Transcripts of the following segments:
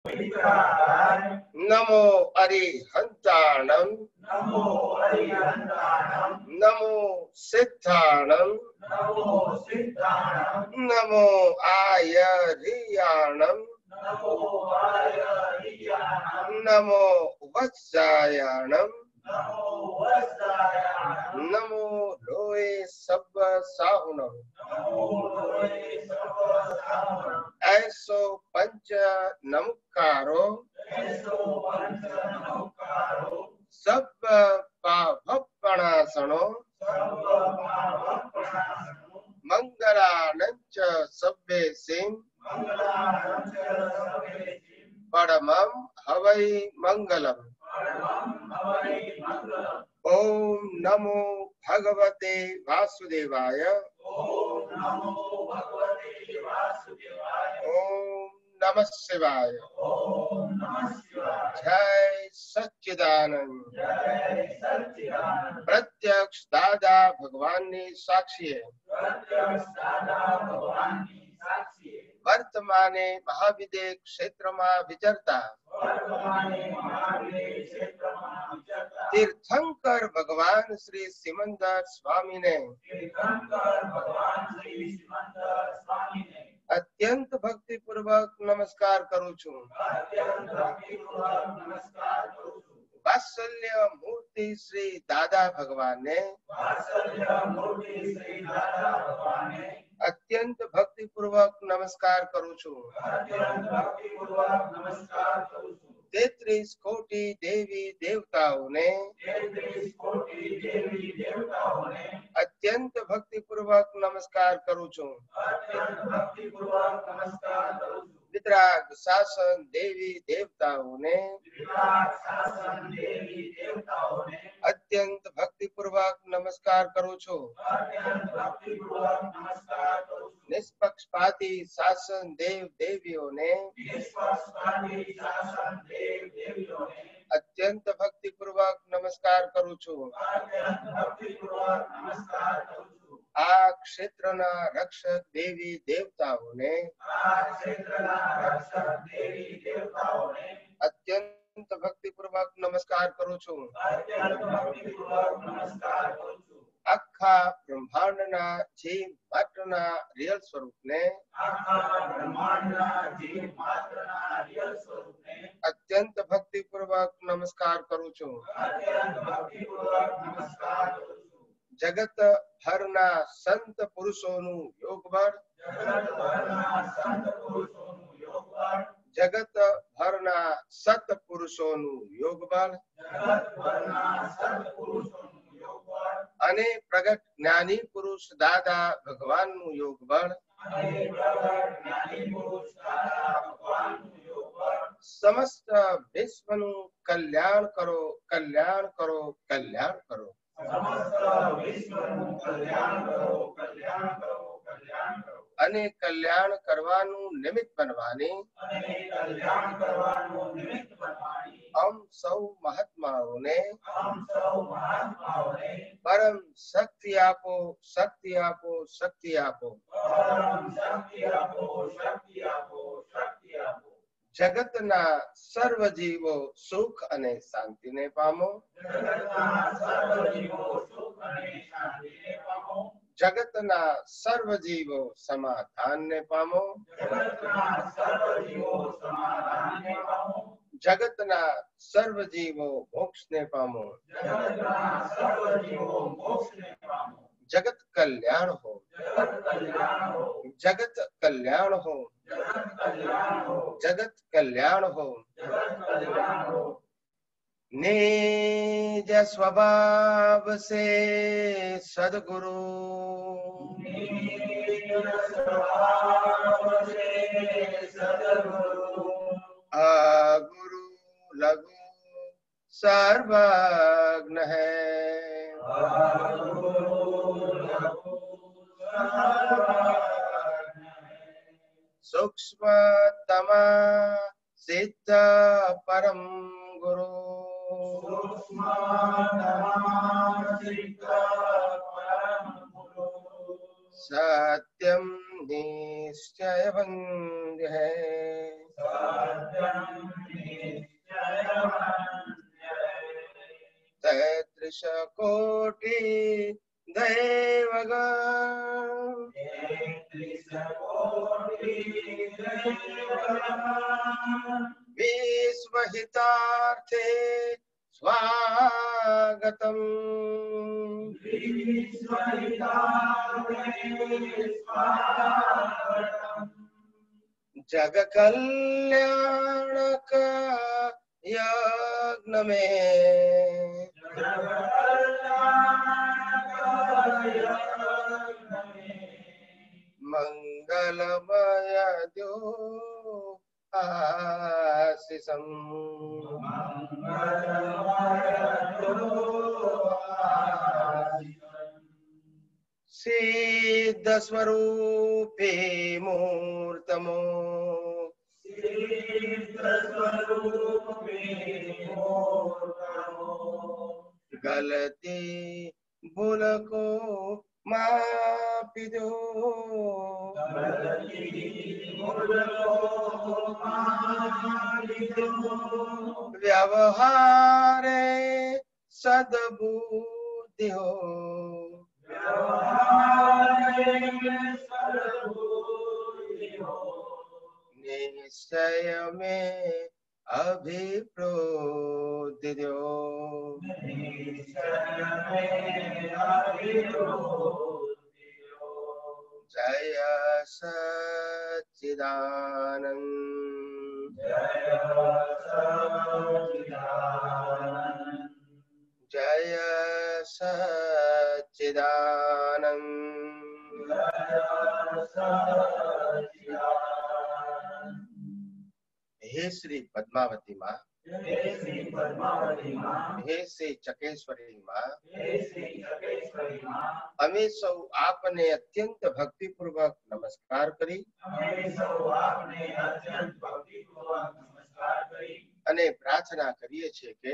नमो अरिहंताणं नमो सिद्धाणं नमो आयर्याणं नमो वत्सायाणं नमो लोए सब साहुणं ऐसो पंच नमकारो सब पापपणासनो मंगलानंच सभ्ये सिंह परमं हवै मंगलम। ओम नमो भगवते वासुदेवाय। ओम नमः शिवाय। जय सच्चिदानंद। प्रत्यक्ष दादा भगवान ने साक्षी है। वर्तमाने महाविदे क्षेत्र में विचरता तीर्थंकर भगवान श्री सिमंदर स्वामी ने અત્યંત ભક્તિપૂર્વક નમસ્કાર કરું છું। વાત્સલ્ય મૂર્તિ શ્રી દાદા ભગવાનને અત્યંત ભક્તિપૂર્વક નમસ્કાર કરું છું। 33 કોટી દેવી દેવતાઓને અત્યંત ભક્તિપૂર્વક નમસ્કાર કરું છું। વિતરાગ શાસન દેવી દેવતાઓને અત્યંત ભક્તિપૂર્વક નમસ્કાર કરું છું। નિષ્પક્ષપાતી શાસન દેવ દેવીઓને અત્યંત ભક્તિપૂર્વક નમસ્કાર કરું છું। આ ક્ષેત્રના રક્ષક દેવી દેવતાઓને અત્યંત ભક્તિપૂર્વક નમસ્કાર કરું છું। આખા બ્રહ્માંડના જીવ માત્રના રિયલ સ્વરૂપને અત્યંત ભક્તિપૂર્વક નમસ્કાર કરું છું। જગત ભરના સંત પુરુષોનું યોગબળ જગત ભરના સત પુરુષોનું યોગબળ અને પ્રગટ જ્ઞાની પુરુષ દાદા ભગવાનનું યોગબળ સમસ્ત વિશ્વનું કલ્યાણ કરો, કલ્યાણ કરો, કલ્યાણ કરો। અને કલ્યાણ કરવાનું નિમિત્ત બનવાની हम સૌ મહાત્માઓને પરમ શક્તિ આપો, શક્તિ આપો, શક્તિ આપો। જગતના સર્વ જીવો સુખ અને શાંતિને પામો। જગતના સર્વ જીવો સમાધાનને પામો। જગતના સર્વ જીવો મોક્ષને પામો। જગત કલ્યાણ હો, જગત કલ્યાણ હો, जगत कल्याण हो। निज स्वभाव से सद्गुरु गुरु लघु सर्वज्ञ है। सूक्ष्मतमा सिद्ध परम गुरु सत्यम निश्चय बंध है। तैत्रिश कोटि दैवगण विश्वहितार्थे स्वागतम् जग कल्याणक यज्ञ में मंगलमय द्यो आशीषम् सिद्ध स्वरूपे मूर्तमो गलती भूल को मापी दो व्यवहारे सद्बुद्धि हो निश्चय में अभिप्रोधि दो जय सच्चिदानंद जय सच्चिदानंद हे श्री पद्मावती माँ हे श्री चकेश्वरी माँ અમે સૌ આપને અત્યંત ભક્તિપૂર્વક નમસ્કાર કરી અને પ્રાર્થના કરીએ છીએ કે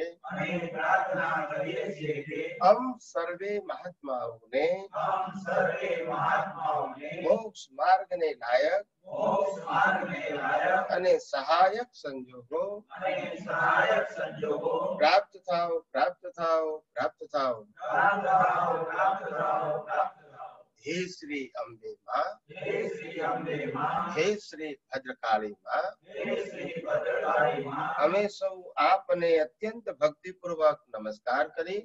हम सर्वे महात्माओने मोक्ष मार्ग ने लायक અને સહાયક સંજોગો પ્રાપ્ત થાઓ પ્રાપ્ત થાઓ પ્રાપ્ત થાઓ हे श्री अम्बे माँ हे श्री भद्रकाली माँ અમે સૌ આપને અત્યંત ભક્તિપૂર્વક નમસ્કાર કરી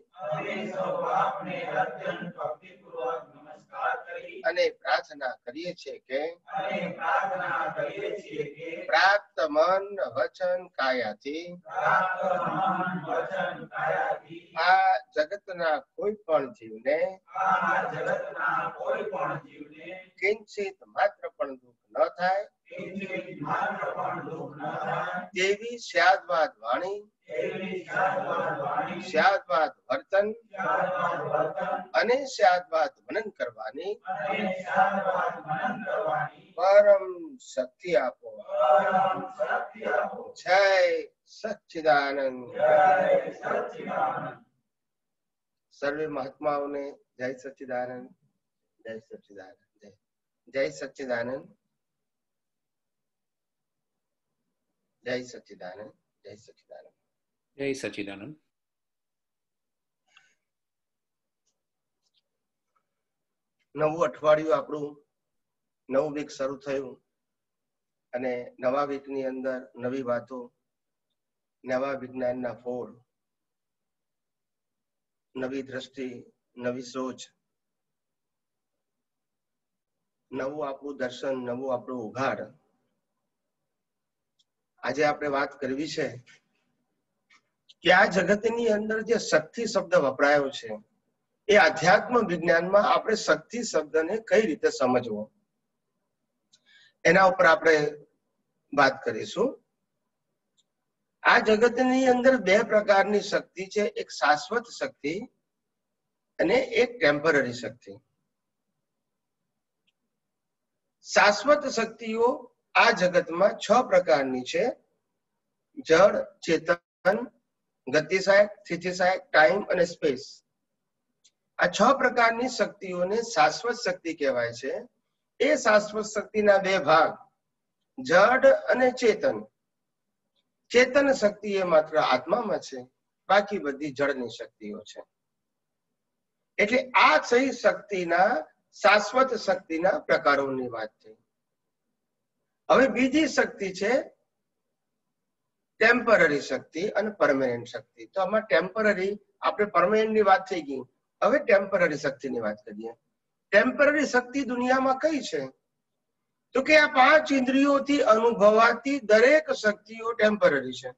અને પ્રાર્થના કરીએ છીએ કે પ્રાપ્ત મન વચન કાયાથી આ જગતના કોઈ પણ જીવને કિંચિત માત્ર પણ દુઃખ ન થાય તેવી સ્યાદવાદ વાણી સ્યાદવાદ વર્તન અને સ્યાદવાદ મનન કરવાની પરમ શક્તિ આપો જય સચ્ચિદાનંદ સર્વે મહાત્માઓને જય સચ્ચિદાનંદ જય સચ્ચિદાનંદ જય સચ્ચિદાનંદ જય સચ્ચિદાનંદ જય સચ્ચિદાનંદ જય સચ્ચિદાનંદ નવું અઠવાડિયું આપણું નવું વીક શરૂ થયું અને નવા વીકની અંદર નવી વાતો નવા વિજ્ઞાનના ફોડ નવી દ્રષ્ટિ નવી સોચ નવું આપણું દર્શન નવું આપણું ઉઘાડ આજે આપણે વાત કરવી છે કે આ જગતની અંદર જે શક્તિ શબ્દ વપરાયો છે એ આધ્યાત્મ વિજ્ઞાનમાં આપણે શક્તિ શબ્દને કઈ રીતે સમજવો એના ઉપર આપણે વાત કરીશું આ જગતની અંદર બે પ્રકારની શક્તિ છે એક શાશ્વત શક્તિ અને એક ટેમ્પરરી શક્તિ શાશ્વત શક્તિઓ આ જગતમાં 6 પ્રકારની છે જળ ચેતન ગતિશાયક સ્થિતિશાયક ટાઈમ અને સ્પેસ આ 6 પ્રકારની શક્તિઓને શાશ્વત શક્તિ કહેવાય છે એ શાશ્વત શક્તિના બે ભાગ જડ અને ચેતન ચેતન શક્તિ એ માત્ર આત્મામાં છે, બાકી બધી જળની શક્તિઓ છે. એટલે આ સહી શક્તિના શાશ્વત શક્તિના પ્રકારોની વાત થઈ. હવે બીજી શક્તિ છે ટેમ્પરરી શક્તિ અને પરમેનન્ટ શક્તિ. તો આમાં ટેમ્પરરી, આપણે પરમેનન્ટ ની વાત થઈ ગઈ, હવે ટેમ્પરરી શક્તિની વાત કરીએ. ટેમ્પરરી શક્તિ દુનિયામાં કઈ છે? તો કે આ 5 ઇન્દ્રિયોથી અનુભવાતી દરેક શક્તિઓ ટેમ્પરરી છે.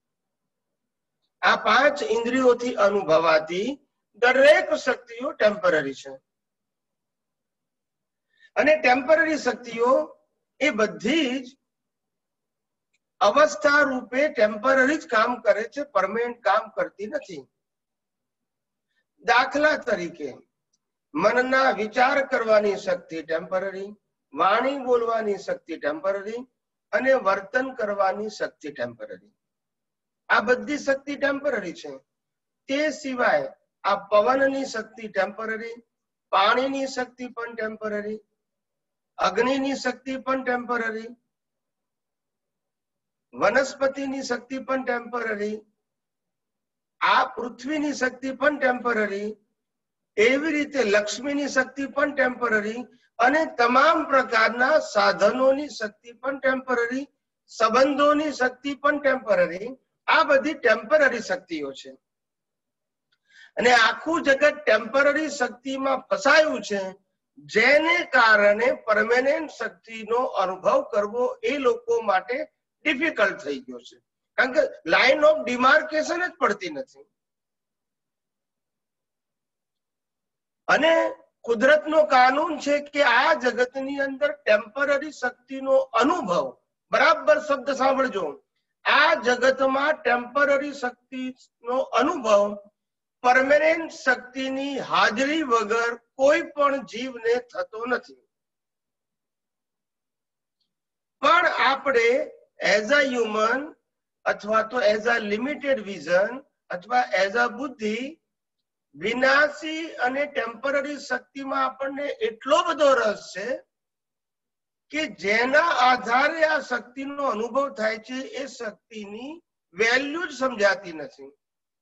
આ 5 ઇન્દ્રિયોથી અનુભવાતી દરેક શક્તિઓ ટેમ્પરરી છે. અને ટેમ્પરરી શક્તિઓ એ બધી જ અવસ્થા રૂપે ટેમ્પરરી જ કામ કરે છે, પરમેનન્ટ કામ કરતી નથી. દાખલા તરીકે મનના વિચાર કરવાની શક્તિ ટેમ્પરરી, વાણી બોલવાની શક્તિ ટેમ્પરરી અને વર્તન કરવાની શક્તિ ટેમ્પરરી. આ બધી શક્તિ ટેમ્પરરી છે. તે સિવાય આ પવનની શક્તિ ટેમ્પરરી, પાણીની શક્તિ પણ ટેમ્પરરી, અગ્નિની શક્તિ પણ ટેમ્પરરી, વનસ્પતિની શક્તિ પણ ટેમ્પરરી, આ પૃથ્વીની શક્તિ પણ ટેમ્પરરી, એવી રીતે લક્ષ્મીની શક્તિ પણ ટેમ્પરરી, અને તમામ પ્રકારના સાધનોની શક્તિ પણ ટેમ્પરરી, સંબંધોની શક્તિ પણ ટેમ્પરરી. આ બધી ટેમ્પરરી શક્તિઓ છે. અને આખું જગત ટેમ્પરરી શક્તિમાં ફસાયું છે, જેને કારણે પરમેનન્ટ શક્તિનો અનુભવ કરવો એ લોકો માટે ડિફિકલ્ટ થઈ ગયો છે. કારણ કે લાઈન ઓફ ડિમાર્કેશન જ પડતી નથી. અને કુદરતનો કાનૂન છે કે આ જગતની અંદર ટેમ્પરરી શક્તિનો અનુભવ, બરાબર શબ્દ સાંભળજો, આ જગતમાં ટેમ્પરરી શક્તિનો અનુભવ પરમેનન્ટ શક્તિની હાજરી વગર કોઈ પણ જીવને થતો નથી. પણ આપણે એઝ અ હ્યુમન અથવા તો એઝ અ લિમિટેડ વિઝન અથવા એઝ અ બુદ્ધિ, વિનાશી અને ટેમ્પરરી શક્તિમાં આપણને એટલો બધો રસ છે કે જેના આધારે આ શક્તિનો અનુભવ થાય છે એ શક્તિની વેલ્યુ જ સમજાતી નથી.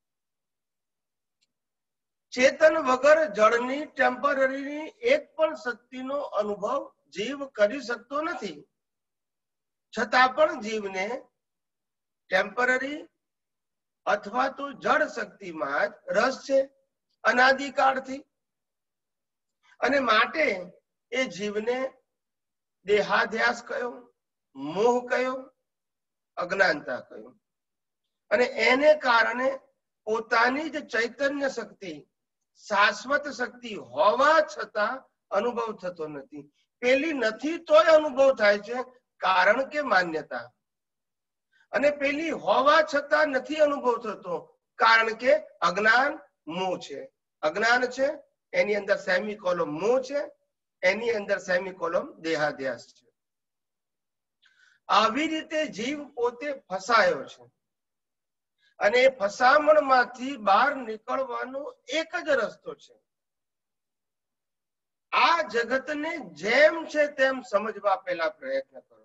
ચેતન વગર જળની ટેમ્પરરીની એક પણ શક્તિનો અનુભવ જીવ કરી શકતો નથી. છતાં પણ જીવને ટેમ્પરરી અથવા તો જળ શક્તિમાં જ રસ છે અનાદિકાળથી. અને માટે એ જીવને દેહાધ્યાસ કયો, મોહ કયો, અજ્ઞાનતા કયો. અને એને કારણે પોતાની જ ચૈતન્ય શક્તિ, શાશ્વત શક્તિ હોવા છતાં અનુભવ થતો નથી. પેલી નથી તોય અનુભવ થાય છે, કારણ કે માન્યતા. અને પેલી હોવા છતાં નથી અનુભવ થતો, કારણ કે અજ્ઞાન, મોહ છે. અજ્ઞાન છે, એની અંદર સેમિકોલમ મોહ છે, એની અંદર સેમિકોલમ દેહાધ્યાસ છે. આવી રીતે જીવ પોતે ફસાયો છે. અને એ ફસામણમાંથી બહાર નીકળવાનો એક જ રસ્તો છે. આ જગતને જેમ છે તેમ સમજવા પહેલા પ્રયત્ન કરો.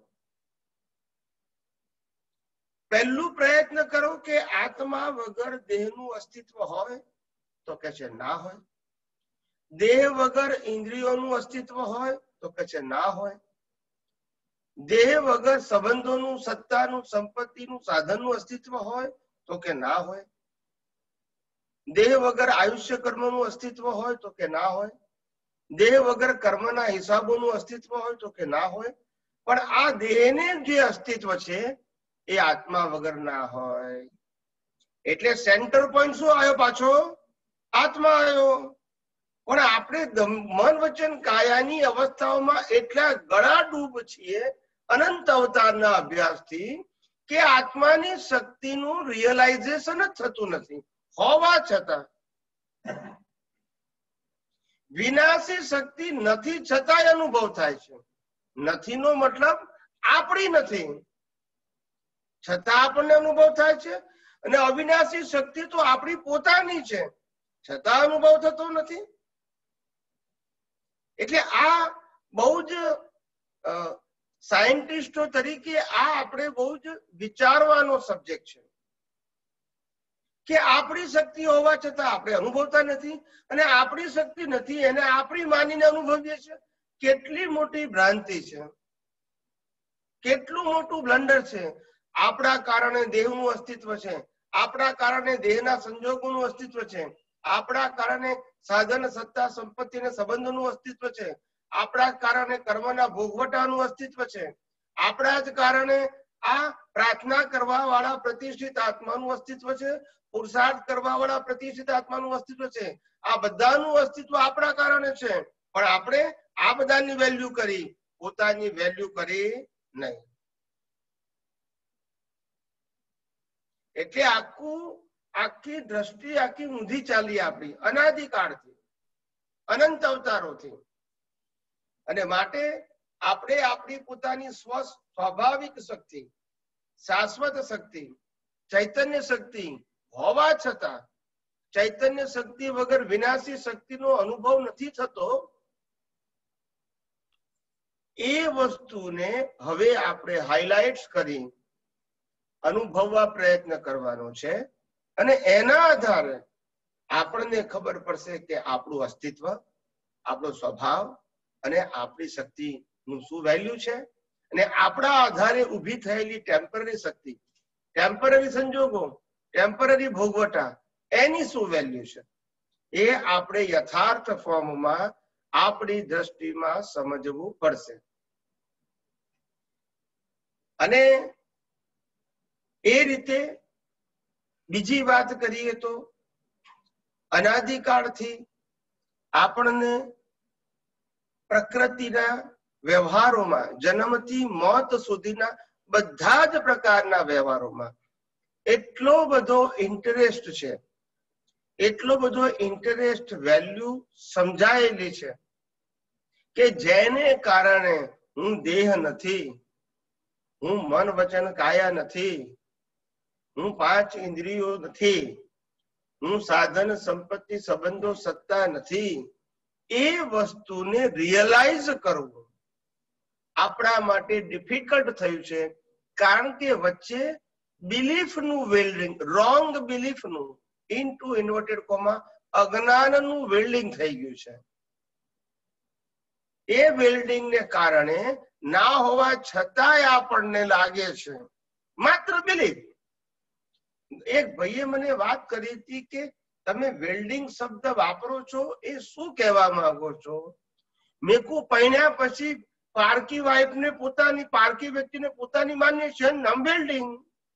પહેલું પ્રયત્ન કરો કે આત્મા વગર દેહનું અસ્તિત્વ હોય? તો કે છે ના હોય. દેહ વગર ઇન્દ્રિયોનું અસ્તિત્વ હોય? તો કે છે ના હોય. દેહ વગર સંબંધોનું, સત્તાનું, સંપત્તિનું, સાધનનું અસ્તિત્વ હોય? તો કે ના હોય. દેહ વગર આયુષ્ય કર્મનું અસ્તિત્વ હોય? તો કે ના હોય. દેહ વગર કર્મના હિસાબોનું અસ્તિત્વ હોય? તો કે ના હોય. પણ આ દેહને જે અસ્તિત્વ છે એ આત્મા વગર ના હોય. એટલે સેન્ટર પોઈન્ટ શું આવ્યો? પાછો આત્મા આવ્યો. પણ આપણે મન વચન કાયાની અવસ્થાઓમાં એટલા ગળાડૂબ છીએ અનંત અવતારના અભ્યાસથી કે આત્માની શક્તિનું રિયલાઇઝેશન જ થતું નથી. હોવા છતાં વિનાશી શક્તિ નથી છતાંય અનુભવ થાય છે. નથી નો મતલબ આપણી નથી, છતાં આપણને અનુભવ થાય છે. અને અવિનાશી શક્તિ તો આપણી પોતાની છે, છતાં અનુભવ થતો નથી. એટલે આ બહુ જ સાયન્ટિસ્ટો તરીકે આ આપણે બહુ જ વિચારવાનો સબ્જેક્ટ છે કે આપણી શક્તિ હોવા છતાં આપણે અનુભવતા નથી, અને આપણી શક્તિ નથી એને આપણી માનીને અનુભવીએ છીએ. કેટલી મોટી ભ્રાંતિ છે, કેટલું મોટું બ્લન્ડર છે. આપણા કારણે દેહનું અસ્તિત્વ છે, આપણા કારણે દેહના સંજોગોનું અસ્તિત્વ છે, આપણા કારણે સાધન સત્તા સંપત્તિ અને સંબંધોનું અસ્તિત્વ છે, આપણા કારણે કર્મના ભોગવટાનું અસ્તિત્વ છે, આપણા જ કારણે આ પ્રાર્થના કરવા વાળા પ્રતિષ્ઠિત આત્માનું અસ્તિત્વ છે, પુરુષાર્થ કરવા વાળા પ્રતિષ્ઠિત આત્માનું અસ્તિત્વ છે. આ બધાનું અસ્તિત્વ આપણા કારણે છે, પણ આપણે આ બધાની વેલ્યુ કરી, પોતાની વેલ્યુ કરી નહીં. એટલે આખી દ્રષ્ટિ આખી ઊંધી ચાલી આપણી અનાદિકાળથી, અનંત અવતારોથી. અને માટે આપણે આપણી પોતાની સ્વાભાવિક શક્તિ, શાશ્વત શક્તિ, ચૈતન્ય શક્તિ હોવા છતાં ચૈતન્ય શક્તિ વગર વિનાશી શક્તિનો અનુભવ નથી થતો. એ વસ્તુને હવે આપણે હાઇલાઇટ્સ કરી અનુભવવા પ્રયત્ન કરવાનો છે, અને એના આધારે આપણને ખબર પડશે કે આપણું અસ્તિત્વ, આપણો સ્વભાવ અને આપણી શક્તિનું શું વેલ્યુ છે, અને આપણા આધારે ઊભી થયેલી ટેમ્પરરી શક્તિ, ટેમ્પરરી સંજોગો, ટેમ્પરરી ભોગવટા, એની શું વેલ્યુ છે, એ આપણે યથાર્થ ફોર્મમાં આપણી દ્રષ્ટિમાં સમજવું પડશે. અને એ રીતે બીજી વાત કરીએ તો અનાદિકાળથી આપણને પ્રકૃતિના વ્યવહારોમાં, જન્મથી મોત સુધીના બધા જ પ્રકારના વ્યવહારોમાં એટલો બધો ઇન્ટરેસ્ટ છે, એટલો બધો ઇન્ટરેસ્ટ વેલ્યુ સમજાયેલી છે કે જેને કારણે હું દેહ નથી, હું મન વચન કાયા નથી, હું 5 ઇન્દ્રિયો નથી, હું સાધન સંપત્તિ સંબંધો સત્તા નથી, એ વસ્તુને રિયલાઇઝ કરવું આપણા માટે ડિફિકલ્ટ થયું છે. કારણ કે વચ્ચે બિલીફનું વેલ્ડિંગ, રોંગ બિલીફનું, ઇનટુ ઇન્વર્ટેડ કોમા અજ્ઞાનનું વેલ્ડિંગ થઈ ગયું છે. એ વેલ્ડિંગને કારણે ના હોવા છતાંય આપણને લાગે છે માત્ર બિલીફ. એક ભાઈએ મને વાત કરી હતી કે તમે વેલ્ડિંગ શબ્દ વાપરો છો, એ શું કહેવા માંગો છો? મેં કહું, પૈણ્યા પછી પારકી વાઇફને પોતાની, પારકી વ્યક્તિને પોતાની માન્ય છે નામ વેલ્ડિંગ.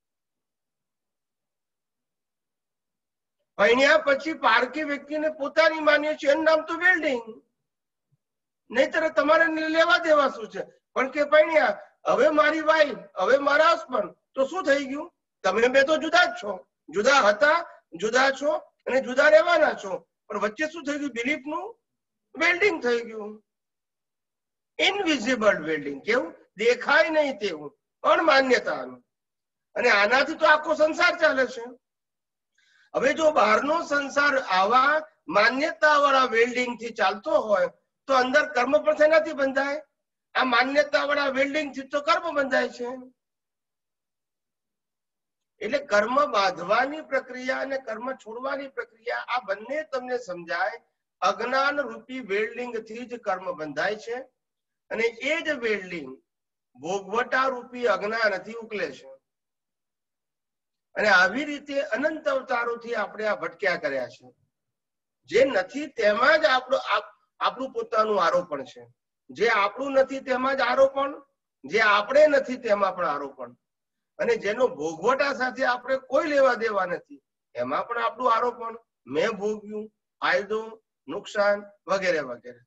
પૈણ્યા પછી પારકી વ્યક્તિને પોતાની માન્ય છે એનું નામ તો વેલ્ડિંગ. નહીતર તમારે લેવા દેવા શું છે? પણ કે પૈણ્યા, હવે મારી વાઈફ, હવે મારા હસબન્ડ, તો શું થઈ ગયું? તમે બે તો જુદા જ છો, જુદા હતા, જુદા છો અને જુદા રહેવાના છો, પણ વચ્ચે શું થઈ ગયું? બિલીફનું વેલ્ડિંગ થઈ ગયું. Invisible welding. કેવું? દેખાય નહીં તેવું, અણમાન્યતાનું. અને આનાથી તો આખો સંસાર ચાલે છે. હવે જો બહારનો સંસાર આવા માન્યતા વાળા વેલ્ડિંગ થી ચાલતો હોય તો અંદર કર્મ પણ શેનાથી બંધાય? આ માન્યતા વાળા વેલ્ડિંગ થી તો કર્મ બંધાય છે. એટલે કર્મ બાંધવાની પ્રક્રિયા અને કર્મ છોડવાની પ્રક્રિયા, આ બંને તમને સમજાય. અજ્ઞાન રૂપી વેલ્ડિંગ થી જ કર્મ બંધાય છે, અને એ જ વેલ્ડિંગ ભોગવટા રૂપી અજ્ઞાનથી ઉકલે છે. અને આવી રીતે અનંત અવતારોથી આપણે આ ભટક્યા કર્યા છે. જે નથી તેમાં જ આપણું પોતાનું આરોપણ છે, જે આપણું નથી તેમાં જ આરોપણ, જે આપણે નથી તેમાં પણ આરોપણ, અને જેનો ભોગવટા સાથે આપણે કોઈ લેવા દેવા નથી એમાં પણ આપણું આરોપણ. મેં ભોગ્યું, ફાયદો, નુકસાન વગેરે વગેરે.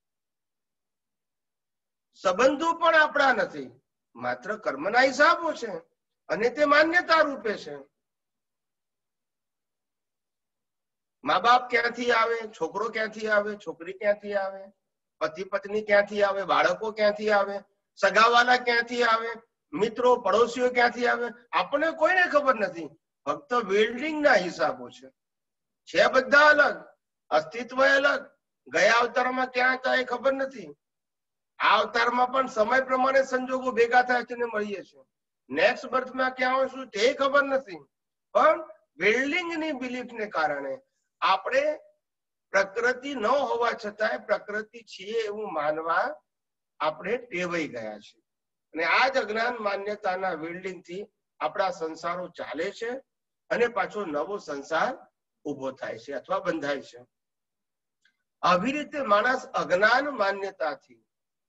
સંબંધો પણ આપણા નથી, માત્ર કર્મના હિસાબો છે, અને તે માન્યતા રૂપે છે. મા બાપ ક્યાંથી આવે, છોકરો ક્યાંથી આવે, છોકરી ક્યાંથી આવે, પતિ પત્ની ક્યાંથી આવે, બાળકો ક્યાંથી આવે, સગાવાલા ક્યાંથી આવે, મિત્રો પડોશીઓ ક્યાંથી આવે, આપણને કોઈને ખબર નથી. ફક્ત વેલ્ડિંગ ના હિસાબો છે બધા અલગ, અસ્તિત્વ અલગ, ગયા અવતારમાં ક્યાં હતા એ ખબર નથી. આ અવતારમાં પણ સમય પ્રમાણે સંજોગો ભેગા થાય છે ને મળીએ છીએ. નેક્સ્ટ બર્થમાં ક્યાં હોઈશું તે ખબર નથી, પણ બિલ્ડિંગની બિલીફને કારણે આપણે પ્રકૃતિ ન હોવા છતાંય પ્રકૃતિ છીએ એવું માનવા આપણે ટેવાઈ ગયા છે. અને આ જ અજ્ઞાન માન્યતાના બિલ્ડિંગથી આપણા સંસારો ચાલે છે અને પાછો નવો સંસાર ઉભો થાય છે અથવા બંધાય છે. આવી રીતે માણસ અજ્ઞાન માન્યતાથી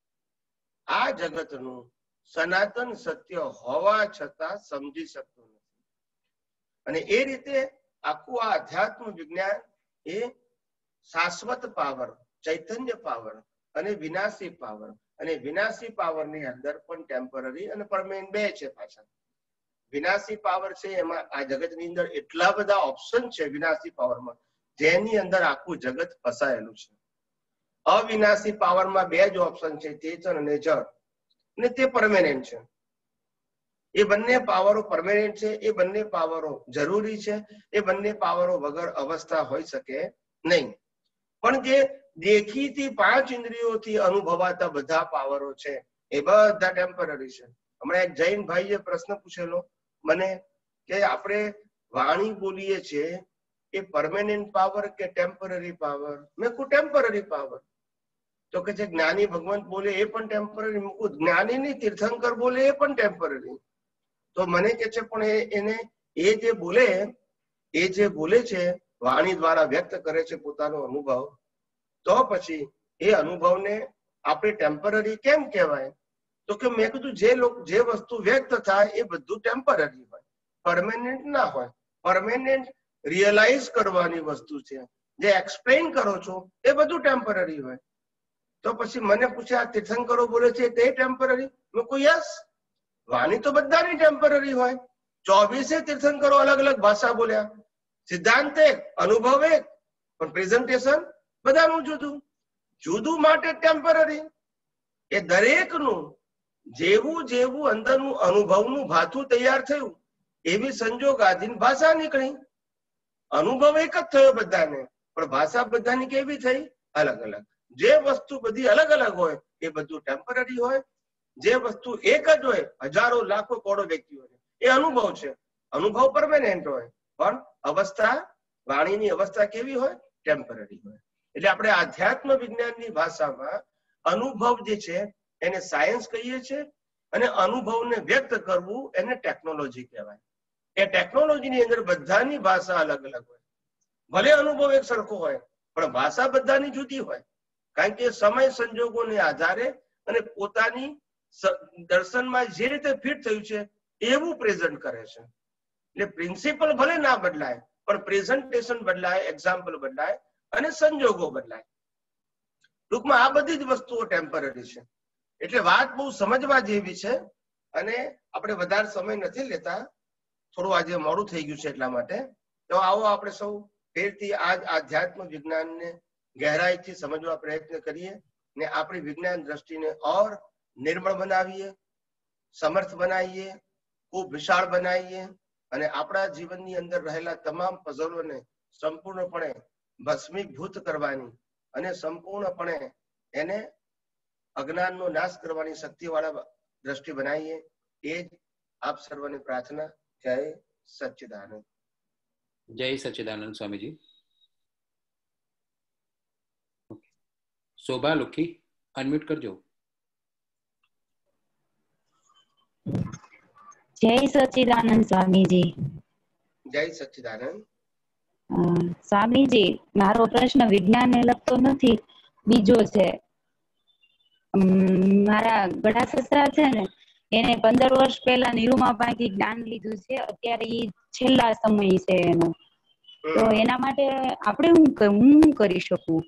આ જગતનું સનાતન સત્ય હોવા છતાં સમજી શકતો નથી. અને એ રીતે આખું આ અધ્યાત્મ વિજ્ઞાન એ શાશ્વત પાવર, ચૈતન્ય પાવર અને વિનાશી પાવર, અને વિનાશી પાવરની અંદર પણ ટેમ્પરરી અને પરમેનન્ટ બે છે. પાછા વિનાશી પાવર છે એમાં આ જગતની અંદર એટલા બધા ઓપ્શન છે વિનાશી પાવરમાં, જેની અંદર આખું જગત ફસાયેલું છે. અવિનાશી પાવરમાં બે જ ઓપ્શન છે, ચેતન અને જળ, અને તે પરમેનન્ટ છે. એ બંને પાવરો પરમેનન્ટ છે, એ બંને પાવરો જરૂરી છે, એ બંને પાવરો વગર અવસ્થા હોઈ શકે નહીં. પણ જે દેખીથી પાંચ ઇન્દ્રિયોથી અનુભવાતા બધા પાવરો છે એ બધા ટેમ્પરરી છે. હમણાં એક જૈન ભાઈએ પ્રશ્ન પૂછેલો મને કે આપણે વાણી બોલીએ છીએ એ પરમેનન્ટ પાવર કે ટેમ્પરરી પાવર? મેં કહ્યું ટેમ્પરરી પાવર. તો કે છે જ્ઞાની ભગવંત બોલે એ પણ ટેમ્પરરી. મૂકું જ્ઞાની ની તીર્થંકર બોલે એ પણ ટેમ્પરરી. તો મને કે છે પણ એને એ જે બોલે છે વાણી દ્વારા વ્યક્ત કરે છે પોતાનો અનુભવ, તો પછી એ અનુભવને આપણે ટેમ્પરરી કેમ કહેવાય? તો કે મેં કીધું જે વસ્તુ વ્યક્ત થાય એ બધું ટેમ્પરરી હોય, પરમેનન્ટ ના હોય. પરમેનન્ટ રિયલાઇઝ કરવાની વસ્તુ છે, જે એક્સપ્લેન કરો છો એ બધું ટેમ્પરરી હોય. તો પછી મને પૂછ્યા તીર્થંકરો બોલે છે તે ટેમ્પરરી? મેં કહ્યું યસ, વાણી તો બધાની ટેમ્પરરી હોય. 24 તીર્થંકરો અલગ અલગ ભાષા બોલ્યા, સિદ્ધાંત એક, અનુભવ એક, પણ પ્રેઝન્ટેશન બધાનું જુદું જુદું માટે ટેમ્પરરી. એ દરેકનું જેવું જેવું અંદરનું અનુભવનું ભાથું તૈયાર થયું એવી સંજોગાધીન ભાષા નીકળી. અનુભવ એક જ થયો બધાને, પણ ભાષા બધાની કેવી થઈ? અલગ અલગ. જે વસ્તુ બધી અલગ અલગ હોય એ બધું ટેમ્પરરી હોય. જે વસ્તુ એક જ હોય, હજારો લાખો કરોડો વ્યક્તિઓ, એ અનુભવ છે. અનુભવ પરમેનન્ટ હોય, પણ અવસ્થા, વાણીની અવસ્થા કેવી હોય? ટેમ્પરરી હોય. એટલે આપણે આધ્યાત્મ વિજ્ઞાનની ભાષામાં અનુભવ જે છે એને સાયન્સ કહીએ છીએ, અને અનુભવને વ્યક્ત કરવું એને ટેકનોલોજી કહેવાય. એ ટેકનોલોજીની અંદર બધાની ભાષા અલગ અલગ હોય. ભલે અનુભવ એક સરખો હોય, પણ ભાષા બધાની જુદી હોય. કારણ કે સમય સંજોગોને આધારે અને પોતાની દર્શનમાં જે રીતે ફિટ થયું છે એવું પ્રેઝન્ટ કરે છે. એટલે પ્રિન્સિપલ ભલે ના બદલાય, પણ પ્રેઝન્ટેશન બદલાય, એક્ઝામ્પલ બદલાય અને સંજોગો બદલાય. ટૂંકમાં આ બધી જ વસ્તુઓ ટેમ્પરરી છે. એટલે વાત બહુ સમજવા જેવી છે, અને આપણે વધારે સમય નથી લેતા, થોડું આજે મોડું થઈ ગયું છે એટલા માટે. તો આવો આપણે સૌ ફેરથી આ આધ્યાત્મ વિજ્ઞાનને ગહેરાઈથી સમજવા પ્રયત્ન કરીએ, ને આપણી વિજ્ઞાન દ્રષ્ટિને ઓર નિર્મળ બનાવીએ, સમર્થ બનાવીએ, ખૂબ વિશાળ બનાવીએ, અને આપણા જીવનની અંદર રહેલા તમામ પઝલોને સંપૂર્ણપણે ભસ્મીભૂત કરવાની અને સંપૂર્ણપણે એને અજ્ઞાનનો નાશ કરવાની શક્તિવાળા દ્રષ્ટિ બનાવીએ. એ જ આપ સર્વની પ્રાર્થના. જય સચ્ચિદાનંદ. જય સચ્ચિદાનંદ સ્વામીજી. શોભા લુખી, અનમ્યુટ કરજો. જય સચ્ચિદાનંદ સ્વામીજી. જય સચ્ચિદાનંદ. સ્વામીજી, મારો પ્રશ્ન વિજ્ઞાનને લગતો નથી, બીજો છે. મારા ગળા સસરા છે ને, એને 15 વર્ષ પહેલા નિરૂમા પાસેથી જ્ઞાન લીધું છે. અત્યારે એ છેલ્લા સમય છે એનો. તો એના માટે આપણે હું કરી શકું?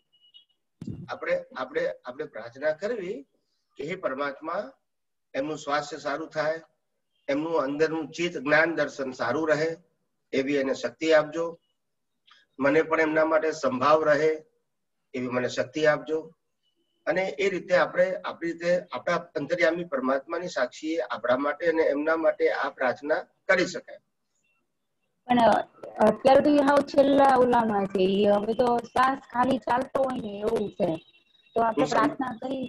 આપણે પ્રાર્થના કરવી કે હે પરમાત્મા, એમનું સ્વાસ્થ્ય સારું થાય, એમનું અંદરનું ચિત્ત જ્ઞાન દર્શન સારું રહે એવી એને શક્તિ આપજો. મને પણ એમના માટે સંભાવ રહે એવી મને શક્તિ આપજો. અને એ રીતે આપણે આપણી રીતે આપણા અંતર્યામી પરમાત્માની સાક્ષીએ આપણા માટે અને એમના માટે આ પ્રાર્થના કરી શકાય. પણ અત્યારે તો હાવ છેલ્લા ઓલામાં છે. હવે તો શ્વાસ ખાલી ચાલતો હોય ને એવું છે. તો આપણે પ્રાર્થના કરી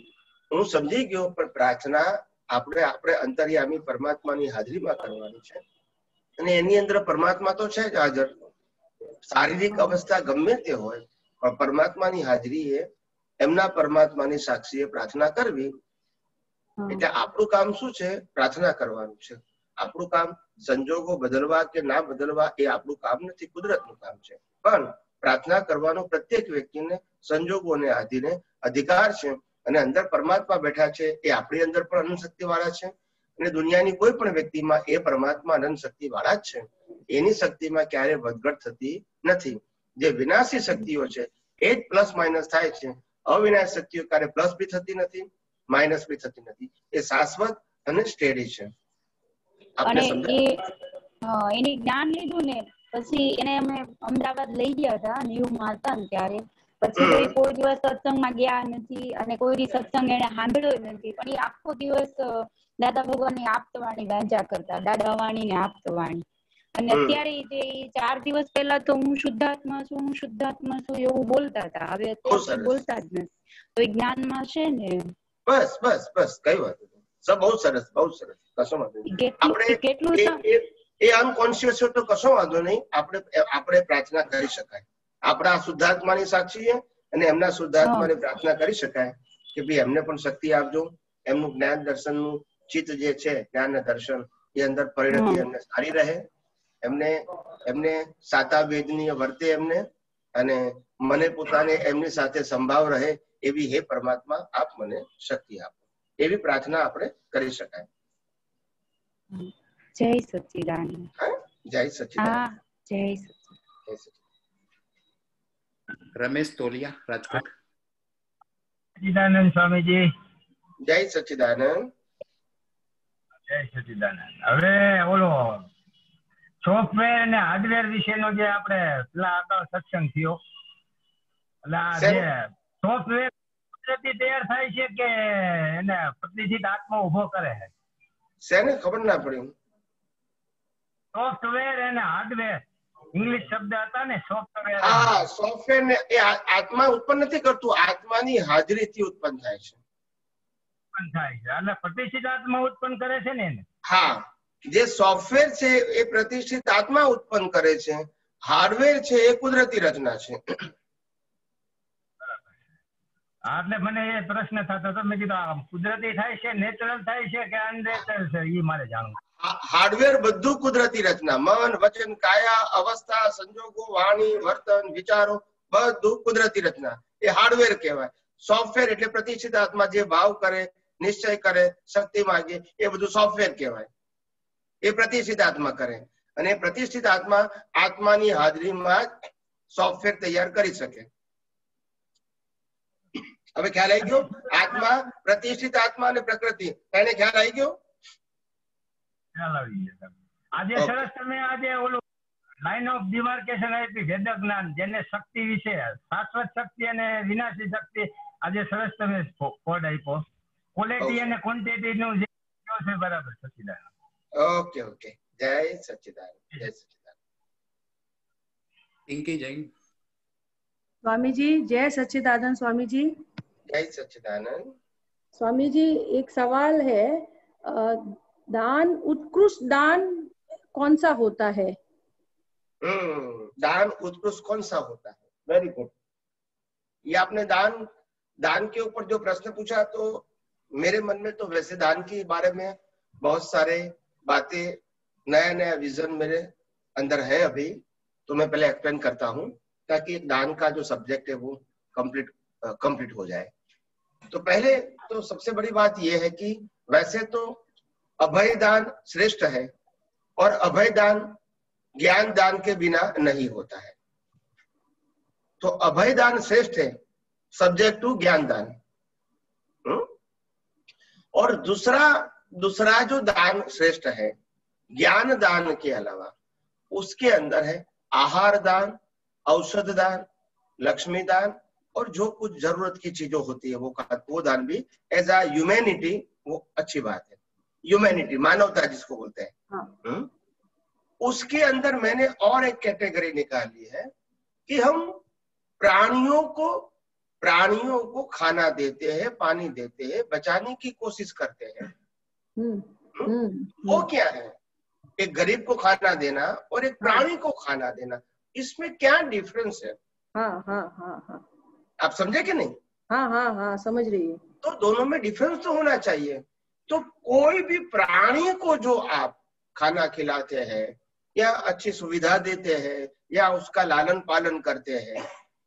હું સમજી ગયો, પણ પ્રાર્થના આપણે અંતર્યામી પરમાત્માની હાજરીમાં કરવાની છે, અને એની અંદર પરમાત્મા તો છે જ હાજર. શારીરિક અવસ્થા ગમે તે હોય, પણ પરમાત્માની હાજરી એ એમના પરમાત્માની સાક્ષીએ પ્રાર્થના કરવી. એટલે આપણું કામ શું છે? પ્રાર્થના કરવાનું છે. આપણું કામ સંજોગો બદલવા કે ના બદલવા એ આપણું કામ નથી, કુદરતનું કામ છે. પણ પ્રાર્થના કરવાનો પ્રત્યેક વ્યક્તિને સંજોગોને આધીને અધિકાર છે, અને અંદર પરમાત્મા બેઠા છે, એ આપણી અંદર પણ અનંત શક્તિ વાળા છે, અને દુનિયાની કોઈ પણ વ્યક્તિમાં એ પરમાત્મા અનંત શક્તિ વાળા જ છે. એની શક્તિમાં ક્યારે વધઘટ થતી નથી. જે વિનાશી શક્તિઓ છે એ જ પ્લસ માઇનસ થાય છે. અવિનાશી શક્તિઓ ક્યારે પ્લસ બી થતી નથી, માઇનસ બી થતી નથી. એ શાશ્વત અને સ્ટેડી છે. અને એની જ્ઞાન લીધું ને પછી એને અમે અમદાવાદ લઈ ગયા હતા, ન્યુમાં હતા ને ત્યારે. પછી તો કોઈ દિવસ સત્સંગમાં ગયા નથી, અને કોઈ સત્સંગ એને સાંભળ્યો નથી. પણ એ આખો દિવસ દાદા ભગવાનની આપતવાણી ગાંજા કરતા, દાદા વાણી ને આપતવાણી. અને અત્યારે જે 4 દિવસ પહેલા તો હું શુદ્ધાત્મા છું, હું શુદ્ધાત્મા છું એવું બોલતા હતા. હવે અત્યારે બોલતા જ નથી. તો એ જ્ઞાનમાં છે ને. બસ બસ બસ, કઈ વાત નથી. બહુ સરસ, બહુ સરસ. કશો વાંધો નહીં. આપણે એ અનકોન્શિયસ હોય તો કશો વાંધો નહીં. આપણે પ્રાર્થના કરી શકાય. આપણા શુદ્ધાત્માની સાક્ષીએ અને એમના શુદ્ધાત્માની પ્રાર્થના કરી શકાય કે ભાઈ એમને પણ શક્તિ આપજો. એમનું જ્ઞાન દર્શનનું ચિત્ત જે છે, જ્ઞાન દર્શન એ અંદર પરિણતિ એમને સારી રહે. એમને સાતા વેદનીય વર્તે એમને, અને મને પોતાને એમની સાથે સંભાવ રહે એવી હે પરમાત્મા આપ મને શક્તિ આપો. એવી પ્રાર્થના આપણે કરી શકાય. જય સચ્ચિદાનંદ. જય સચ્ચિદાનંદ. જય રમેશ તોલિયા, રાજકોટ. સચ્ચિદાનંદ સ્વામીજી. જય સચ્ચિદાનંદ. જય સચ્ચિદાનંદ. હવે ઓલો સોફ્ટવેર અને હાર્ડવેર વિશેનો જે આપણે પેલા સત્સંગ થયો, એટલે આ જે સોફ્ટવેર કુદરતી તૈયાર થાય છે કે એને પ્રતિષ્ઠિત આત્મા ઉભો કરે છે? શેને ખબર ના પડી? સોફ્ટવેર અને હાર્ડવેર ઇંગ્લિશ શબ્દ હતા ને, સોફ્ટવેર. હા, સોફ્ટવેર ને એ આત્મા ઉત્પન્ન નથી કરતું, આત્માની હાજરીથી ઉત્પન્ન થાય છે. થાય છે એટલે પ્રતિષ્ઠિત આત્મા ઉત્પન્ન કરે છે ને એને. હા, જે સોફ્ટવેર છે એ પ્રતિષ્ઠિત આત્મા ઉત્પન્ન કરે છે. હાર્ડવેર છે એ કુદરતી રચના છે. એટલે મને એ પ્રશ્ન થતો હતો, મેં કીધું કુદરતી થાય છે, નેચરલ થાય છે કે અનનેચરલ છે, એ મારે જાણવું. હાર્ડવેર બધું કુદરતી રચના, મન, વચન, કાયા, અવસ્થા, સંજોગો, વાણી, વર્તન, વિચારો બધું કુદરતી રચના. એ હાર્ડવેર કહેવાય. સોફ્ટવેર એટલે પ્રતિષ્ઠિત આત્મા જે ભાવ કરે, નિશ્ચય કરે, શક્તિ માગે, એ બધું સોફ્ટવેર કહેવાય. એ પ્રતિષ્ઠિત આત્મા કરે, અને પ્રતિષ્ઠિત આત્માની હાજરીમાં જ સોફ્ટવેર તૈયાર કરી શકે. હવે ખ્યાલ આવી ગયો? આત્મા, પ્રતિષ્ઠિત આત્મા અને પ્રકૃતિ, એને ખ્યાલ આવી ગયો? ખ્યાલ આવી ગયો. આજે સરસ તમે આજે ઓલું લાઈન ઓફ ડિમાર્કેશન આપી, વેદ જ્ઞાન, જેને શક્તિ વિશે, શાશ્વત શક્તિ અને વિનાશી શક્તિ, આજે સરસ તમે કોડ આપ્યો. ક્વોલિટી અને ક્વોન્ટિટી નું જે છે બરાબર. સચ્ચિદાનંદ. Okay okay. જય સચ્ચિદાનંદ. જય સચ્ચિદાનંદ. પિંકી જૈન. स्वामी जी, जय सच्चिदानंद स्वामी जी। जय सच्चिदानंद स्वामी जी, एक सवाल है, दान, उत्कृष्ट दान कौन सा होता है? दान उत्कृष्ट कौन सा होता है? Very good. ये आपने दान के ऊपर जो प्रश्न पूछा, तो मेरे मन में तो वैसे दान के बारे में बहुत सारे बातें, नया विजन मेरे अंदर है अभी, तो मैं पहले एक्सप्लेन करता हूँ ताकि दान का जो सब्जेक्ट है वो कंप्लीट हो जाए। तो पहले तो सबसे बड़ी बात यह है कि वैसे तो अभय दान श्रेष्ठ है, और अभय दान ज्ञान दान के बिना नहीं होता है। तो अभय दान श्रेष्ठ है सब्जेक्ट टू ज्ञान दान। और दूसरा जो दान श्रेष्ठ है ज्ञान दान के अलावा, उसके अंदर है आहार दान, औषध दान, लक्ष्मी दान, और जो कुछ जरूरत की चीजों होती है वो दान भी एज अ ह्यूमैनिटी, वो अच्छी बात है। ह्यूमैनिटी, मानवता जिसको बोलते हैं। उसके अंदर मैंने और एक कैटेगरी निकाली है कि हम प्राणियों को प्राणियों को खाना देते हैं, पानी देते हैं, बचाने की कोशिश करते हैं। वो क्या है? एक गरीब को खाना देना और एक प्राणी को खाना देना, इसमें क्या डिफरेंस है? हाँ, आप समझे कि नहीं? हाँ, समझ रही हूँ। तो दोनों में डिफरेंस तो होना चाहिए। तो कोई भी प्राणी को जो आप खाना खिलाते हैं या अच्छी सुविधा देते हैं या उसका लालन पालन करते हैं,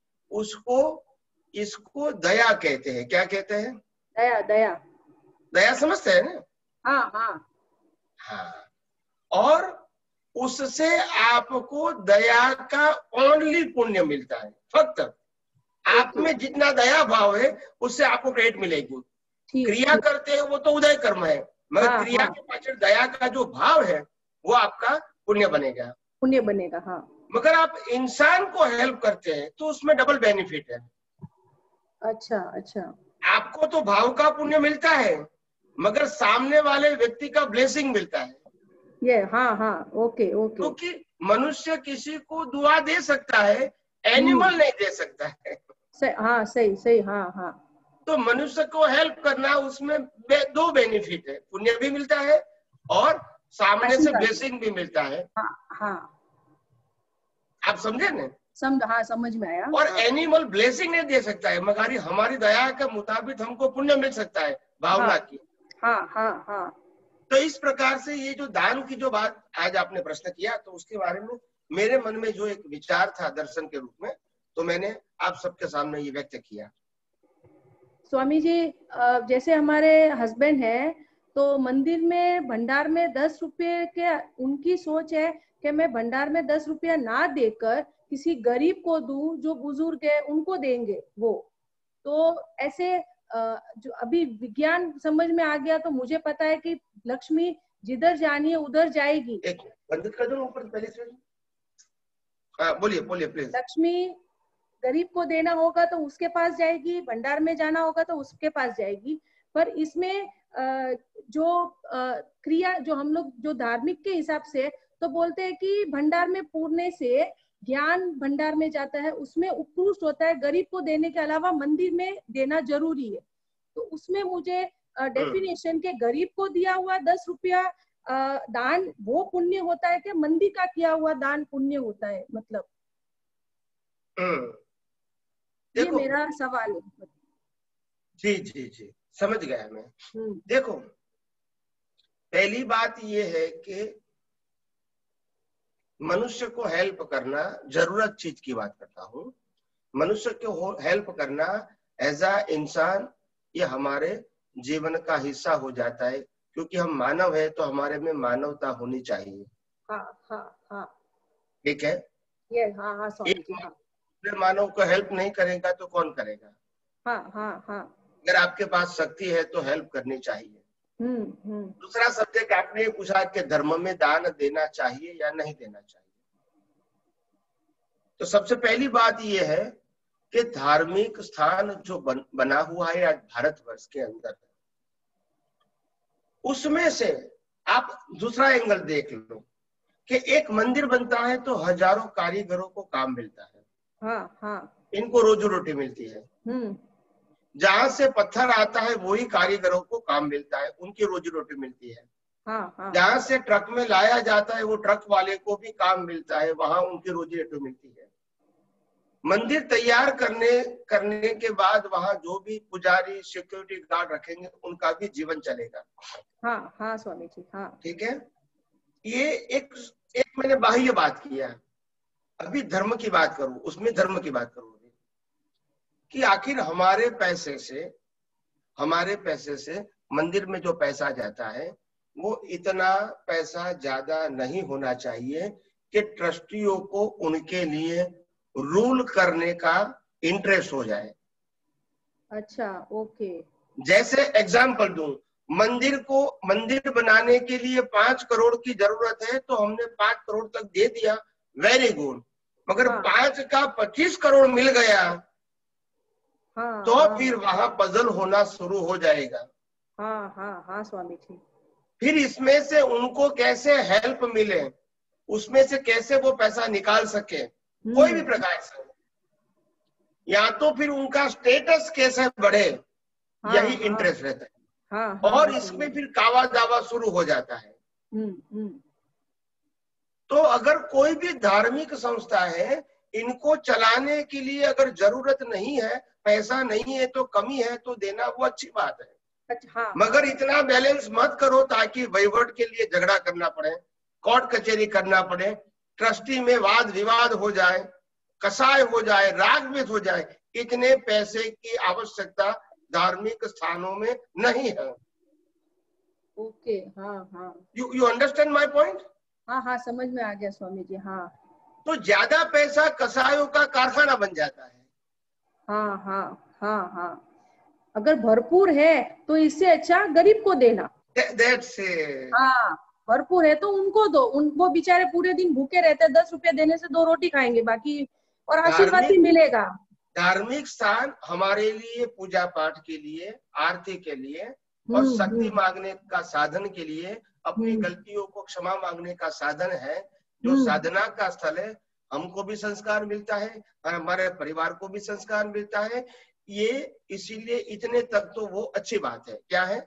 इसको दया कहते हैं। क्या कहते हैं? दया। दया समझते हैं ना? हाँ। और उससे आपको दया का ओनली पुण्य मिलता है। फक्त आप में जितना दया भाव है उससे आपको क्रेडिट मिलेगी। क्रिया करते हैं वो तो उदय कर्म है, मगर क्रिया के पाछड़ दया का जो भाव है वो आपका पुण्य बनेगा। हाँ। मगर आप इंसान को हेल्प करते हैं तो उसमें डबल बेनिफिट है। अच्छा। आपको तो भाव का पुण्य मिलता है, मगर सामने वाले व्यक्ति का ब्लेसिंग मिलता है। हाँ, ओके। क्योंकि मनुष्य किसी को दुआ दे सकता है, एनिमल नहीं दे सकता है। सही। हाँ। तो मनुष्य को हेल्प करना, उसमें दो बेनिफिट है, पुण्य भी मिलता है और सामने से ब्लेसिंग भी मिलता है। हाँ। आप समझे ना? समझ में आया। और एनिमल ब्लेसिंग नहीं दे सकता है, मगर हमारी दया के मुताबिक हमको पुण्य मिल सकता है भावना की। हाँ। तो इस प्रकार से ये जो दान की जो बात आज आपने प्रश्न किया, तो उसके बारे में मेरे मन में जो एक विचार था दर्शन के रूप में, तो मैंने आप सबके सामने ये व्यक्त किया। स्वामी जी, जैसे हमारे हस्बैंड है, तो मंदिर में भंडार में 10 रुपये के, उनकी सोच है कि मैं भंडार में 10 रुपया ना देकर किसी गरीब को दूं, जो बुजुर्ग है उनको देंगे वो। तो ऐसे जो अभी विज्ञान समझ में आ गया, तो मुझे पता है कि लक्ष्मी जिधर जानी है उधर जाएगी। एक बंद कर दो ऊपर पहले से। बोलिए प्लीज। लक्ष्मी गरीब को देना होगा तो उसके पास जाएगी, भंडार में जाना होगा तो उसके पास जाएगी। पर इसमें जो क्रिया, जो हम लोग जो धार्मिक के हिसाब से तो बोलते हैं कि भंडार में पूरने से ज्ञान भंडार में जाता है, उसमें उत्कृष्ट होता है। गरीब को देने के अलावा मंदिर में देना जरूरी है। तो उसमें मुझे डेफिनेशन के गरीब को दिया हुआ 10 रुपया दान वो पुण्य होता है कि मंदिर का किया हुआ दान पुण्य होता है? मतलब ये मेरा सवाल है। जी समझ गया मैं। देखो, पहली बात ये है कि मनुष्य को हेल्प करना, जरूरत चीज की बात करता हूँ, मनुष्य को हेल्प करना एज अ इंसान, ये हमारे जीवन का हिस्सा हो जाता है। क्योंकि हम मानव है तो हमारे में मानवता होनी चाहिए। हाँ। ठीक है? ये हाँ स्वामी जी। मानव को हेल्प नहीं करेगा तो कौन करेगा? हाँ। अगर आपके पास शक्ति है तो हेल्प करनी चाहिए। दूसरा सब्जेक्ट आपने पूछा कि धर्म में दान देना चाहिए या नहीं देना चाहिए। तो सबसे पहली बात यह है कि धार्मिक स्थान जो बना हुआ है आज भारतवर्ष के अंदर, उसमें से आप दूसरा एंगल देख लो कि एक मंदिर बनता है तो हजारों कारीगरों को काम मिलता है। हाँ। इनको रोजी रोटी मिलती है। जहां से पत्थर आता है वही कारीगरों को काम मिलता है, उनकी रोजी रोटी मिलती है। हाँ। जहां से ट्रक में लाया जाता है वो ट्रक वाले को भी काम मिलता है, वहां उनकी रोजी रोटी मिलती है। मंदिर तैयार करने के बाद वहां जो भी पुजारी, सिक्योरिटी गार्ड रखेंगे, उनका भी जीवन चलेगा। हाँ स्वामी जी। हाँ, ठीक है। ये एक मैंने बाह्य बात किया। अभी धर्म की बात करूं, उसमें धर्म की बात करूं कि आखिर हमारे पैसे से मंदिर में जो पैसा जाता है वो इतना पैसा ज्यादा नहीं होना चाहिए कि ट्रस्टियों को उनके लिए रूल करने का इंटरेस्ट हो जाए। अच्छा, ओके। जैसे एग्जांपल दूं, मंदिर बनाने के लिए 5 करोड़ की जरूरत है तो हमने 5 करोड़ तक दे दिया, वेरी गुड। मगर 5 का 25 करोड़ मिल गया तो फिर वहां पजल होना शुरू हो जाएगा। हाँ स्वामी जी। फिर इसमें से उनको कैसे हेल्प मिले, उसमें से कैसे वो पैसा निकाल सके, कोई भी प्रकार से। या तो फिर उनका स्टेटस कैसे बढ़े, यही इंटरेस्ट रहता है। और इसमें फिर कावा दावा शुरू हो जाता है। तो अगर कोई भी धार्मिक संस्था है, इनको चलाने के लिए अगर जरूरत नहीं है, पैसा नहीं है, तो कमी है, तो देना वो अच्छी बात है। मगर इतना बैलेंस मत करो ताकि वहीवट के लिए झगड़ा करना पड़े, कोर्ट कचहरी करना पड़े, ट्रस्टी में वाद विवाद हो जाए, कसाय हो जाए, रागद्वेष हो जाए। इतने पैसे की आवश्यकता धार्मिक स्थानों में नहीं है। ओके, हाँ। You understand my point? हाँ, समझ में आ गया स्वामी जी। हाँ, तो ज्यादा पैसा कसायों का कारखाना बन जाता है। हाँ। अगर भरपूर है तो इससे अच्छा गरीब को देना। That's it. हाँ, भरपूर है तो उनको दो। वो बेचारे पूरे दिन भूखे रहते हैं, 10 रुपए देने से 2 रोटी खाएंगे, बाकी और आशीर्वाद भी मिलेगा। धार्मिक स्थान हमारे लिए पूजा पाठ के लिए, आरती के लिए और शक्ति मांगने का साधन के लिए, अपनी गलतियों को क्षमा मांगने का साधन है, जो साधना का स्थल है। हमको भी संस्कार मिलता है और हमारे परिवार को भी संस्कार मिलता है। ये इसीलिए इतने तक तो वो अच्छी बात है। क्या है?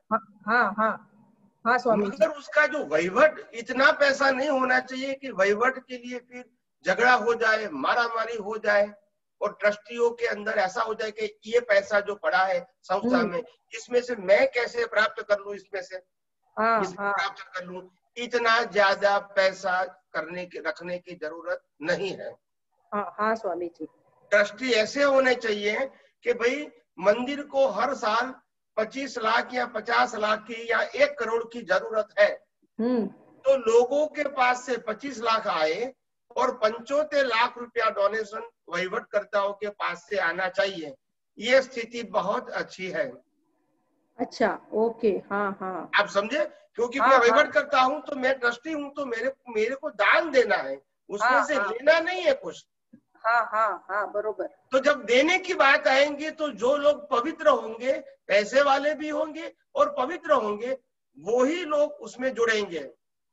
हाँ स्वामी। मगर उसका जो वहीवट, इतना पैसा नहीं होना चाहिए कि वहीवट के लिए फिर झगड़ा हो जाए, मारामारी हो जाए और ट्रस्टियों के अंदर ऐसा हो जाए कि ये पैसा जो पड़ा है संस्था में, इसमें से मैं कैसे प्राप्त कर लूं, इसमें से प्राप्त कर लूं। इतना ज्यादा पैसा रखने की जरूरत नहीं है। हाँ स्वामी जी। ट्रस्टी ऐसे होने चाहिए कि भाई मंदिर को हर साल 25 लाख या 50 लाख की या 1 करोड़ की जरूरत है, तो लोगों के पास से 25 लाख आए और 75 लाख रुपया डोनेशन वहीवटकर्ताओं के पास से आना चाहिए। ये स्थिति बहुत अच्छी है। अच्छा, ओके, हाँ। आप समझे? क्योंकि मैं वहीवट करता हूँ तो मैं ट्रस्टी हूँ, तो मेरे को दान देना है, उसमें से लेना नहीं है कुछ। हाँ, बरोबर। तो जब देने की बात आएंगी तो जो लोग पवित्र होंगे, पैसे वाले भी होंगे और पवित्र होंगे, वो ही लोग उसमें जुड़ेंगे।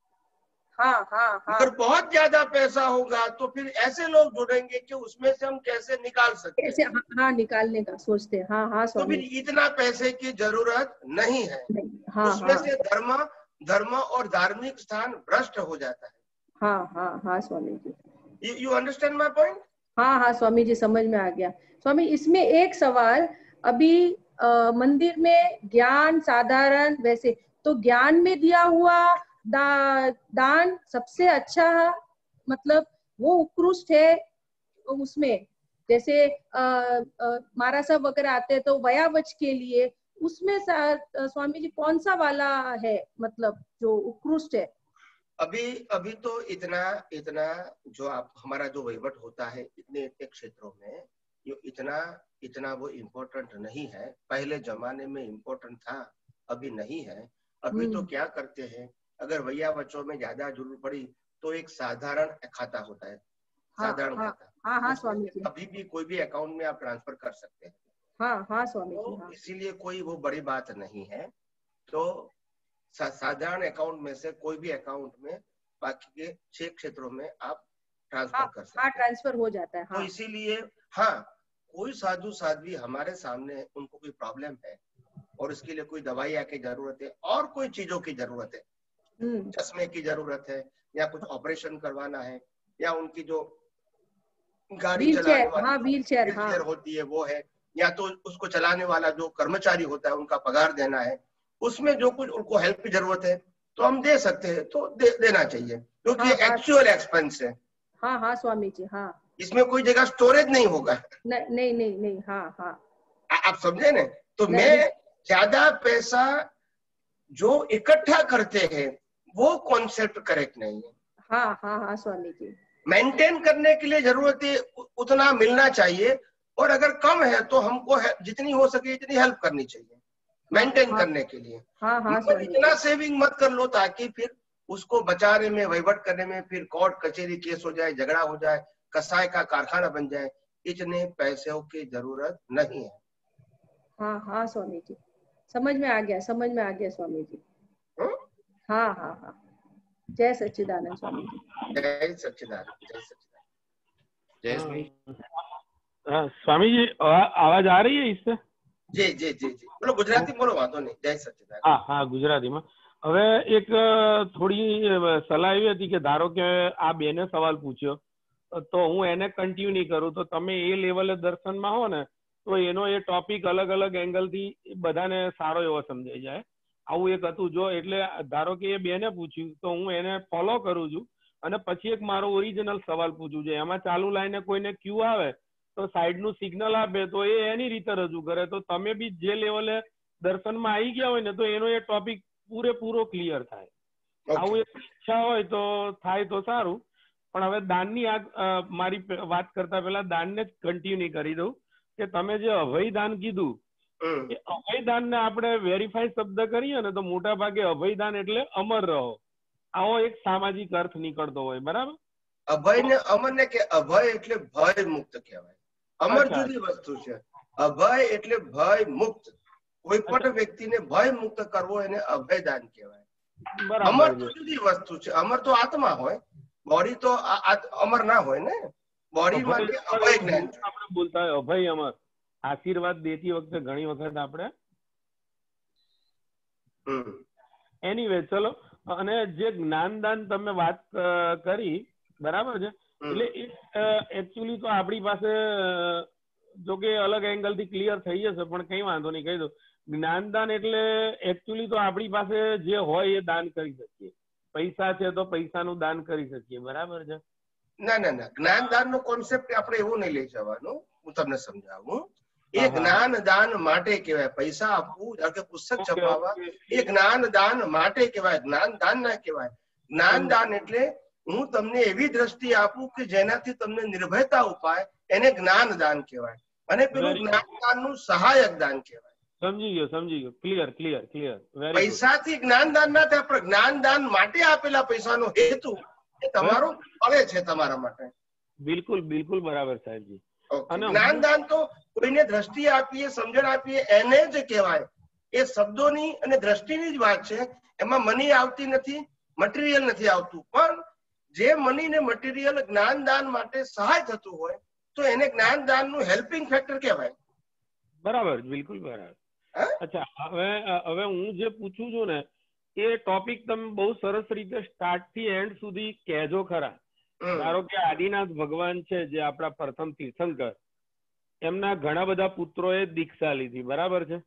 हाँ। अगर बहुत ज्यादा पैसा होगा तो फिर ऐसे लोग जुड़ेंगे कि उसमें से हम कैसे निकाल सकते हैं। कैसे निकालने का सोचते हैं। हाँ तो फिर इतना पैसे की जरूरत नहीं है। उसमें से धर्म और धार्मिक स्थान भ्रष्ट हो जाता है। हाँ Swami ji. You understand my point? हाँ स्वामी जी, समझ में आ गया। स्वामी, इसमें एक सवाल, अभी मंदिर में ज्ञान साधारण, वैसे तो ज्ञान में दिया हुआ दान सबसे अच्छा, मतलब वो उत्कृष्ट है। उसमें जैसे महाराज साहब वगैरह आते हैं तो वयावच के लिए, उसमें स्वामी जी कौन सा वाला है, मतलब जो उत्कृष्ट है? अभी तो इतना जो हमारा जो वहीवट होता है इतने क्षेत्रों में, ये इतना वो इम्पोर्टेंट नहीं है। पहले जमाने में इम्पोर्टेंट था, अभी नहीं है। अभी तो क्या करते हैं, अगर वयावचों में ज्यादा जरूरत पड़ी तो एक साधारण खाता होता है, साधारण खाता। हाँ स्वामी जी। अभी भी कोई भी अकाउंट में आप ट्रांसफर कर सकते हैं। हाँ स्वामी जी। इसीलिए कोई वो बड़ी बात नहीं है। तो साधारण अकाउंट में से कोई भी अकाउंट में बाकी के 6 क्षेत्रों में आप ट्रांसफर कर सकते हैं। ट्रांसफर हो जाता है। तो इसीलिए कोई साधु साध्वी हमारे सामने, उनको कोई प्रॉब्लम है और इसके लिए कोई दवाइयाँ की जरूरत है और कोई चीजों की जरूरत है, चश्मे की जरूरत है या कुछ ऑपरेशन करवाना है या उनकी जो गाड़ी चलाने वाली व्हीलचेयर होती है वो है, या तो उसको चलाने वाला जो कर्मचारी होता है उनका पगार देना है, उसमें जो कुछ उनको हेल्प की जरूरत है तो हम दे सकते हैं, तो देना चाहिए, क्योंकि एक्चुअल एक्सपेंस है। हाँ स्वामी जी। हाँ, इसमें कोई जगह स्टोरेज नहीं होगा। नहीं। हाँ। आप समझे ना? तो मैं ज्यादा पैसा जो इकट्ठा करते हैं वो कॉन्सेप्ट करेक्ट नहीं है। हाँ स्वामी जी। मेंटेन करने के लिए जरूरत है उतना मिलना चाहिए, और अगर कम है तो हमको जितनी हो सके इतनी हेल्प करनी चाहिए मेंटेन करने के लिए। मगर इतना सेविंग मत कर लो ताकि फिर उसको बचाने में, वहीवट करने में फिर कोर्ट कचहरी केस हो जाए, झगड़ा हो जाए, कसाय का कारखाना बन जाए। इतने पैसों की जरूरत नहीं है। हाँ स्वामी जी, समझ में आ गया स्वामी जी। हाँ। जय सच्चिदानंद स्वामी जी। जय सच्चिदानंद। जय स्वामी जी आवाज आ रही है इससे? જી જી જી જી બોલો, ગુજરાતી બોલો, વાંધો નહીં. જય સચ્ચિદાનંદ. હા હા, ગુજરાતીમાં. હવે એક થોડી સલાહ એવી હતી કે ધારો કે આ બેને સવાલ પૂછ્યો તો હું એને કન્ટિન્યુ નહીં કરું, તો તમે એ લેવલે દર્શનમાં હો ને તો એનો એ ટોપિક અલગ અલગ એંગલ થી બધાને સારો એવો સમજાઈ જાય. આવું એક હતું. જો એટલે ધારો કે એ બેને પૂછ્યું તો હું એને ફોલો કરું છું અને પછી એક મારો ઓરિજિનલ સવાલ પૂછું છું. એમાં ચાલુ લાઈને કોઈને ક્યુ આવે તો સાઈડ નું સિગ્નલ આપે તો એ એની રીતે રજૂ કરે. તો તમે બી જે લેવલે દર્શનમાં આવી ગયા હોય ને તો એનો એ ટોપિક પૂરેપૂરો ક્લિયર થાય. આવું એક ઈચ્છા હોય તો થાય તો સારું. પણ હવે દાનની મારી વાત કરતા પહેલા દાનને જ કન્ટિન્યુ કરી દઉં કે તમે જે અભય દાન કીધું એ અભય દાન ને આપણે વેરીફાઈ શબ્દ કરીએ ને તો મોટા ભાગે અભય દાન એટલે અમર રહો, આવો એક સામાજિક અર્થ નીકળતો હોય. બરાબર? અભય ને અમર ને કે અભય એટલે ભય મુક્ત કહેવાય. અમર જુદી વસ્તુ છે. અભય એટલે ભય મુક્ત. કોઈ પણ વ્યક્તિને ભય મુક્ત કરવો એને અભય દાન કહેવાય. અમર તો જુદી વસ્તુ છે. અમર તો આત્મા હોય, બોડી તો અમર ના હોય ને. બોડી માટે અભય જ્ઞાન આપણે બોલતા હોય અભય અમર. આશીર્વાદ દેતી વખતે ઘણી વખત આપણે એનીવે ચલો. અને જે જ્ઞાનદાન તમે વાત કરી, બરાબર છે, એટલે એકચ્યુઅલી તો આપણી પાસે જો કે અલગ એંગલ થી ક્લિયર થઈ જશે પણ કઈ વાંધો નહીં, કહી દો. જ્ઞાનદાન એટલે એકચ્યુઅલી તો આપણી પાસે જે હોય એ દાન કરી શકીએ. પૈસા છે તો પૈસાનું દાન કરી શકીએ. બરાબર છે? ના ના ના, જ્ઞાનદાન નો કોન્સેપ્ટ આપણે એવું નહીં લઈ જવાનું. હું તમને સમજાવું. એ જ્ઞાન દાન માટે કહેવાય. પૈસા આપવું કે પુસ્તક છપાવવા એ જ્ઞાન દાન માટે કહેવાય, જ્ઞાન દાન ના કહેવાય. જ્ઞાન દાન એટલે હું તમને એવી દ્રષ્ટિ આપું કે જેનાથી તમને નિર્ભયતા ઉપાય, એને જ્ઞાન દાન કહેવાય. અને પેલું જ્ઞાન દાન નું સહાયક દાન કહેવાય. સમજી ગયો. Clear clear clear. પૈસાથી જ્ઞાન દાન ના થાય, પણ જ્ઞાન દાન માટે આપેલા પૈસાનો હેતુ એ તમારો ફળે છે તમારા માટે. બિલકુલ બિલકુલ બરાબર સાહેબજી. જ્ઞાન દાન તો કોઈને દ્રષ્ટિ આપીએ, સમજણ આપીએ એને જ કહેવાય. એ શબ્દોની અને દ્રષ્ટિની જ વાત છે. એમાં મની આવતી નથી, મટીરિયલ નથી આવતું. પણ જે મની ને મટીરિયલ જ્ઞાન દાન માટે સહાય થતું હોય તો એને જ્ઞાન દાન નું હેલ્પિંગ ફેક્ટર કહેવાય. બરાબર, બિલકુલ બરાબર. અચ્છા, હવે હું જે પૂછું છું ને એ ટોપિક તમે બહુ સરસ રીતે સ્ટાર્ટ થી એન્ડ સુધી કહેજો ખરા. ધારો કે આદિનાથ ભગવાન છે જે આપણા પ્રથમ તીર્થંકર, એમના ઘણા બધા પુત્રોએ દીક્ષા લીધી. બરાબર છે?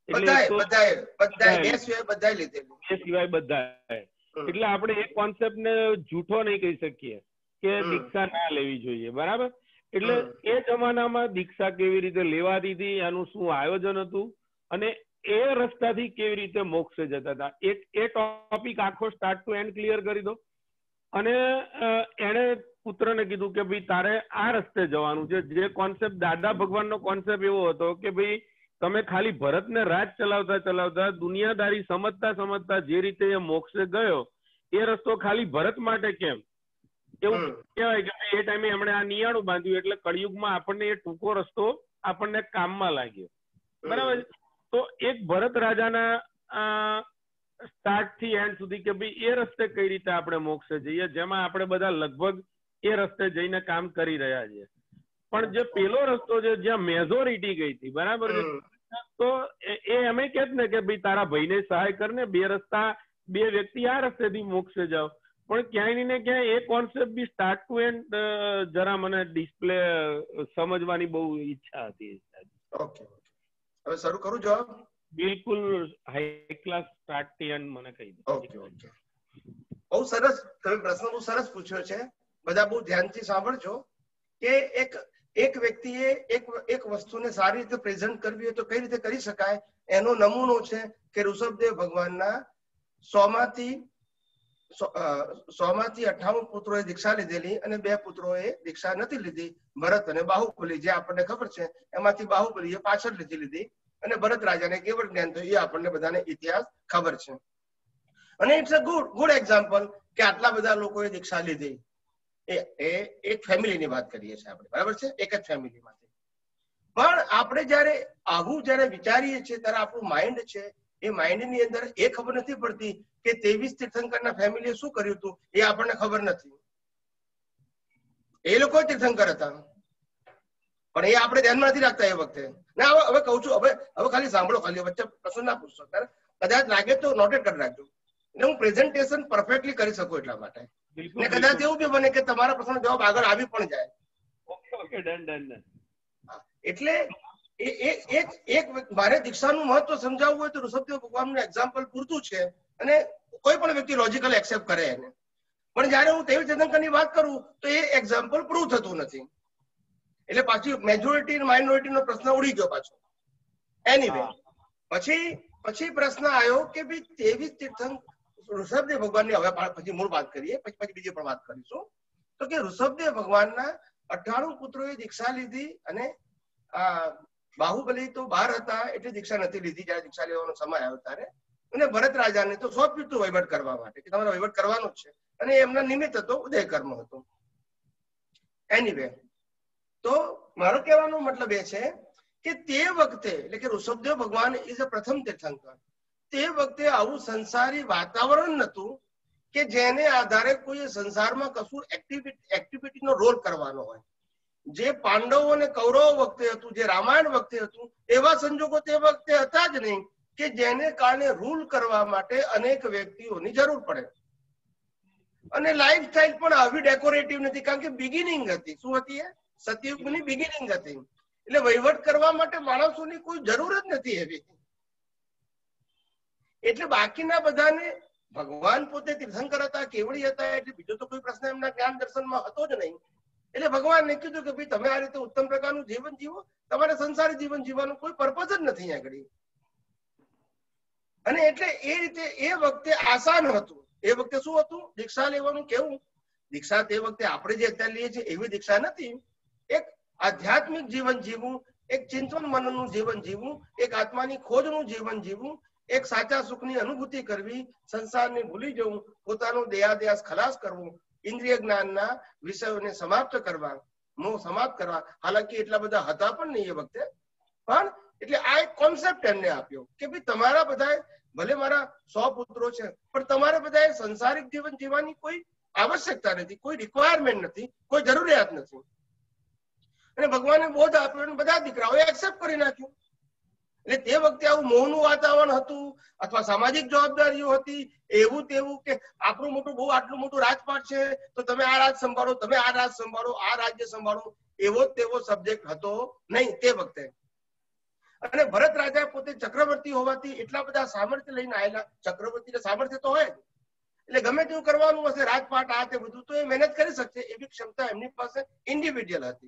સિવાય બધા. એટલે આપણે એ કોન્સેપ્ટ ને જૂઠો નહીં કહી શકીએ કે દીક્ષા ના લેવી જોઈએ. બરાબર? એટલે એ જમાનામાં દીક્ષા કેવી રીતે લેવાતી હતી, એનું શું આયોજન હતું અને એ રસ્તાથી કેવી રીતે મોક્ષે જતા હતા, એ ટોપિક આખો સ્ટાર્ટ ટુ એન્ડ ક્લિયર કરી દો. અને એને પુત્રને કીધું કે ભાઈ તારે આ રસ્તે જવાનું છે. જે કોન્સેપ્ટ દાદા ભગવાનનો કોન્સેપ્ટ એવો હતો કે ભાઈ તમે ખાલી ભરતને રાજ ચલાવતા ચલાવતા દુનિયાદારી સમજતા જે રીતે એ મોક્ષે ગયો એ રસ્તો ખાલી ભરત માટે કેમ, એવું કહેવાય કે એ ટાઈમે એમણે આ નિયાણું બાંધ્યું એટલે કળિયુગમાં આપણને એ ટૂંકો રસ્તો આપણને કામમાં લાગ્યો. બરાબર? તો એક ભરત રાજાના સ્ટાર્ટ થી એન્ડ સુધી કે ભાઈ એ રસ્તે કઈ રીતે આપણે મોક્ષે જઈએ, જેમાં આપણે બધા લગભગ એ રસ્તે જઈને કામ કરી રહ્યા છીએ. પણ જે પેલો રસ્તો છે જ્યાં મેજોરિટી ગઈ હતી, બરાબર છે, તો એ એમ કે ને કે ભાઈ તારા ભાઈને સહાય કરને, બે વ્યક્તિ આ રસ્તેથી મોક્ષે જાઓ. પણ ક્યાંય ને ક્યાંય એ concept be start to end જરા મને ડિસ્પ્લે સમજવાની બહુ ઈચ્છા હતી. ઓકે, હવે શરૂ કરું જવાબ? બિલકુલ હાઈ ક્લાસ સ્ટાર્ટ થી એન્ડ મને કહી દો. ઓકે ઓકે, બહુ સરસ. તમે પ્રશ્ન બહુ સરસ પૂછ્યો છે. બધા બહુ ધ્યાનથી સાંભળજો કે એક વ્યક્તિએ એક વસ્તુને સારી રીતે પ્રેઝન્ટ કરવી હોય તો કઈ રીતે કરી શકાય. એનો નમૂનો છે કે ઋષભદેવ ભગવાનના 100 માંથી 58 પુત્રોએ દીક્ષા લીધેલી અને 2 પુત્રોએ દીક્ષા નથી લીધી, ભરત અને બાહુબલી. જે આપણને ખબર છે એમાંથી બાહુબલીએ પાછળ લીધી અને ભરત રાજાને કેવળ જ્ઞાન થયું, એ આપણને બધાને ઇતિહાસ ખબર છે. અને ઇટ્સ અ ગુડ એક્ઝામ્પલ કે આટલા બધા લોકોએ દીક્ષા લીધી. એ એક ફેમિલીની વાત કરીએ છીએ આપણે, બરાબર છે, એક જ ફેમિલીમાંથી. પણ આપણે જયારે વિચારીએ છીએ ત્યારે આપણું માઇન્ડ છે, એ માઇન્ડની અંદર એ ખબર નથી પડતી કે 23 તીર્થંકરના ફેમિલીએ શું કર્યું હતું એ આપણને ખબર નથી. એ લોકો તીર્થંકર હતા પણ એ આપણે ધ્યાનમાં નથી રાખતા એ વખતે. ના હવે કહું છું, હવે ખાલી સાંભળો, ખાલી વચ્ચે પ્રશ્ન ના પૂછશો, કદાચ લાગે તો નોટેડ કરી રાખજો, એટલે હું પ્રેઝન્ટેશન પરફેક્ટલી કરી શકું એટલા માટે. ને કદાચ એવું બી બને કે તમારા પ્રશ્નનો જવાબ આગળ આવી પણ જાય. Okay, done. એટલે એક મારે દીક્ષાનું મહત્વ સમજાવવું હોય તો ઋષભદેવ ભગવાનનું એક્ઝામ્પલ પૂરતું છે, અને કોઈ પણ વ્યક્તિ લોજિકલ એક્સેપ્ટ કરે એને. પણ જયારે હું દેવી તીર્થંકરની વાત કરું તો એ એક્ઝામ્પલ પ્રૂવ થતું નથી, એટલે પાછી મેજોરિટી માઇનોરિટી નો પ્રશ્ન ઉડી ગયો પાછો. એનીવે, પછી પ્રશ્ન આવ્યો કે ભાઈ દેવી તીર્થંકર ઋષભદેવ ભગવાનની, હવે પછી મૂળ વાત કરીએ, પછી બીજી પણ વાત કરીશું. તો કે ઋષભદેવ ભગવાનના 98 પુત્રોએ દીક્ષા લીધી, અને બાહુબલી તો બહાર હતા એટલે દીક્ષા નથી લીધી જયારે દીક્ષા લેવાનો સમય આવ્યો ત્યારે. અને ભરત રાજાને તો સોંપ્યું હતું વહીવટ કરવા માટે કે તમારે વહીવટ કરવાનો જ છે, અને એમના નિમિત્ત હતો ઉદય કર્મ હતો. એનીવે, તો મારો કહેવાનો મતલબ એ છે કે તે વખતે, એટલે કે ઋષભદેવ ભગવાન ઇઝ અ પ્રથમ તીર્થંકર, તે વખતે આવું સંસારી વાતાવરણ નતું કે જેને આધારે કોઈ સંસારમાં કશું એક્ટિવિટીનો રોલ કરવાનો હોય. જે પાંડવો અને કૌરવો વખતે હતું, જે રામાયણ વખતે હતું, એવા સંજોગો તે વખતે હતા જ નહીં કે જેને કારણે રૂલ કરવા માટે અનેક વ્યક્તિઓની જરૂર પડે. અને લાઈફ સ્ટાઇલ પણ આવી ડેકોરેટિવ નથી, કારણ કે બિગિનિંગ હતી. શું હતી? એ સતયુગની બિગિનિંગ હતી, એટલે વહીવટ કરવા માટે માણસોની કોઈ જરૂર જ નથી એવી. એટલે બાકીના બધાને ભગવાન પોતે તીર્થંકર હતા, કેવડી હતા, એટલે બીજો તો કોઈ પ્રશ્ન એમના જ્ઞાન દર્શનમાં હતો જ નહીં. એટલે ભગવાનને કીધું કે ભાઈ તમે આ રીતે ઉત્તમ પ્રકારનું જીવન જીવો, તમારે સંસારી જીવન જીવવાનું કોઈ પર્પઝ જ નથી આગળ. અને એટલે એ રીતે એ વખતે આસાન હતું. એ વખતે શું હતું? દીક્ષા લેવાનું કેવું? દીક્ષા તે વખતે આપણે જે અત્યારે લઈએ છીએ એવી દીક્ષા નથી. એક આધ્યાત્મિક જીવન જીવવું, એક ચિંતન મનનનું જીવન જીવવું, એક આત્માની ખોજનું જીવન જીવવું, એક સાચા સુખની અનુભૂતિ કરવી, સંસારને ભૂલી જવું, પોતાનો દેહાદ્યાસ ખલાસ કરવું, ઇન્દ્રિય જ્ઞાનના વિષયોને સમાપ્ત કરવા, મોહ સમાપ્ત કરવા. હાલાકી એટલા બધા હતા પણ નહીં એ વખતે, પણ એટલે આ એક કોન્સેપ્ટ એમને આપ્યો કે ભાઈ તમારા બધા, ભલે મારા 100 પુત્રો છે, પણ તમારે બધા સંસારિક જીવન જીવવાની કોઈ આવશ્યકતા નથી, કોઈ રિક્વાયરમેન્ટ નથી, કોઈ જરૂરિયાત નથી. અને ભગવાને બોધ આપ્યો અને બધા દીકરાઓએ એક્સેપ્ટ કરી નાખ્યું. એટલે તે વખતે આવું મોહનું વાતાવરણ હતું, અથવા સામાજિક જવાબદારીઓ હતી, એવું તેવું કે આપણું મોટું બહુ આટલું મોટું રાજપાટ છે તો તમે આ રાજ સંભાળો, તમે આ રાજ સંભાળો, આ રાજ્ય સંભાળો, એવો તેવો સબ્જેક્ટ હતો નહીં તે વખતે. અને ભરત રાજા પોતે ચક્રવર્તી હોવાથી એટલા બધા સામર્થ્ય લઈને આવેલા. ચક્રવર્તીને સામર્થ્ય તો હોય જ, એટલે ગમે તેવું કરવાનું હશે, રાજપાટ આ તે બધું, તો એ મહેનત કરી શકશે એવી ક્ષમતા એમની પાસે ઇન્ડિવિડ્યુઅલ હતી.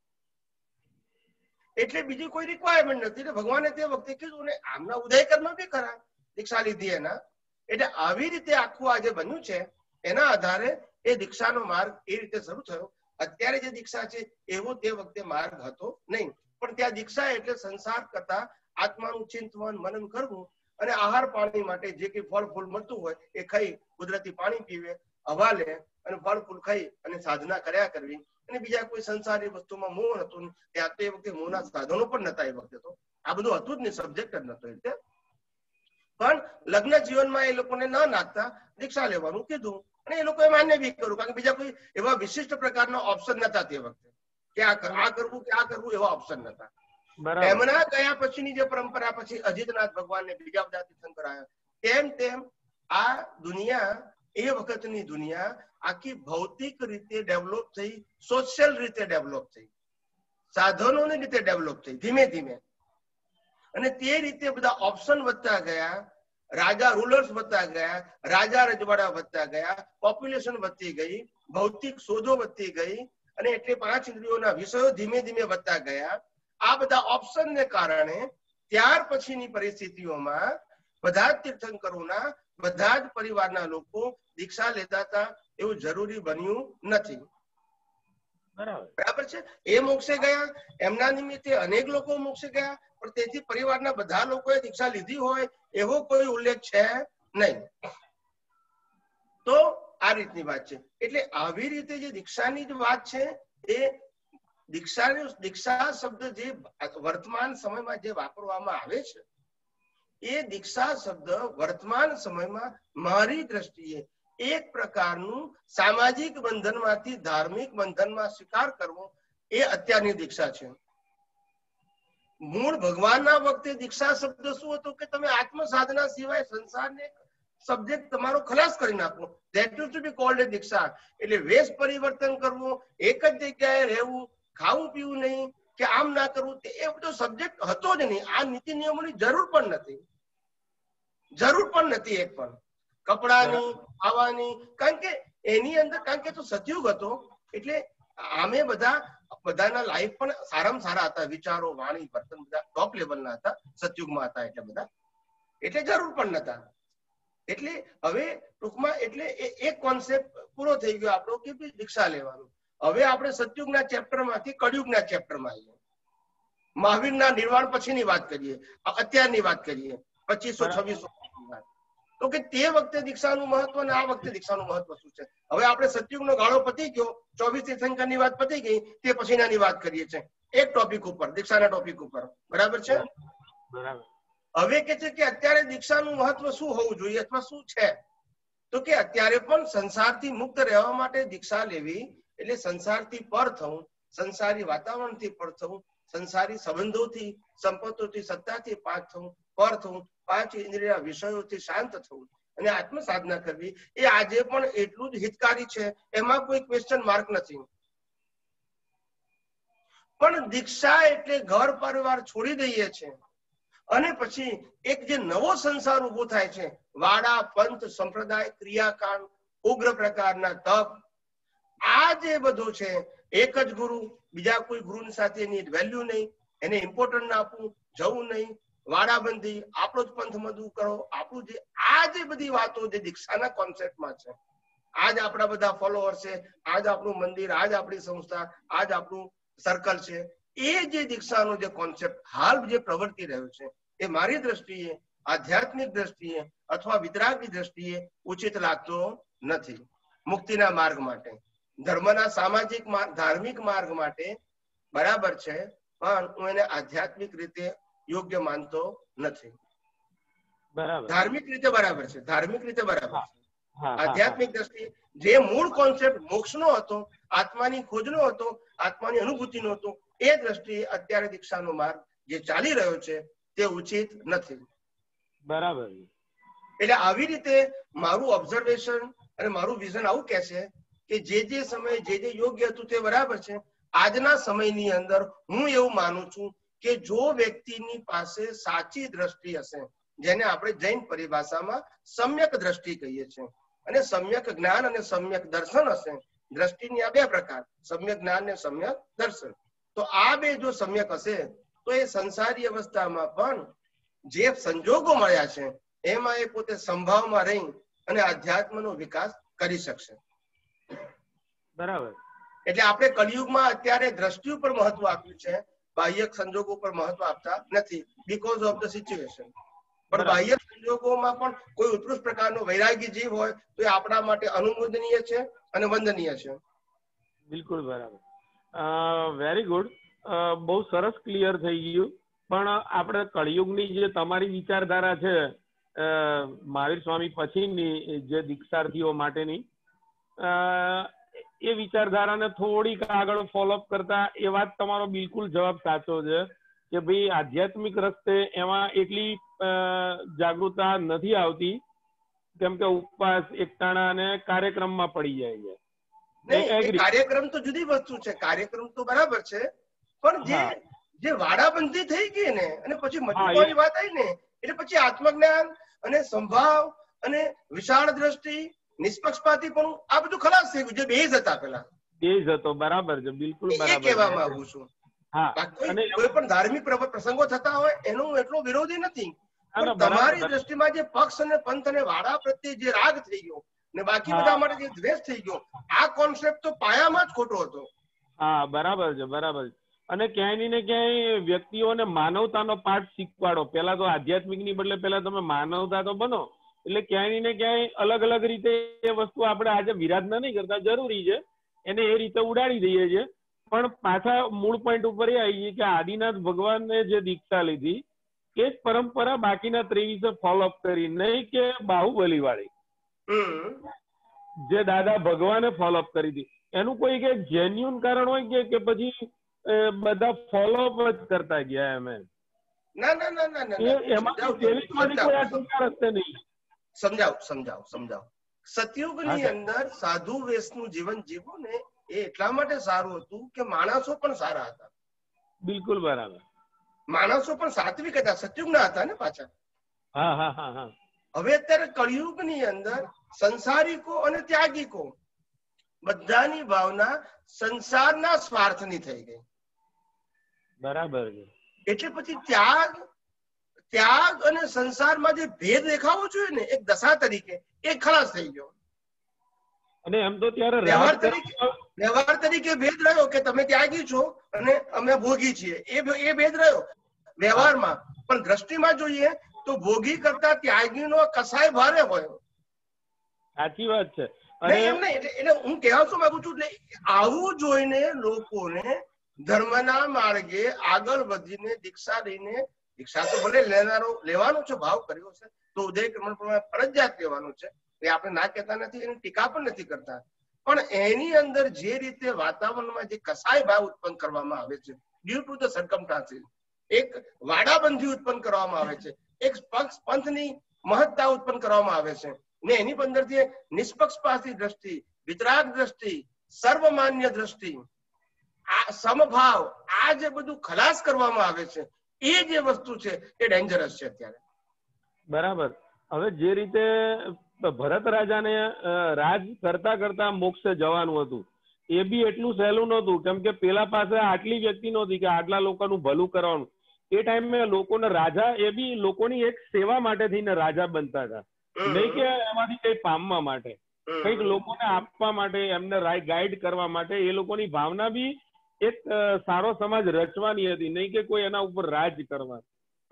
એટલે બીજી કોઈ રિક્વાયરમેન્ટ નથી. એટલે ભગવાને તે વખતે કીધું, ને આમના ઉદય કર્મ બી ખરા, દીક્ષા લીધી એના. એટલે આવી રીતે આખું આ જે બન્યું છે એના આધારે એ દીક્ષાનો માર્ગ એ રીતે શરૂ થયો. અત્યારે જે દીક્ષા છે એવો તે વખતે માર્ગ હતો નહીં, પણ ત્યાં દીક્ષા એટલે સંસાર કરતા આત્માનું ચિંતન મનન કરવું, અને આહાર પાણી માટે જે કઈ ફળ ફૂલ મળતું હોય એ ખાઈ કુદરતી પાણી પીવે, હવા લે, અને ફળ ફૂલ ખાઈ અને સાધના કર્યા કરવી. અને બીજા કોઈ સંસારી વસ્તુમાં મોહ હતું. ત્યાં તો એ વખતે મોહના સાધનો પણ નતા. એ વખતે તો આ બધું હતું જ નહીં, સબ્જેક્ટ જ નતો. એટલે પણ લગ્ન જીવનમાં એ લોકોને ન નાખતા દીક્ષા લેવાનું કીધું, અને એ લોકોએ માન્ય બી કર્યું, કારણ કે બીજા કોઈ એવા વિશિષ્ટ પ્રકારના ઓપ્શન નતા તે વખતે કે આ કરવું કે આ કરવું, એવા ઓપ્શન નતા. એમના ગયા પછીની જે પરંપરા, પછી અજીતનાથ ભગવાનને બીજા બધા તીર્થંકર આવ્યા, તેમ તેમ આ દુનિયા, એ વખતની દુનિયા આખી ભૌતિક રીતે ડેવલપ થઈ, સોશિયલ રીતે ડેવલપ થઈ, સાધનોની રીતે ડેવલપ થઈ ધીમે ધીમે. અને તે રીતે બધા ઓપ્શન વધતા ગયા, રાજા રૂલર્સ વધતા ગયા, રાજા રજવાડા વધતા ગયા, પોપ્યુલેશન વધતી ગઈ, ભૌતિક શોધો વધતી ગઈ, અને એટલે 5 ઇન્દ્રિયોના વિષયો ધીમે ધીમે વધતા ગયા. આ બધા ઓપ્શનને કારણે ત્યાર પછીની પરિસ્થિતિઓમાં બધા જ તીર્થંકરોના, બધા જ પરિવારના લોકો દીક્ષા લેતા હતા એવું જરૂરી બન્યું નથી. બરાબર છે? એ મોક્ષે ગયા, એમના નિમિત્તે અનેક લોકો મોક્ષે ગયા, પણ તેથી પરિવારના બધા લોકોએ દીક્ષા લીધી હોય એવો કોઈ ઉલ્લેખ છે નહીં. તો આ રીતની વાત છે. એટલે આવી રીતે જે દીક્ષાની જ વાત છે, એ દીક્ષા શબ્દ જે વર્તમાન સમયમાં જે વાપરવામાં આવે છે, એ દીક્ષા શબ્દ વર્તમાન સમયમાં મારી દ્રષ્ટિએ એક પ્રકારનું સામાજિક બંધનમાંથી ધાર્મિક બંધનમાં સ્વીકાર કરવો, એ અત્યારની દીક્ષા છે. મૂળ ભગવાનના વખતે દીક્ષા શબ્દ શું હતો કે તમે આત્મ સાધના સિવાય સંસારને સબ્જેક્ટ તમારો ખલાસ કરી નાખો. That is to be called a દીક્ષા. એટલે વેશ પરિવર્તન કરવું, એક જ જગ્યાએ રહેવું, ખાવું પીવું નહીં કે આમ ના કરવું, એ બધો સબ્જેક્ટ હતો જ નહીં. આ નીતિ નિયમોની જરૂર પણ નથી, જરૂર પણ નથી એક પણ, કપડાની, ખાવાની. કારણ કે એની અંદર, કારણ કે તો સતયુગ હતો એટલે આમે બધાના લાઈફ પણ સારામાં સારા હતા, વિચારો, વાણી, વર્તન બધા ટોપ લેવલના હતા, સતયુગમાં હતા એટલે બધા, એટલે જરૂર પણ નતા. એટલે હવે ટૂંકમાં એટલે એક કોન્સેપ્ટ પૂરો થઈ ગયો આપણો કે દીક્ષા લેવાનું. હવે આપણે સતયુગના ચેપ્ટરમાંથી કળયુગના ચેપ્ટરમાં આવીએ, મહાવીરના નિર્વાણ પછીની વાત કરીએ, અત્યારની વાત કરીએ, 2500-2600 તો કે તે વખતે દીક્ષાનું મહત્વ અને આ વખતે દીક્ષાનું મહત્વ શું છે. હવે આપણે સતયુગનો ગાળો પતી ગયો, 24 તીર્થંકરની વાત પતી ગઈ, તે પછીનાની વાત કરીએ છીએ એક ટોપિક ઉપર, દીક્ષાના ટોપિક ઉપર. બરાબર છે? બરાબર. હવે કે છે કે અત્યારે દીક્ષાનું મહત્વ શું હોવું જોઈએ અથવા શું છે, તો કે અત્યારે પણ સંસારથી મુક્ત રહેવા માટે દીક્ષા લેવી એટલે સંસારથી પર થવું, સંસારી વાતાવરણથી પર થવું, સંસારી સંબંધોથી, સંપત્તિથી, સત્તાથી પાર થવું, પર થવું, 5 ઇન્દ્રિય વિષયોથી શાંત થવું અને આત્મ સાધના કરવી એ આજે પણ એટલું જ હિતકારી છે, એમાં કોઈ ક્વેશ્ચન માર્ક નથી. પણ દીક્ષા એટલે ઘર પરિવાર છોડી દઈએ છે અને પછી એક જે નવો સંસાર ઉભો થાય છે, વાડા, પંથ, સંપ્રદાય, ક્રિયાકાંડ, ઉગ્ર પ્રકારના તપ, આ જે બધું છે, એક જ ગુરુ, બીજા કોઈ ગુરુ સાથેની વેલ્યુ નહીં, એને ઇમ્પોર્ટન્ટ ના આપવું, જવું નહીં, વાડાબંધી, આપણો જ પંથ મધુ કરો, આપણું જે આ જે બધી વાતો જે દીક્ષાના કોન્સેપ્ટમાં છે, આજ આપણા બધા ફોલોઅર છે, આજ આપણું મંદિર, આજ આપણી સંસ્થા, આજ આપણું સર્કલ છે, એ જે દીક્ષાનો જે કોન્સેપ્ટ હાલ જે પ્રવર્તી રહ્યો છે એ મારી દ્રષ્ટિએ, આધ્યાત્મિક દ્રષ્ટિએ અથવા વિતરાગની દ્રષ્ટિએ ઉચિત લાગતો નથી. મુક્તિના માર્ગ માટે, ધર્મના સામાજિક ધાર્મિક માર્ગ માટે બરાબર છે, પણ હું એને આધ્યાત્મિક રીતે યોગ્ય માનતો નથી. બરાબર. ધાર્મિક રીતે બરાબર છે, ધાર્મિક રીતે બરાબર છે. આધ્યાત્મિક દ્રષ્ટિએ જે મૂળ કોન્સેપ્ટ મોક્ષનો હતો, આત્માની ખોજનો હતો, આત્માની અનુભૂતિનો હતો, એ દ્રષ્ટિએ અત્યારે દીક્ષાનો માર્ગ જે ચાલી રહ્યો છે તે ઉચિત નથી. બરાબર. એટલે આવી રીતે મારું ઓબ્ઝર્વેશન અને મારું વિઝન આવું કહે છે કે જે સમયે જે યોગ્ય હતું તે બરાબર છે. આજના સમયની અંદર હું એવું માનું છું કે જો વ્યક્તિની પાસે સાચી દ્રષ્ટિ હશે, જેને આપણે જૈન પરિભાષામાં સમ્યક દ્રષ્ટિ કહીએ છીએ, અને સમ્યક જ્ઞાન અને સમ્યક દર્શન હશે. દ્રષ્ટિની આ બે પ્રકાર, સમ્યક જ્ઞાન અને સમ્યક દર્શન. તો આ બે જો સમ્યક હશે તો એ સંસારી અવસ્થામાં પણ જે સંજોગો મળ્યા છે એમાં એ પોતે સંભાવમાં રહી અને આધ્યાત્મનો વિકાસ કરી શકશે. બરાબર. એટલે આપણે કલિયુગમાં અત્યારે દ્રષ્ટિ ઉપર મહત્વ આપ્યું છે, બાહ્ય સંજોગો પર મહત્વ આપતા નથી, બીકોઝ ઓફ ધ સિચ્યુએશન. પણ બાહ્ય સંજોગોમાં પણ કોઈ ઉત્કૃષ્ટ પ્રકારનો વૈરાગી જીવ હોય તો એ આપણા માટે અનુમોદનીય છે અને વંદનીય છે. બિલકુલ બરાબર. Very good. બહુ સરસ ક્લિયર થઈ ગયું. પણ આપણે કળિયુગની જે તમારી વિચારધારા છે, મહાવીર સ્વામી પછીની જે દીક્ષાર્થીઓ માટેની, એ વિચારધારાને થોડીક આગળ ફોલોઅપ કરતા એ વાત તમારો બિલકુલ જવાબ સાચો છે કે ભાઈ આધ્યાત્મિક રસ્તે એમાં એટલી જાગૃતતા નથી આવતી, કેમ કે ઉપવાસ, એકટાણા અને કાર્યક્રમમાં પડી જાય છે. કાર્યક્રમ તો જુદી વસ્તુ છે, કાર્યક્રમ તો બરાબર છે, પણ જે વાડાબંધી થઈ ગઈ ને અને પછી મજબૂતાની વાત આવી ને એટલે પછી આત્મજ્ઞાન અને સંભાવ અને વિશાળ દ્રષ્ટિ, નિષ્પક્ષપાતી પણ આ બધું ખલાસ થઈ ગયું. જે બેઝ હતા પેલા, બેઝ હતો. બરાબર છે, બિલકુલ બરાબર. એ કહેવા માંગુ છું. કોઈ પણ ધાર્મિક પ્રસંગો થતા હોય એનો હું એટલો વિરોધી નથી, પણ તમારી દ્રષ્ટિમાં જે પક્ષ અને પંથ અને વાડા પ્રત્યે જે રાગ થઈ ગયો ને બાકી બધા માટે જે દ્વેષ થઈ ગયો, આ કોન્સેપ્ટ તો પાયામાં જ ખોટો હતો. હા, બરાબર છે, બરાબર છે. અને ક્યાંય ને ક્યાંય વ્યક્તિઓને માનવતાનો પાઠ શીખવાડો. પેલા તો આધ્યાત્મિક ની બદલે પેલા તમે માનવતા તો બનો, એટલે ક્યાંય ને ક્યાંય અલગ અલગ રીતે એ વસ્તુ આપણે આજે વિરાધના નહીં કરતા, જરૂરી છે, એને એ રીતે ઉડાડી દઈએ છીએ. પણ પાછા મૂળ પોઈન્ટ ઉપર એ આવીએ કે આદિનાથ ભગવાને જે દીક્ષા લીધી એ જ પરંપરા બાકીના 23 ફોલોઅપ કરી, નહીં કે બાહુબલી વાળી જે દાદા ભગવાને ફોલોઅપ કરી હતી. એનું કોઈ કે જેન્યુન કારણ હોય કે પછી બધા ફોલોઅપ જ કરતા ગયા? એમ ના ના ના ના ના એમાંથી સેવિંગમાંથી કોઈ આ ટૂંકા રસ્તે નહીં. સમજાવ. સતયુગની અંદર સાધુ વેશનું જીવન જીવવું ને એ એટલા માટે સારું હતું કે માણસો પણ સારા હતા. બિલકુલ બરાબર. માણસો પણ સાત્વિક હતા, સતયુગના હતા ને પાછા. હા હા હા હા. હવે અત્યારે કળિયુગની અંદર સંસારિકો અને ત્યાગીકો બધાની ભાવના સંસારના સ્વાર્થની થઈ ગઈ. બરાબર છે. એટલે પછી ત્યાગ અને સંસારમાં જે ભેદ દેખાવો જોઈએ ને એક દશા તરીકે એ ખલાસ થઈ ગયો. અને એમ તો ત્યારે વ્યવહાર તરીકે ભેદ રહ્યો કે તમે ત્યાગી છો અને અમે ભોગી છીએ, એ ભેદ રહ્યો વ્યવહારમાં. પણ દ્રષ્ટિમાં જોઈએ તો ભોગી કરતા ત્યાગીનો કસાય ભારે હોય. સાચી વાત છે. એમ નહીં એટલે હું કહેવા શું માંગુ છું, એટલે આવું જોઈને લોકોને ધર્મના માર્ગે આગળ વધીને દીક્ષા લઈને, દીક્ષા તો ભલે લેવાનો છે, ભાવ કર્યો છે તો ઉદય ક્રમણ પ્રમાણે ફરજિયાત લેવાનું છે, એ આપણે ના કહેતા નથી, એની ટીકા પણ નથી કરતા. પણ એની અંદર જે રીતે વાતાવરણમાં જે કસાય ભાવ ઉત્પન્ન કરવામાં આવે છે ડ્યુ ટુ ધ સર્કમસ્ટાન્સીસ, એક વાડાબંધી ઉત્પન્ન કરવામાં આવે છે, એક પંથની મહત્તા ઉત્પન્ન કરવામાં આવે છે ને એની અંદરથી નિષ્પક્ષપાતી દ્રષ્ટિ, વિતરાગ દ્રષ્ટિ, સર્વમાન્ય દ્રષ્ટિ, આ સમભાવ, આ જે બધું ખલાસ કરવામાં આવે છે એ જે વસ્તુ છે એ ડેન્જરસ છે અત્યારે. બરાબર. હવે જે રીતે ભરત રાજાને રાજ કરતા કરતા મોક્ષે જવાનું હતું એ બી એટલું સહેલું નહોતું, કેમ કે પેલા પાસે આટલી વ્યક્તિ નહોતી કે આટલા લોકોનું ભલું કરવાનું. એ ટાઈમે લોકોને રાજા એ બી લોકોની એક સેવા માટે થઈને રાજા બનતા હતા, નહીં કે એમાંથી કઈ પામવા માટે, કઈક લોકોને આપવા માટે, એમને ગાઈડ કરવા માટે. એ લોકોની ભાવના બી એક સારો સમાજ રચવાની હતી, નહીં કે કોઈ એના ઉપર રાજ કરવાનું.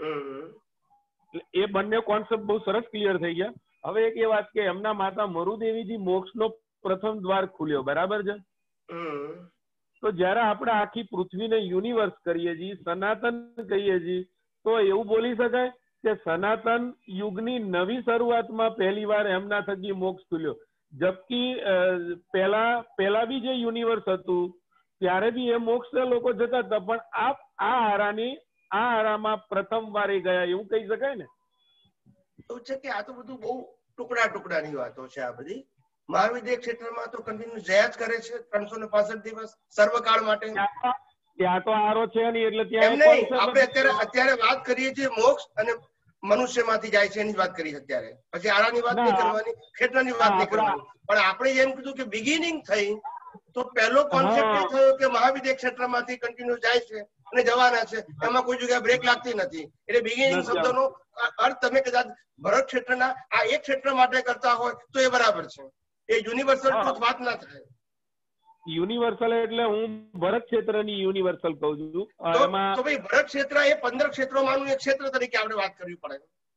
એ બંને કોન્સેપ્ટ બહુ સરસ ક્લિયર થઈ ગયા. હવે એક એ વાત કે એમના માતા મરુદેવીજી મોક્ષનો પ્રથમ દ્વાર ખુલ્યો, બરાબર છે? તો જયારે આપણે આખી પૃથ્વીને યુનિવર્સ કરીએ છીએ, સનાતન કહીએ છીએ, તો એવું બોલી શકાય કે સનાતન યુગની નવી શરૂઆતમાં પહેલી વાર એમના થકી મોક્ષ ખુલ્યો. જબકી પહેલા બી જે યુનિવર્સ હતું ત્યારે બી એ મોક્ષ લોકો જતા હતા, પણ આ આરામાં પ્રથમ વાર એ ગયા, એવું કહી શકાય ને? એવું છે કે આ તો બધું બહુ ટુકડાની વાતો છે. આ બધી મહાવિદ્ય ક્ષેત્રમાં તો કન્ટિન્યુ જયા જ કરે છે 365 દિવસ સર્વકાળ માટે. ત્યાં તો આરો છે નહીં, એટલે ત્યાં આપણે અત્યારે વાત કરીએ છીએ મોક્ષ અને મનુષ્યમાંથી જાય છે એની વાત કરીએ અત્યારે. પછી આરાની વાત નહીં કરવાની, ક્ષેત્રની વાત નહીં કરવાની. પણ આપણે એમ કીધું કે બિગિનિંગ થઈ તો પહેલો કોન્સેપ્ટ એ થયો કે મહાવિદ્ય ક્ષેત્રમાંથી કન્ટિન્યુ જાય છે અને જવાના છે, એમાં કોઈ જગ્યાએ બ્રેક લાગતી નથી. એટલે બિગિનિંગ શબ્દનો અર્થ તમે કદાચ ભરત ક્ષેત્રના આ એક ક્ષેત્ર માટે કરતા હોય તો એ બરાબર છે. એ યુનિવર્સલ ટ્રુથ વાત ના થાય. યુનિવર્સલ એટલે હું ભરત ક્ષેત્રની યુનિવર્સલ કહું છું. તો ભાઈ ભરત ક્ષેત્ર એ 15 ક્ષેત્રોમાંનું એક ક્ષેત્ર તરીકે આપણે વાત કરવી પડે.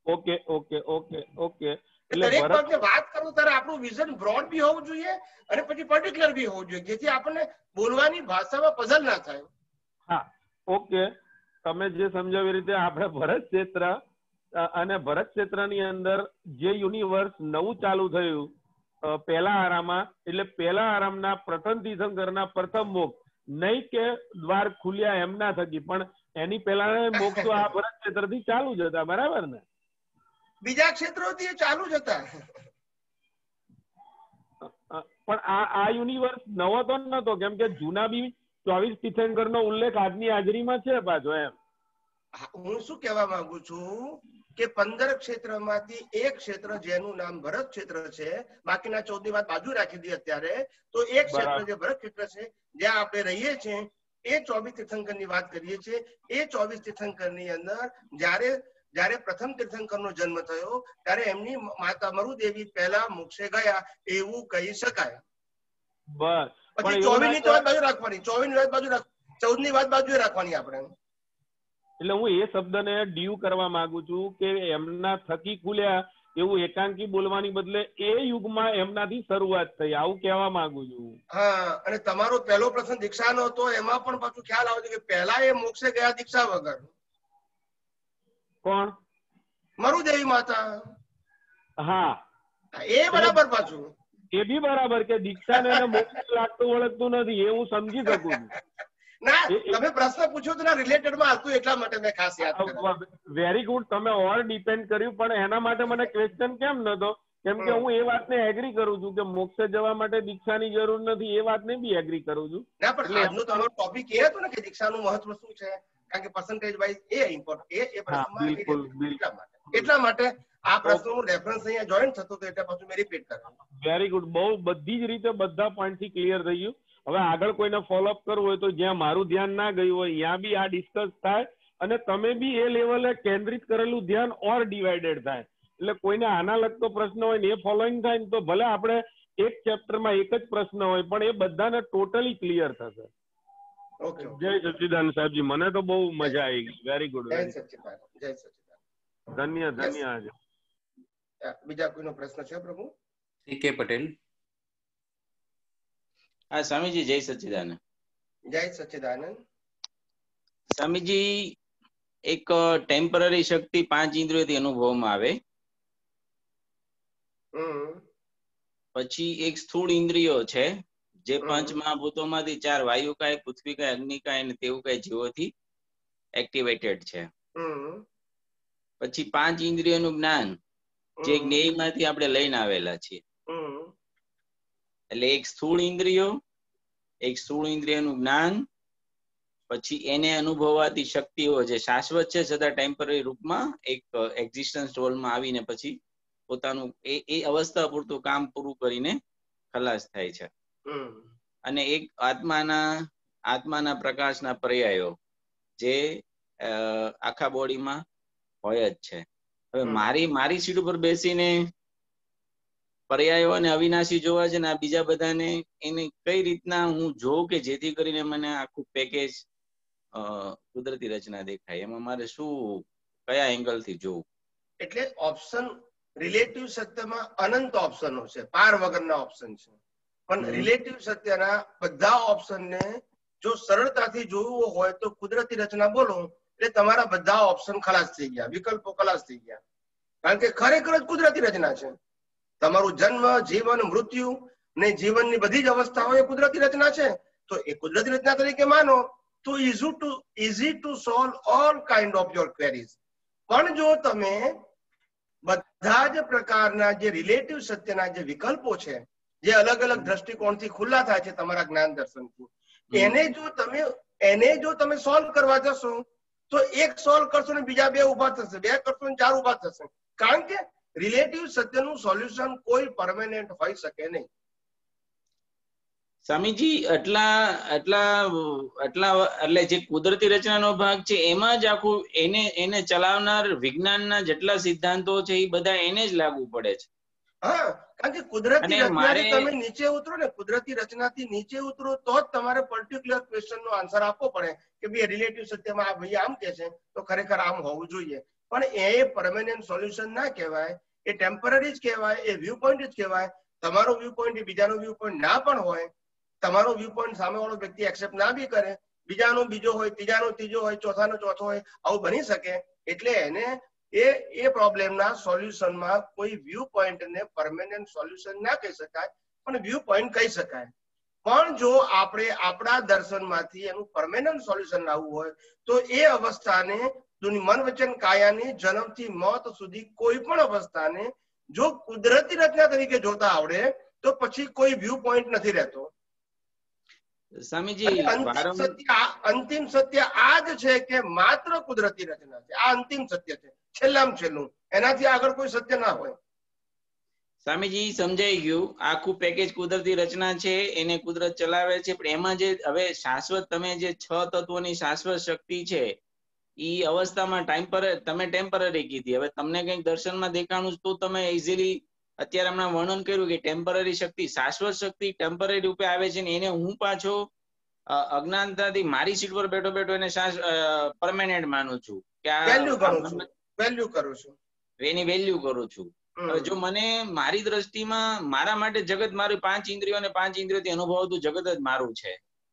ઓકે. દરેક વાતને વાત કરું ત્યારે આપણું વિઝન બ્રોડ બી હોવું જોઈએ અને પછી પર્ટિક્યુલર બી હોવું જોઈએ, જેથી આપણને બોલવાની ભાષામાં પઝલ ના થાય. હા, ઓકે. તમે જે સમજાવી રીતે આપણે ભરત ક્ષેત્ર અને ભરત ક્ષેત્રની અંદર જે યુનિવર્સ નવું ચાલુ થયું પહેલા આરામાં, એટલે પહેલા આરામના પ્રથમ તીર્થંકરના પ્રથમ મોક્ષ, નહીં કે દ્વાર ખુલ્યા એમના થકી, પણ એની પહેલા મોક્ષ આ ભરત ક્ષેત્રથી ચાલુ જ હતા, બરાબર ને? બીજા ક્ષેત્રોથી એ ચાલુ જ હતા, પણ આ યુનિવર્સ નવો તો નતો, કેમ કે જૂના બી 24 તીર્થંકરનો ઉલ્લેખ આજની હાજરીમાં છે પાછો. એમ હું શું કહેવા માંગુ છું કે 15 ક્ષેત્રમાંથી એક ક્ષેત્ર જેનું નામ ભરત ક્ષેત્ર છે, બાકીના 14 ની વાત બાજુ રાખી દઈએ અત્યારે, તો એક ક્ષેત્ર જે ભરત ક્ષેત્ર છે જ્યાં આપણે રહીએ છીએ, એ 24 તીર્થંકર ની વાત કરીએ છીએ. એ 24 તીર્થંકર ની અંદર જયારે પ્રથમ તીર્થંકર નો જન્મ થયો ત્યારે એમની માતા મરુદેવી પહેલા મોક્ષે ગયા એવું કહી શકાય. બસ. પછી 24 ની વાત બાજુ રાખવાની, 24 ની વાત બાજુ 14 ની વાત બાજુ રાખવાની આપણે. એટલે હું એ શબ્દને ડ્યુ કરવા માંગુ છું કે એમના થકી ખુલ્યા એવું એકાંકી બોલવાની બદલે એ યુગમાં એમનાથી શરૂઆત થઈ, આવું કહેવા માંગુ છું. હા, અને તમારો પહેલો પ્રસંગ દીક્ષાનો હતો, એમાં પણ પાછું ખ્યાલ આવે છે કે પહેલા એ મોક્ષે ગયા દીક્ષા વગર. કોણ? મરુદેવી માતા. હા, એ બરાબર. પાછું એ બી બરાબર કે દીક્ષાને મોક્ષ લાગતું ઓળખતું નથી, એ હું સમજી શકું છું. ના તમે પ્રશ્ન પૂછ્યો તો રિલેટેડ માં હતું એટલા માટે મેં ખાસ યાદ કર્યું. વેરી ગુડ, તમે ઓર ડિપેન્ડ કર્યું, પણ એના માટે મને ક્વેશ્ચન કેમ નતો? કેમ કે હું એ વાતને એગ્રી કરું છું કે મોક્ષે જવા માટે દીક્ષાની જરૂર નથી, એ વાતને બી એગ્રી કરું છું. ના પણ આજનો તમારો ટોપિક એ હતો ને કે દીક્ષાનું મહત્વ શું છે, કારણ કે પર્સન્ટેજ વાઇઝ એ ઇમ્પોર્ટન્ટ એ પ્રશ્નમાં એટલા માટે આ પ્રશ્નનું રેફરન્સ અહીંયા જોઈન થતું હતું એટલે પછી મેં રિપીટ કર્યું. વેરી ગુડ, બહુ બધી જ રીતે બધા પોઈન્ટ થી ક્લિયર થઈ ગયું. હવે આગળ કોઈને ફોલોઅપ કરવું હોય તો જ્યાં મારું ધ્યાન ના ગયું હોય ત્યાં બી આ ડિસ્કસ થાય અને તમે બી એ લેવલે કેન્દ્રિત કરેલું ધ્યાન ઓર ડિવાઇડેડ થાય. એટલે કોઈને આના લગતો પ્રશ્ન હોય ને એ ફોલોઈંગ થાય ને તો ભલે આપણે એક ચેપ્ટરમાં એક જ પ્રશ્ન હોય પણ એ બધાને ટોટલી ક્લિયર થશે. ઓકે, જય સચ્ચિદાનંદ સાહેબજી, મને તો બહુ મજા આવી ગઈ. વેરી ગુડ, જય સચ્ચિદાનંદ, જય સચ્ચિદાનંદ. ધન્ય ધન્ય. બીજા કોઈનો પ્રશ્ન છે પ્રભુ? કે પટેલ. હા સ્વામીજી, જય સચ્ચિદાનંદ. જય સચ્ચિદાનંદ. સ્વામીજી, એક ટેમ્પરરી શક્તિ 5 ઇન્દ્રિયોથી અનુભવમાં આવે, પછી એક સ્થૂળ ઇન્દ્રિયો છે જે 5 મહાભૂતોમાંથી 4 વાયુકાય, પૃથ્વીકાય, અગ્નિકાય અને તેવુકાય જીવોથી એક્ટિવેટેડ છે. પછી 5 ઇન્દ્રિયોનું જ્ઞાન જે જ્ઞેયમાંથી આપણે લઈને આવેલા છીએ. એટલે એક સ્થૂળ ઇન્દ્રિયો, એક સ્થૂળ ઇન્દ્રિયનું જ્ઞાન, પછી એને અનુભવાતી શક્તિઓ જે શાશ્વત છે છતાં ટેમ્પરરી રૂપમાં એક એક્ઝિસ્ટન્સ રોલમાં આવીને પછી પોતાનું એ અવસ્થા પૂરતું કામ પૂરું કરીને ખલાસ થાય છે. અને એક આત્માના પ્રકાશના પર્યાયો જે આખા બોડીમાં હોય જ છે. હવે મારી સીટ ઉપર બેસીને પર્યાયો અને અવિનાશી જોવા છે ને આ બીજા બધાને એને કઈ રીતના હું જોઉં કે જેથી કરીને મને આખું પેકેજ કુદરતી રચના દેખાય, એમાં મારે શું કયા એંગલ થી જોવું? એટલે ઓપ્શન રિલેટિવ સત્યમાં અનંત ઓપ્શનો છે, પાર વગરના ઓપ્શન છે, પણ રિલેટિવ સત્યના બધા ઓપ્શનને જો સરળતાથી જોવું હોય તો કુદરતી રચના બોલો એટલે તમારા બધા ઓપ્શન ખલાસ થઈ ગયા, વિકલ્પો ખલાસ થઈ ગયા, કારણ કે ખરેખર જ કુદરતી રચના છે. તમારું જન્મ, જીવન, મૃત્યુ ને જીવનની બધી જ અવસ્થાઓ એ કુદરતી રચના છે. તો એ કુદરતી રચના તરીકે માનો તો easy to solve all kind of your queries. પણ જો તમે બધા જ પ્રકારના જે રિલેટિવ સત્યના જે વિકલ્પો છે જે અલગ અલગ દ્રષ્ટિકોણથી ખુલ્લા થાય છે તમારા જ્ઞાન દર્શનથી, એને જો તમે સોલ્વ કરવા જશો તો એક સોલ્વ કરશો ને બીજા 2 ઉભા થશે, 2 કરશો ને 4 ઉભા થશે, કારણ કે રિલેટિવ સત્યનું સોલ્યુશન કોઈ પરમેનન્ટ હોઈ શકે નહીં. સ્વામીજી, એટલે જે કુદરતી રચનાનો ભાગ છે એમાં જ આખું એને ચલાવનાર વિજ્ઞાનના જેટલા સિદ્ધાંતો છે એ બધા એને જ લાગુ પડે છે. હા, કારણ કે કુદરતી રચનાથી તમે નીચે ઉતરો ને, કુદરતી રચનાથી નીચે ઉતરો તો જ તમારે પર્ટિક્યુલર ક્વેશ્ચન નો આન્સર આપવો પડે કે ભાઈ રિલેટિવ સત્યમાં આ ભાઈ આમ કે છે તો ખરેખર આમ હોવું જોઈએ. પણ એ પરમેનન્ટ સોલ્યુશન ના કહેવાય, એ ટેમ્પરરી જ કહેવાય, એ વ્યૂ પોઈન્ટ જ કહેવાય. તમારો વ્યૂ પોઈન્ટ એ બીજાનો વ્યૂ પોઈન્ટ ના પણ હોય, તમારો વ્યૂ પોઈન્ટ સામેવાળો વ્યક્તિ એક્સેપ્ટ ના બી કરે, બીજાનો બીજો હોય, ત્રીજાનો ત્રીજો હોય, ચોથાનો ચોથો હોય, આવું બની શકે. એટલે એને એ પ્રોબ્લેમના સોલ્યુશનમાં કોઈ વ્યૂ પોઈન્ટને પરમેનન્ટ સોલ્યુશન ના કહી શકાય, પણ વ્યૂ પોઈન્ટ કહી શકાય. પણ જો આપણે આપણા દર્શનમાંથી એનું પરમેનન્ટ સોલ્યુશન લાવવું હોય તો એ અવસ્થાને મન વચન કાયાની જન્મથી મોત સુધી કોઈ પણ અવસ્થાને જો કુદરતી રચના તરીકે જોતા આવડે તો પછી કોઈ વ્યૂ પોઈન્ટ નથી રહેતો. સ્વામીજી, અંતિમ સત્ય આ જ છે કે માત્ર કુદરતી રચના છે. આ અંતિમ સત્ય છે, છેલ્લામાં છેલ્લું, એનાથી આગળ કોઈ સત્ય ના હોય. સ્વામીજી, સમજાઈ ગયું. આખું પેકેજ કુદરતી રચના છે, એને કુદરત ચલાવે છે, પણ એમાં જે હવે શાશ્વત તમે જે 6 તત્વોની શાશ્વત શક્તિ છે ઈ અવસ્થામાં તમે ટેમ્પરરી કીધી. હવે તમને કંઈક દર્શનમાં દેખાણું તો તમે ઇઝીલી અત્યારે હમણાં વર્ણન કર્યું કે ટેમ્પરરી શક્તિ, શાશ્વત શક્તિ ટેમ્પરરી રૂપે આવે છે ને એને હું પાછો અજ્ઞાનતાથી મારી સીટ પર બેઠો એને પરમેનન્ટ માનું છું કે વેલ્યુ કરું છું, એની વેલ્યુ કરું છું. હવે જો મને મારી દ્રષ્ટિમાં મારા માટે જગત મારું 5 ઇન્દ્રિયો અને 5 ઇન્દ્રિયોથી અનુભવતું જગત જ મારું છે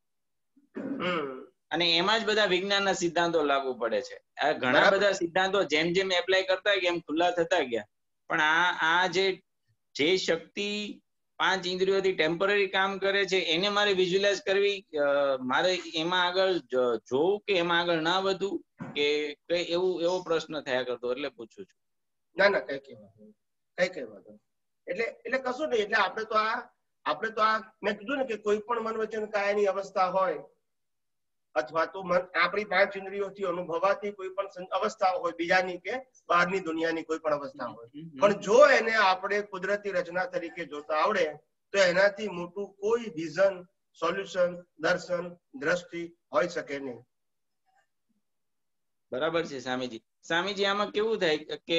અને એમાં જ બધા વિજ્ઞાનના સિદ્ધાંતો લાગુ પડે છે. ઘણા બધા સિદ્ધાંતો જેમ જેમ એપ્લાય કરતા ગયા એમ ખુલ્લા થતા ગયા, પણ આ જે શક્તિ 5 ઇન્દ્રિયોથી ટેમ્પરરી કામ કરે છે એને મારે વિઝ્યુઅલાઇઝ કરવી, મારે એમાં આગળ જોવું કે એમાં આગળ ના વધવું કે કઈ એવો પ્રશ્ન થયા કરતો, એટલે પૂછું છું. ના ના કઈ વાંધો એટલે કશું નહીં. એટલે આપણે તો આ મેં કીધું ને કે કોઈ પણ મન વચન કાયાની અવસ્થા હોય અથવા તો આપણી 5 ઇન્દ્રિયોથી અનુભવાતી કોઈ પણ અવસ્થા હોય, બીજાની કે બહારની દુનિયાની કોઈ પણ અવસ્થા હોય, પણ જો એને આપણે કુદરતી રચના તરીકે જોતા આવડે તો એનાથી મોટું કોઈ વિઝન, સોલ્યુશન, દર્શન, દ્રષ્ટિ હોઈ શકે નહીં. બરાબર છે સ્વામીજી. આમાં કેવું થાય કે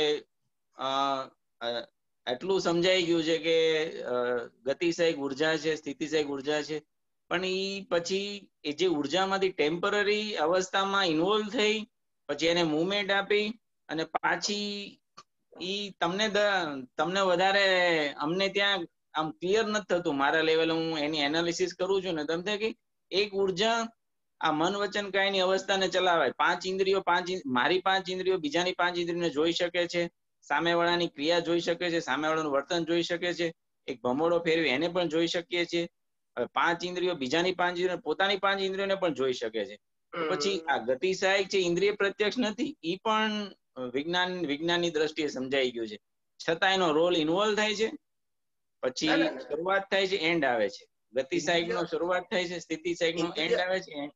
આટલું સમજાઈ ગયું છે કે ગતિશયક ઉર્જા છે, સ્થિતિશયક ઉર્જા છે, પણ ઈ પછી એ જે ઉર્જામાંથી ટેમ્પરરી અવસ્થામાં ઇન્વોલ્વ થઈ પછી એને મુવમેન્ટ આપી અને પાછી ઈ તમને વધારે અમને ત્યાં આમ ક્લિયર નથી થતું મારા લેવલે. હું એની એનાલિસિસ કરું છું ને તમને કે એક ઉર્જા આ મન વચન કાયની અવસ્થાને ચલાવે. 5 ઇન્દ્રિયો મારી 5 ઇન્દ્રિયો બીજાની 5 ઇન્દ્રિયોને જોઈ શકે છે, સામેવાળાની ક્રિયા જોઈ શકે છે, સામેવાળાનું વર્તન જોઈ શકે છે, એક ભમોડો ફેરવી એને પણ જોઈ શકીએ છીએ. હવે 5 ઇન્દ્રિયો બીજાની 5 ઇન્દ્રિયો પોતાની 5 ઇન્દ્રિયોને પણ જોઈ શકે છે. પછી આ ગતિશાયક છે, ઇન્દ્રિય પ્રત્યક્ષ નથી, ઈ પણ વિજ્ઞાનની દ્રષ્ટિએ સમજાઈ ગયું છે. છતાં એનો રોલ ઇન્વોલ્વ થાય છે, પછી શરૂઆત થાય છે, એન્ડ આવે છે. ગતિશાયક નો શરૂઆત થાય છે, સ્થિતિશાયક નો એન્ડ આવે છે.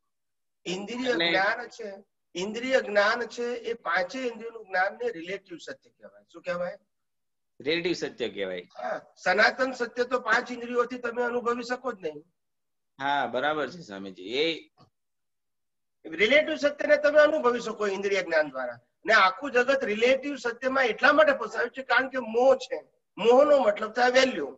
ઇન્દ્રિય જ્ઞાન છે એ 5 ઇન્દ્રિયોનું જ્ઞાન ને રિલેટિવ સત્ય કહેવાય. શું કહેવાય? રિલેટિવ સત્ય કહેવાય. સનાતન સત્ય તો 5 ઇન્દ્રિયોથી તમે અનુભવી શકો જ નહીં. હા બરાબર છે સ્વામીજી. એ રિલેટિવ સત્યને તમે અનુભવી શકો ઇન્દ્રિય જ્ઞાન દ્વારા. ને આખું જગત રિલેટિવ સત્યમાં એટલા માટે ફસાયું છે કારણ કે મોહ છે. મોહનો મતલબ થાય વેલ્યુ.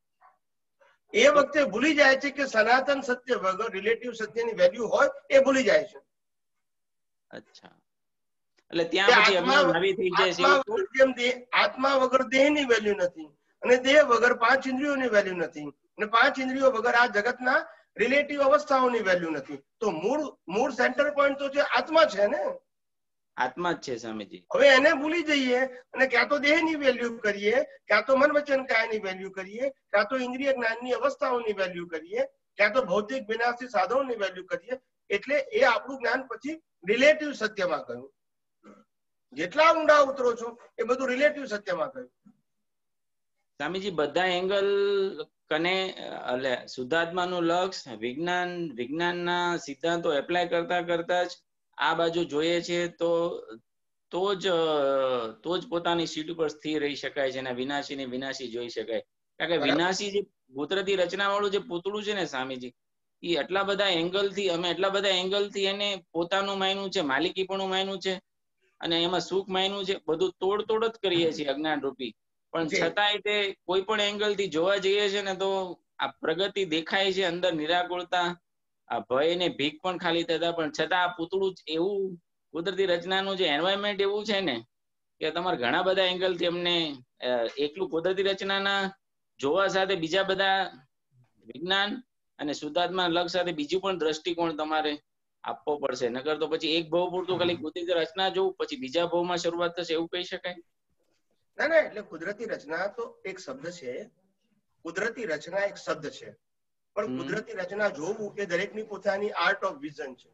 એ વખતે ભૂલી જાય છે કે સનાતન સત્ય વગર રિલેટિવ સત્યની વેલ્યુ હોય એ ભૂલી જાય છે. અચ્છા, એટલે ત્યાં પછી અજ્ઞાન હાવી થઈ જાય છે. આત્મા વગર દેહની વેલ્યુ નથી અને દેહ વગર 5 ઇન્દ્રિયોની વેલ્યુ નથી અને 5 ઇન્દ્રિયો વગર આ જગતના રિલેટિવ અવસ્થાઓની વેલ્યુ નથી. તો મૂળ સેન્ટર પોઈન્ટ તો છે આત્મા છે ને. આત્મા જ છે સ્વામીજી. હવે એને ભૂલી જઈએ અને ક્યાં તો દેહની વેલ્યુ કરીએ, ક્યાં તો મન વચન કાયાની વેલ્યુ કરીએ, ક્યાં તો ઇન્દ્રિય જ્ઞાનની અવસ્થાઓની વેલ્યુ કરીએ, ક્યાં તો ભૌતિક વિનાશી સાધનોની વેલ્યુ કરીએ. એટલે એ આપણું જ્ઞાન પછી રિલેટિવ સત્યમાં ગયું. જેટલા ઊંડા ઉતરો છો એ બધું રિલેટિવ સત્યમાં ગયું. સ્વામીજી બધા એંગલ કને એટલે શુદ્ધાત્માનું લક્ષ વિજ્ઞાનના સિદ્ધાંતો એપ્લાય કરતા જ આ બાજુ જોઈએ છે તો જ પોતાની સીટ ઉપર સ્થિર રહી શકાય છે અને વિનાશી જોઈ શકાય. કારણ કે વિનાશી જે કુદરતી રચના વાળું જે પૂતળું છે ને સ્વામીજી, એ એટલા બધા એંગલથી એને પોતાનું માન્યું છે, માલિકી પણ માન્યું છે અને એમાં સુખ માન્યું છે. બધું તોડ જ કરીએ છીએ અજ્ઞાન રૂપી. પણ છતાંય તે કોઈ પણ એંગલ થી જોવા જઈએ છે ને તો આ પ્રગતિ દેખાય છે, અંદર નિરાકુળતા, આ ભય ને ભીખ પણ ખાલી થતા. પણ છતાં આ પૂતળું એવું કુદરતી રચનાનું જે એન્વાયરમેન્ટ એવું છે ને કે તમારે ઘણા બધા એંગલ થી અમને એકલું કુદરતી રચનાના જોવા સાથે બીજા બધા વિજ્ઞાન અને શુદ્ધાત્મા લક્ષ સાથે બીજું પણ દ્રષ્ટિકોણ તમારે આપવો પડશે. નકર તો પછી એક ભાવ પૂરતું ખાલી કુદરતી રચના જોવું પછી બીજા ભાવમાં શરૂઆત થશે એવું કહી શકાય? ના એટલે કુદરતી રચના તો એક શબ્દ છે. કુદરતી રચના એક શબ્દ છે, પણ કુદરતી રચના જોવું એ દરેકની પોતાની આર્ટ ઓફ વિઝન છે.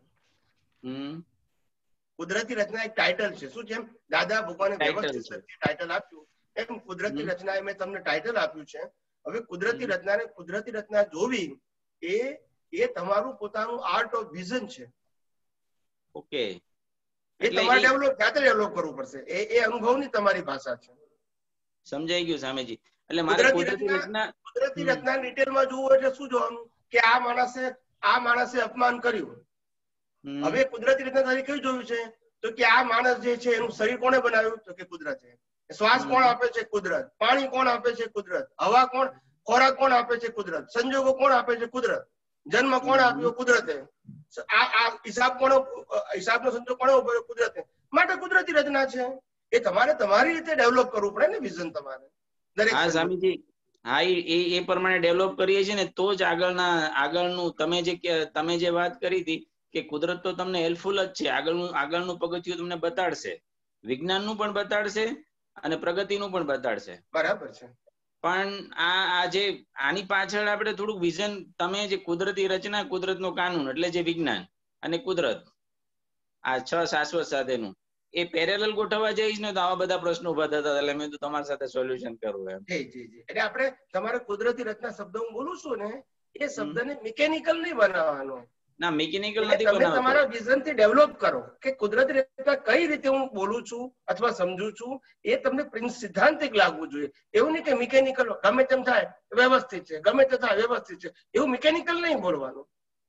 કુદરતી રચના એક ટાઇટલ છે. શું જેમ દાદા ભગવાને વ્યવસ્થિત ટાઇટલ આપ્યું એમ કુદરતી રચના મેં તમને ટાઇટલ આપ્યું છે. હવે કુદરતી રચના જોવી એ તમારું પોતાનું આર્ટ ઓફ વિઝન છે. ઓકે, એ તમારે ડેવલપ કરવું પડશે. એ અનુભવની તમારી ભાષા છે. સમજાઈ ગયું સ્વામીજી. એટલે મારે કુદરતી રચના ડિટેલમાં જોવું એટલે શું જોવાનું કે આ માણસે અપમાન કર્યું. હવે કુદરતી રચના તારી કયું જોયું છે તો કે આ માણસ જે છે એનું શરીર કોણે બનાવ્યું તો કે કુદરતે. શ્વાસ કોણ આપે છે? કુદરત. પાણી કોણ આપે છે? કુદરત. હવા કોણ, ખોરાક કોણ આપે છે? કુદરત. સંજોગો કોણ આપે છે? કુદરત. જન્મ કોણ આપ્યો? કુદરતે. આ હિસાબનો સંજોગ કોણે ઉભો? કુદરતે. માટે કુદરતી રચના છે. એ તમારે તમારી રીતે ડેવલપ કરવું પડે ને વિઝન તમારે. હા સ્વામીજી, હા એ પ્રમાણે ડેવલપ કરીએ છીએ ને તો જ આગળનું તમે જે વાત કરી હતી કે કુદરત તો તમને હેલ્પફુલ જ છે. આગળનું પગથિયું તમને બતાડશે, વિજ્ઞાનનું પણ બતાડશે અને પ્રગતિનું પણ બતાડશે. બરાબર છે. પણ આ જે આની પાછળ આપણે થોડુંક વિઝન, તમે જે કુદરતી રચના, કુદરતનું કાનૂન એટલે જે વિજ્ઞાન અને કુદરત, આ 6 શાશ્વત સાથેનું એ પેરેલલ ગોઠવવા જઈશ ને તો આવા બધા પ્રશ્નો ઉભા થતા, એટલે મેં તો તમારી સાથે સોલ્યુશન કરવું એમ. જી. એટલે આપણે તમારે કુદરતી રચના શબ્દ હું બોલું છું ને, એ શબ્દને મિકેનિકલ નહીં બનાવવાનો. ના, મિકેનિકલ નથી તમે બનાવતો. તમારા વિઝન થી ડેવલપ કરો કે કુદરતી રચના કઈ રીતે હું બોલું છું અથવા સમજુ છું, એ તમને સિદ્ધાંતિક લાગવું જોઈએ. એવું નહીં કે મિકેનિકલ ગમે તેમ થાય વ્યવસ્થિત છે, ગમે તે થાય વ્યવસ્થિત છે, એવું મિકેનિકલ નહીં બોલવાનું.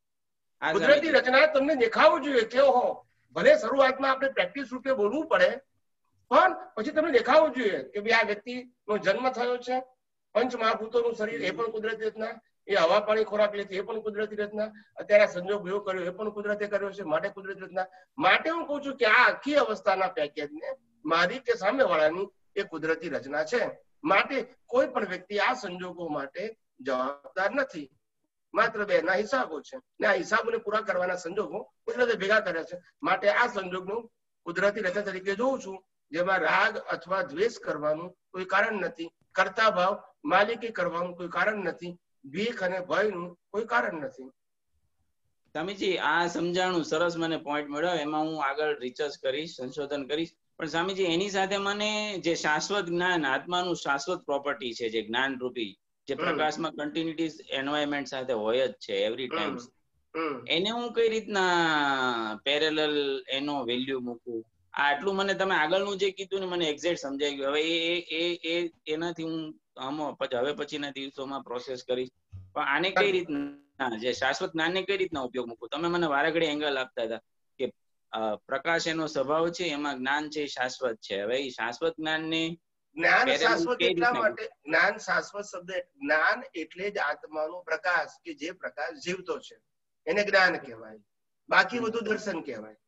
કુદરતી રચના તમને દેખાવું જોઈએ કે ઓહો, ભલે શરૂઆતમાં આપણે પ્રેક્ટિસ રૂપે બોલવું પડે, પણ પછી તમને દેખાવું જોઈએ કે ભાઈ આ વ્યક્તિનો જન્મ થયો છે, પંચ મહાભૂતોનું શરીર એ પણ કુદરતી રચના, એ હવા પાણી ખોરાક લે છે એ પણ કુદરતી રચના, અત્યારે સંજોગ એવો કર્યો એ પણ કુદરતે કર્યો છે, માટે કુદરતી રચના. માટે હું કહું છું કે આ આખી અવસ્થાના પેકેજને મારી કે સામેવાળાની એ કુદરતી રચના છે. માટે કોઈ પણ વ્યક્તિ આ સંજોગો માટે જવાબદાર નથી. માત્ર બેના હિસાબો છે ને આ હિસાબોને પૂરા કરવાના સંજોગો કુદરતે ભેગા કર્યા છે. માટે આ સંજોગનું કુદરતી રચના તરીકે જોઉં છું, જેમાં રાગ અથવા દ્વેષ કરવાનું કોઈ કારણ નથી, કરતા ભાવ માલિકી કરવાનું કોઈ કારણ નથી, ભીખ અને ભયનું કોઈ કારણ નથી. સ્વામીજી, આ સમજાણું સરસ, મને પોઈન્ટ મળ્યો, એમાં હું આગળ રિસર્ચ કરીશ, સંશોધન કરીશ. પણ સ્વામીજી, એની સાથે મને જે શાશ્વત જ્ઞાન, આત્માનું શાશ્વત પ્રોપર્ટી છે, જે જ્ઞાન રૂપી, જે પ્રકાશમાં કન્ટિન્યુટી એન્વાયરમેન્ટ સાથે હોય જ છે એવરી ટાઈમ, એને હું કઈ રીતના પેરેલલ એનો વેલ્યુ મૂકું? આટલું મને તમે આગળનું જે કીધું ને મને એક્ઝેક્ટ સમજાઈ ગયું. હવે એનાથી હું હવે પછીના દિવસોમાં પ્રોસેસ કરીશ. પણ આને કઈ રીતના, જે શાશ્વત જ્ઞાનને કઈ રીતના ઉપયોગ મૂકું? તમે મને વારે ઘડી એંગલ આપતા હતા કે પ્રકાશ એનો સ્વભાવ છે, એમાં જ્ઞાન છે એ શાશ્વત છે. હવે એ શાશ્વત જ્ઞાનને જ્ઞાન શાશ્વત એટલા માટે, જ્ઞાન શાશ્વત શબ્દ, જ્ઞાન એટલે જ આત્માનો પ્રકાશ કે જે પ્રકાશ જીવતો છે એને જ્ઞાન કહેવાય. બાકી બધું દર્શન કહેવાય.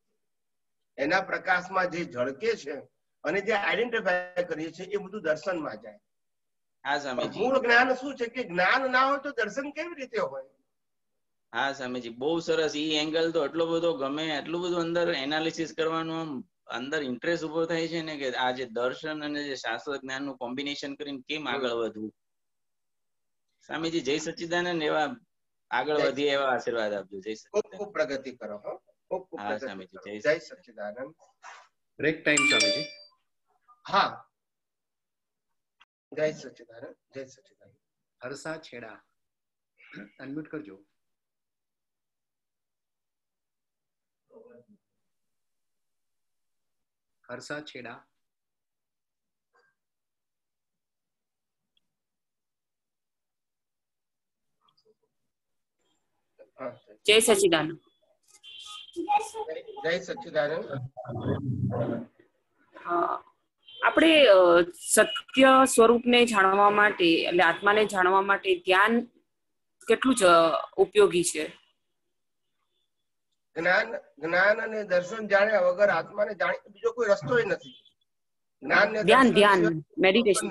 એના પ્રકાશમાં જે ઝળકે છે અને જે આઈડેન્ટિફાય કરીએ છીએ એ બધું દર્શનમાં જાય. હા સ્વામીજી, મૂળ જ્ઞાન શું છે કે જ્ઞાન ના હોય તો દર્શન કેવી રીતે હોય? હા સ્વામીજી, બહુ સરસ. ઈ એંગલ તો એટલો બધો ગમે, એટલું બધું અંદર એનાલિસિસ કરવાનું આમ અંદર ઇન્ટરેસ્ટ ઉભો થાય છે ને, કે આ જે દર્શન અને જે શાશ્વત જ્ઞાનનું કોમ્બિનેશન કરીને કેમ આગળ વધવું. સ્વામીજી, જય સચ્ચિદાનંદ. એવા આગળ વધીએ એવા આશીર્વાદ આપજો. જય સચ્ચિદાનંદ. ખૂબ પ્રગતિ કરો. હા સ્વામીજી, જય સચ્ચિદાનંદ. Break time Swamiji. હા, જય સચ્ચિદાનંદ. જય સચ્ચિદાનંદ. હર્ષા છેડા, અનમ્યુટ કરજો. હર્ષા છેડા. જય સચ્ચિદાનંદ. જય સચ્ચિદાનંદ. આપણે સત્ય સ્વરૂપને જાણવા માટે, એટલે આત્માને જાણવા માટે ધ્યાન કેટલું જ ઉપયોગી છે? જ્ઞાન અને દર્શન જાણ્યા વગર આત્માને જાણી બીજો કોઈ રસ્તો નથી. જ્ઞાન ને ધ્યાન, મેડિટેશન.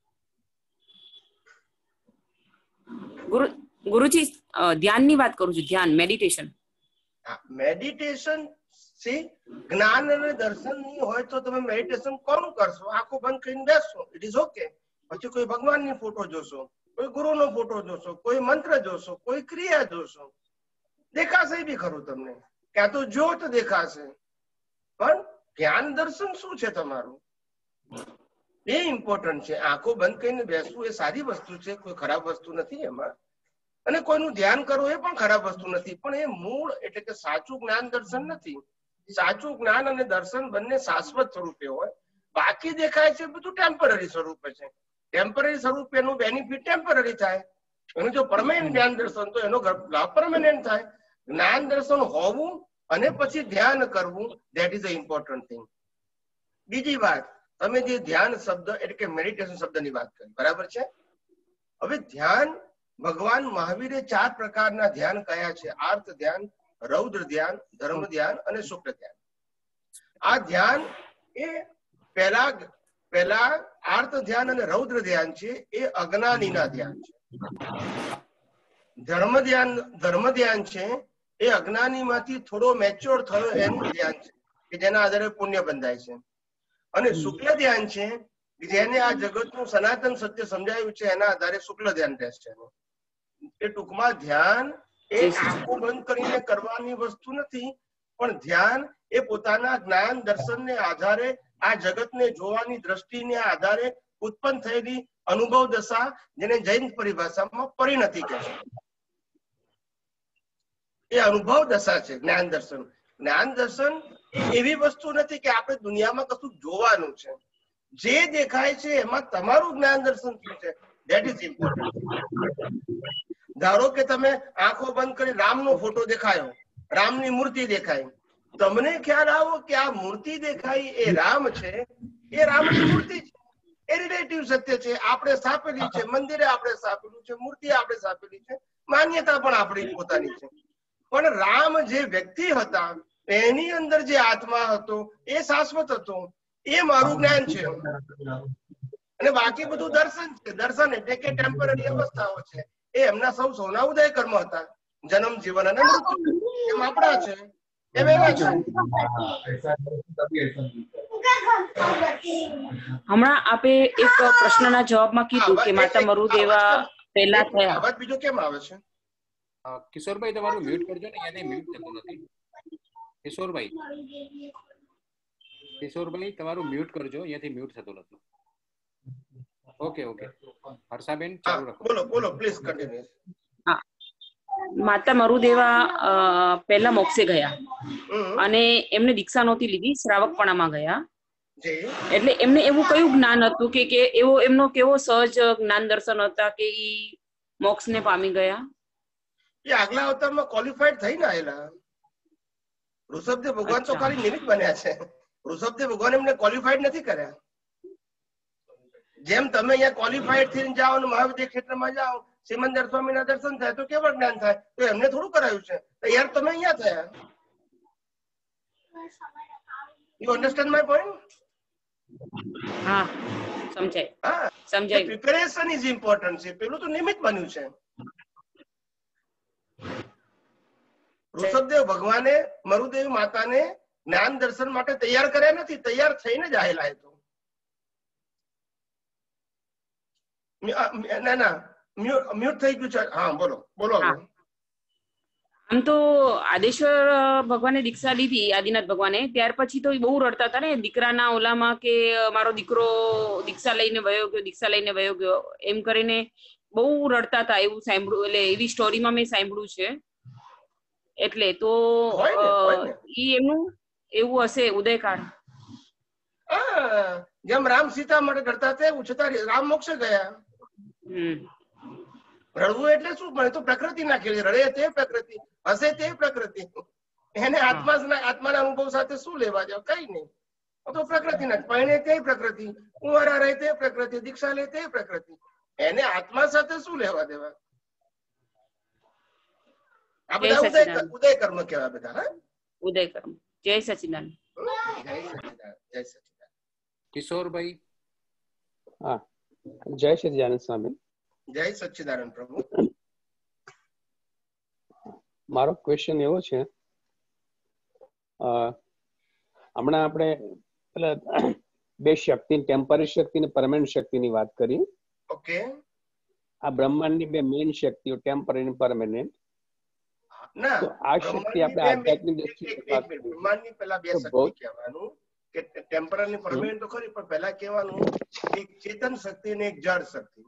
ગુરુજી, ધ્યાનની વાત કરું છું, ધ્યાન, મેડિટેશન. મેડિટેશન જ્ઞાન અને દર્શન નહીં હોય તો તમે મેડિટેશન કોનું કરશો? આંખો બંધ કરીને બેસશો, ઇટ ઇઝ ઓકે. પછી કોઈ ભગવાનની ફોટો જોશો, કોઈ ગુરુનો ફોટો જોશો, કોઈ મંત્ર જોશો, કોઈ ક્રિયા જોશો, દેખાશે બી ખરું તમને, ક્યાં તો જ્યોત દેખાશે. પણ જ્ઞાન દર્શન શું છે તમારું? એ ઇમ્પોર્ટન્ટ છે. આંખો બંધ કરીને બેસવું એ સારી વસ્તુ છે, કોઈ ખરાબ વસ્તુ નથી એમાં. અને કોઈનું ધ્યાન કરવું એ પણ ખરાબ વસ્તુ નથી, પણ એ મૂળ એટલે કે સાચું જ્ઞાન દર્શન નથી. સાચું જ્ઞાન અને દર્શન બંને શાશ્વત સ્વરૂપે હોય. બાકી દેખાય છે બધું ટેમ્પરરી સ્વરૂપે છે. ટેમ્પરરી સ્વરૂપે એનું બેનિફિટ ટેમ્પરરી થાય. એનું જો પરમેનન્ટ જ્ઞાન દર્શન તો એનો લાભ પરમેનન્ટ થાય. જ્ઞાન દર્શન હોવું અને પછી ધ્યાન કરવું, that is a important thing. બીજી વાત, તમે જે ધ્યાન શબ્દ એટલે કે મેડિટેશન શબ્દની વાત કરી, બરાબર છે. હવે ધ્યાન, ભગવાન મહાવીરે 4 પ્રકારના ધ્યાન કયા છે? આર્ત ધ્યાન, રૌદ્ર ધ્યાન, ધર્મ ધ્યાન અને શુક્લ ધ્યાન. આ ધ્યાન એ પહેલા આર્ત ધ્યાન અને રૌદ્ર ધ્યાન છે, એ અજ્ઞાનીના ધ્યાન છે. ધર્મ ધ્યાન છે એ અજ્ઞાનીમાંથી થોડો મેચ્યોર થયો એનું ધ્યાન છે, કે જેના આધારે પુણ્ય બંધાય છે. અને શુક્લ ધ્યાન છે જેને આ જગતનું સનાતન સત્ય સમજાયું છે એના આધારે શુક્લ ધ્યાન ટેસ્ટ છે. એ ટૂંકમાં ધ્યાન એ આંખો બંધ કરીને કરવાની વસ્તુ નથી, પણ ધ્યાન એ પોતાના જ્ઞાન દર્શનને આધારે આ જગતને જોવાની દ્રષ્ટિને આધારે ઉત્પન્ન થયેલી અનુભવ દશા, જેને જૈન પરિભાષામાં પરિણતિ કહે છે, એ અનુભવ દશા છે જ્ઞાન દર્શન. જ્ઞાન દર્શન એવી વસ્તુ નથી કે આપણે દુનિયામાં કશું જોવાનું છે. જે દેખાય છે એમાં તમારું જ્ઞાન દર્શન શું છે, ધેટ ઇઝ ઇમ્પોર્ટન્ટ. ધારો કે તમે આંખો બંધ કરી રામનો ફોટો દેખાયો, રામની મૂર્તિ દેખાય, તમને ખ્યાલ આવો કે આ મૂર્તિ દેખાય એ રામ છે, એ રામની મૂર્તિ છે, એ રિલેટિવ સત્ય છે. આપણે સ્થાપેલી છે, મંદિરે આપણે સ્થાપેલું છે, મૂર્તિ આપણે સ્થાપેલી છે, માન્યતા પણ આપણી પોતાની છે. પણ રામ જે વ્યક્તિ હતા એની અંદર જે આત્મા હતો એ શાશ્વત હતો, એ મારું જ્ઞાન છે. અને બાકી બધું દર્શન છે. દર્શન એટલે કે ટેમ્પરરી અવસ્થાઓ છે. એ એમના સૌના ઉદય કર્મ હતા, જન્મ, જીવન અને મૃત્યુ. એમ આપણા છે, એમ એવા છે. હમણાં આપે એક પ્રશ્નના જવાબમાં કીધું કે માતા મરુદેવા પહેલા થયા. અવાજ બીજો કેમ આવે છે? કિશોરભાઈ તમારું મ્યુટ કરજો ને, યાદ મ્યુટ થતું નથી. કિશોરભાઈ તમારું મ્યુટ કરજો, અહીંયાથી મ્યુટ થતું નથી. ઓકે હર્ષાબેન ચાલુ રાખો. બોલો પ્લીઝ કન્ટિન્યુ. હા, માતા મરુદેવા પહેલા મોક્ષે ગયા અને એમને દીક્ષા નહોતી લીધી, શ્રાવકપણામાં ગયા. એટલે એમને એવું કયું જ્ઞાન હતું કે એવો એમનો કેવો સહજ જ્ઞાન દર્શન હતા કે ઈ મોક્ષને પામી ગયા? એ આગલા અવતારમાં ક્વોલિફાઈડ થઈને આવેલા. ઋષભદેવ ભગવાન તો ખાલી નિમિત્ત બન્યા છે. ઋષભદેવ ભગવાન એમને ક્વોલિફાઈડ નથી કર્યા. જેમ તમે અહીંયા ક્વોલિફાઈડ થઈને જાઓ અને મહાવિદ્ય ક્ષેત્રમાં જાઓ, સિમંદર સ્વામીના દર્શન થાય તો કેવળ જ્ઞાન થાય, તો એમને થોડું કરાયું છે? યાર તમે અહીંયા થયા. You understand my point? હા, સમજાય. પ્રિપેરેશન ઇઝ ઇમ્પોર્ટન્ટ છે. પેલું તો નિમિત્ત બન્યું છે. ઋષભદેવ ભગવાને મરુદેવી માતાને જ્ઞાન દર્શન માટે તૈયાર કર્યા નથી, તૈયાર થઈને જ આવેલા. તો ના મ્યુટ થઈ ગયું છે. હા બોલો. આમ તો આદેશ્વર ભગવાને દીક્ષા લીધી, આદિનાથ ભગવાને, ત્યાર પછી તો બહુ રડતા હતા ને દીકરાના ઓલામાં કે મારો દીકરો દીક્ષા લઈને વયો ગયો એમ કરીને બહુ રડતા હતા. એવું સાંભળ્યું, એટલે એવી સ્ટોરીમાં મેં સાંભળ્યું છે. એટલે તો ઈ એમનું એવું હશે ઉદયકાળ. જેમ રામ સીતા માટે ડરતા હતા એવું છતાં રામ મોક્ષે ગયા. રડવું એટલે શું? પણ તો પ્રકૃતિ ના ખેલી. રડે તે પ્રકૃતિ, હસે તે પ્રકૃતિ. એને આત્માના અનુભવ સાથે શું લેવા જાવ? કઈ નહીં. તો પ્રકૃતિ ના પરણે તે પ્રકૃતિ, કુંવારા રહે તે પ્રકૃતિ, દીક્ષા લે તે પ્રકૃતિ. એને આત્મા સાથે શું લેવા દેવા? આ બધા ઉદય કર્મ કહેવાય બધા. હા, ઉદય કર્મ. જય સચિદાનંદ. જય સચિદાનંદ. કિશોરભાઈ. હા, જય સચિદાનંદ સ્વામી. જય સચિદાનંદ પ્રભુ. મારો ક્વેશ્ચન એવો છે, હમણાં આપણે પેલા બે શક્તિ, ટેમ્પરરી શક્તિ ને પરમેનન્ટ શક્તિની વાત કરી. ઓકે. આ બ્રહ્માંડની બે મેઇન શક્તિઓ, ટેમ્પરરી અને પરમેનન્ટ. ના, આ શક્તિ આપણે આધ્યાત્મિક દ્રષ્ટિએ બ્રહ્માંડની પેલા બે શક્તિ કહેવાનું કે ટેમ્પરરી પરમેનન્ટ તો ખરી, પણ પેલા કહેવાનું એક ચેતન શક્તિ અને એક જળ શક્તિ.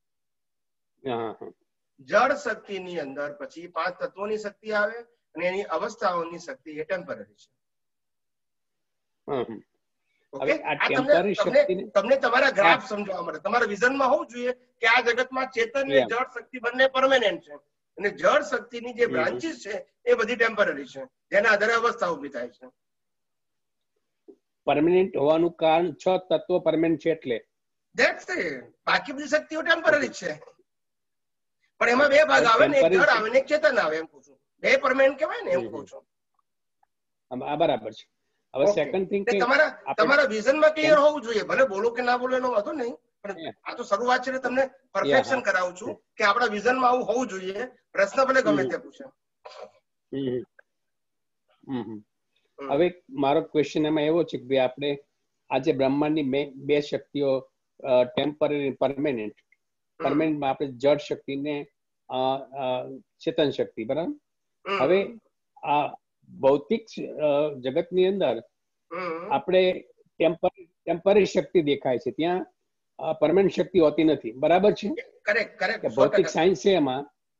જળ શક્તિની અંદર પછી 5 તત્વોની શક્તિ આવે અને એની અવસ્થાઓની શક્તિ એ ટેમ્પરરી છે. તમને તમારા ગ્રાફ સમજાવવા માટે, તમારા વિઝનમાં હોવું જોઈએ કે આ જગતમાં ચેતન અને જળ શક્તિ બંને પરમેનન્ટ છે અને જળ શક્તિની જે બ્રાન્ચીસ છે એ બધી ટેમ્પરરી છે, જેના આધારે અવસ્થા ઉભી થાય છે. પરમેનન્ટ હોવાનું કારણ 6 તત્વો પરમેનન્ટ છે એટલે ધેટ્સ ઇટ. બાકી બધી શક્તિઓ ટેમ્પરરી છે, પણ એમાં બે ભાગ આવે ને, એક જળ આવે ને એક ચેતન આવે. એમ પૂછું, બે પરમેનન્ટ કહેવાય ને, એમ પૂછું. બરાબર છે. હવે સેકન્ડ થિંગ કે તમારા વિઝનમાં ક્લિયર હોવું જોઈએ. ભલે બોલો કે ના બોલો એનો વાંધો નહીં, પણ આ તો શરૂઆત છે, તમને પરફેક્શન કરાવું છું કે આપણા વિઝનમાં આવું હોવું જોઈએ. પ્રશ્ન ભલે ગમે તે પૂછે. હવે મારો ક્વેશ્ચન એમાં એવો છે કે આપણે આજે બ્રહ્માંડની બે શક્તિઓ ટેમ્પરરી પરમેનન્ટ. પરમેનન્ટમાં આપણે જળ શક્તિ ને ચેતન શક્તિ, બરાબર. હવે આ ભૌતિક જગતની અંદર આપણે ટેમ્પરરી શક્તિ દેખાય છે, ત્યાં પરમેનન્ટ શક્તિ હોતી નથી, બરાબર છે. ભૌતિક સાયન્સ છે, એમાં